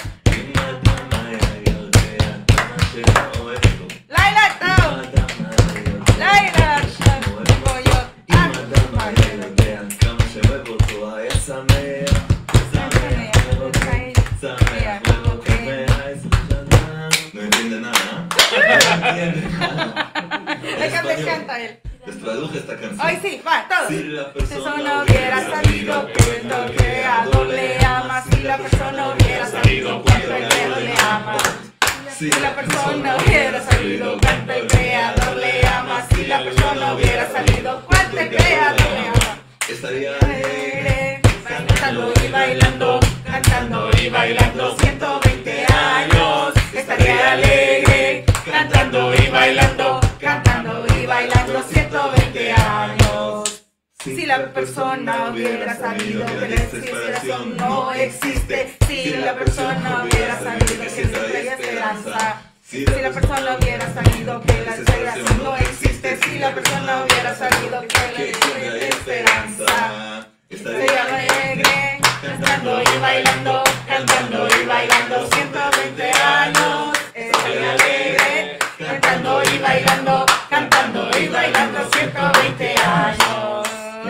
Laila Tov. Laila Tov. Digo yo. Ah, No entiende nada. es que me encanta él. Les traduje esta canción. Hoy sí, va, todos. Si la Si persona persona hubiera sabido cuánto el creador le ama, si la persona hubiera sabido cuánto el creador le ama, si la persona hubiera sabido cuánto el creador le ama, si la persona hubiera sabido cuánto el creador le ama, estaría alegre, cantando y bailando, cantando y bailando ciento veinte años, estaría alegre, cantando y bailando, cantando y bailando ciento veinte años. Si la persona hubiera sabido que la desesperación no existe, si la persona hubiera sabido que siempre hay esperanza, si la persona hubiera sabido que la desesperación no existe, si la persona hubiera sabido que la hay esperanza, estaría alegre, cantando y bailando, cantando y bailando ciento veinte años, estaría alegre, cantando y bailando, cantando y bailando ciento veinte años.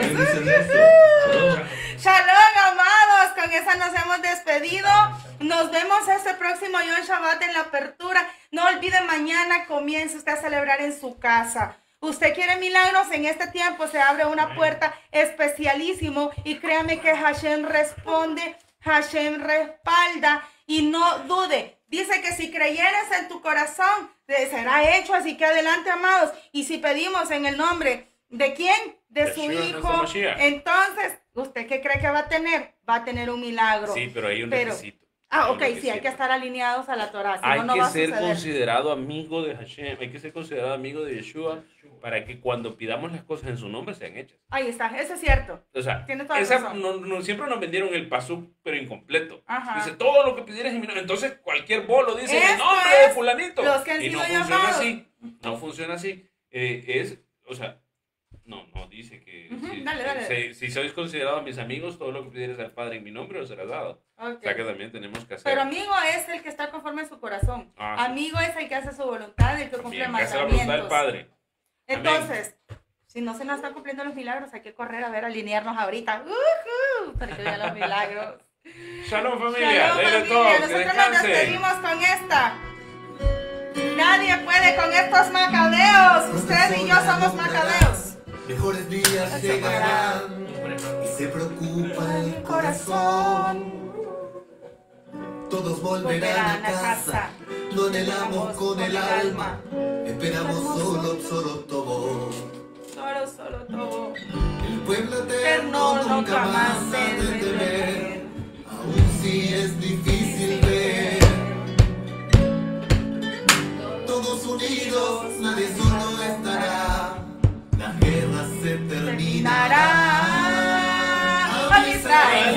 Shalom, amados, con esa nos hemos despedido. Nos vemos este próximo Yom Shabbat en la apertura. No olviden, mañana comience usted a celebrar en su casa. Usted quiere milagros, en este tiempo se abre una puerta especialísimo y créame que Hashem responde, Hashem respalda y no dude. Dice que si creyeres en tu corazón, será hecho, así que adelante, amados. Y si pedimos en el nombre de quién, de su Yeshua, hijo, nuestro Mashiach. entonces, ¿usted qué cree que va a tener? Va a tener un milagro. Sí, pero hay un Pero- requisito. Ah, Hay un ok, sí, hay requisito. que estar alineados a la Torah, si Hay no, no que va a ser suceder. considerado amigo de Hashem, hay que ser considerado amigo de Yeshua para que cuando pidamos las cosas en su nombre sean hechas. Ahí está, eso es cierto. O sea, Tiene toda la esa, razón. no, no- siempre nos vendieron el pasuk, pero incompleto. Ajá. Dice, todo lo que pidieras en mi nombre. Entonces, cualquier bolo dice, en el Esto nombre de es fulanito. los que han y no sido funciona llamados. así. No funciona así. Eh, es, o sea, no, no dice que Ujú, si, dale, dale. si- si sois considerados mis amigos, todo lo que pidieras al Padre en mi nombre os será dado. Ok. O sea que también tenemos que hacer. Pero amigo es el que está conforme a su corazón. Ah, sí. Amigo es el que hace su voluntad, el que cumple También, que hace la voluntad del mandamientos. Padre. Entonces, si no se nos están cumpliendo los milagros, hay que correr a ver, alinearnos ahorita. ¡Uhú! Para que vean los milagros. Shalom familia, Shalom, dele familia. todo, que Nosotros nos descansen. despedimos con esta. Nadie puede con estos macabeos. Usted y yo somos macabeos. Mejores días llegarán y se preocupa el corazón. Todos volverán a casa, lo anhelamos con el alma. Esperamos solo, solo todo. Solo, solo todo. El pueblo eterno Eterno nunca más ha de temer, aun si es difícil ver. Todos unidos, nadie solo estará. La guerra se terminará. Am Israel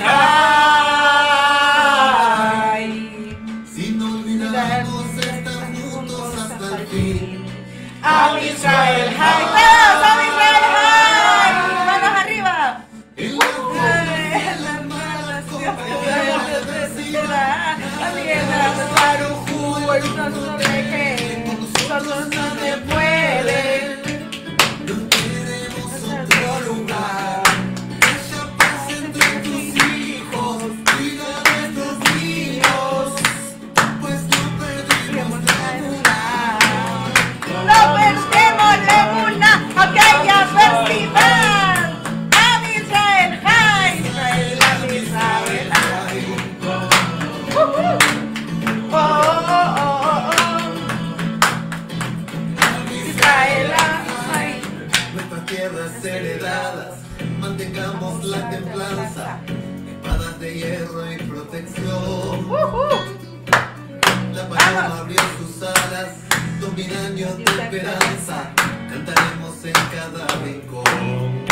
Hay. Si no olvidamos estar juntos hasta el fin. Am Israel Hay. ¡Todos! ¡Am Israel Hay! ¡Manos arriba! En la fe, en la mala compañía de vecindad. tierras heredadas, mantengamos la templanza, espadas de hierro y protección. La paloma abrió sus alas, dos mil años de esperanza, cantaremos en cada rincón.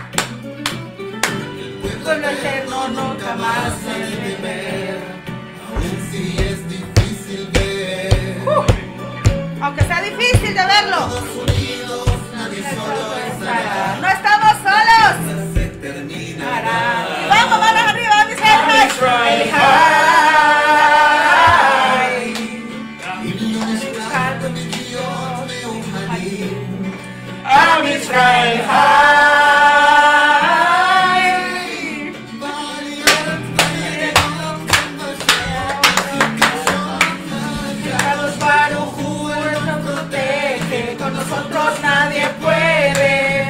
El Pueblo eterno nunca más se debe temer, aún si es difícil ver. Uh, aunque sea difícil de verlo, Todos unidos, nadie solo estará. no estamos solos. Se terminará. Y vamos, manos arriba, mis hermanos. Israel Am Israel Con nosotros nadie puede.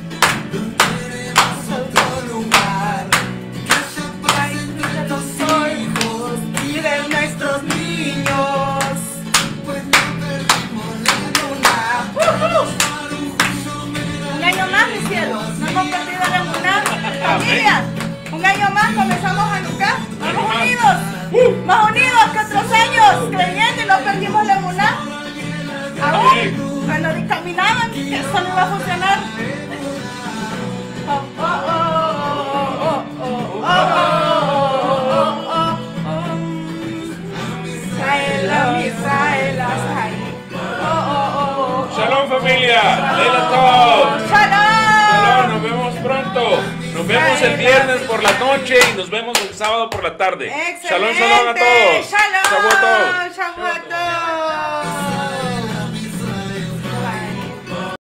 Nuestros hijos y de nuestros niños, pues no perdimos la luna. Uh-huh. Un año más, mi cielo, no hemos perdido la luna. Familia, un año más comenzamos a Hanukkah. Vamos unidos, más unidos que otros años, creyendo y no perdimos la luna. Aún cuando dictaminaban que eso no iba a funcionar. Oh, oh, oh, oh, oh, oh, oh, oh, oh, oh. Israel, Israel, oh, oh, oh. Shalom familia, Leila Tov. Shalom. Shalom, nos vemos pronto. Nos vemos el viernes por la noche y nos vemos el sábado por la tarde. Excelente. Shalom, shalom a todos. Shalom. Shavuot tov. Shavuot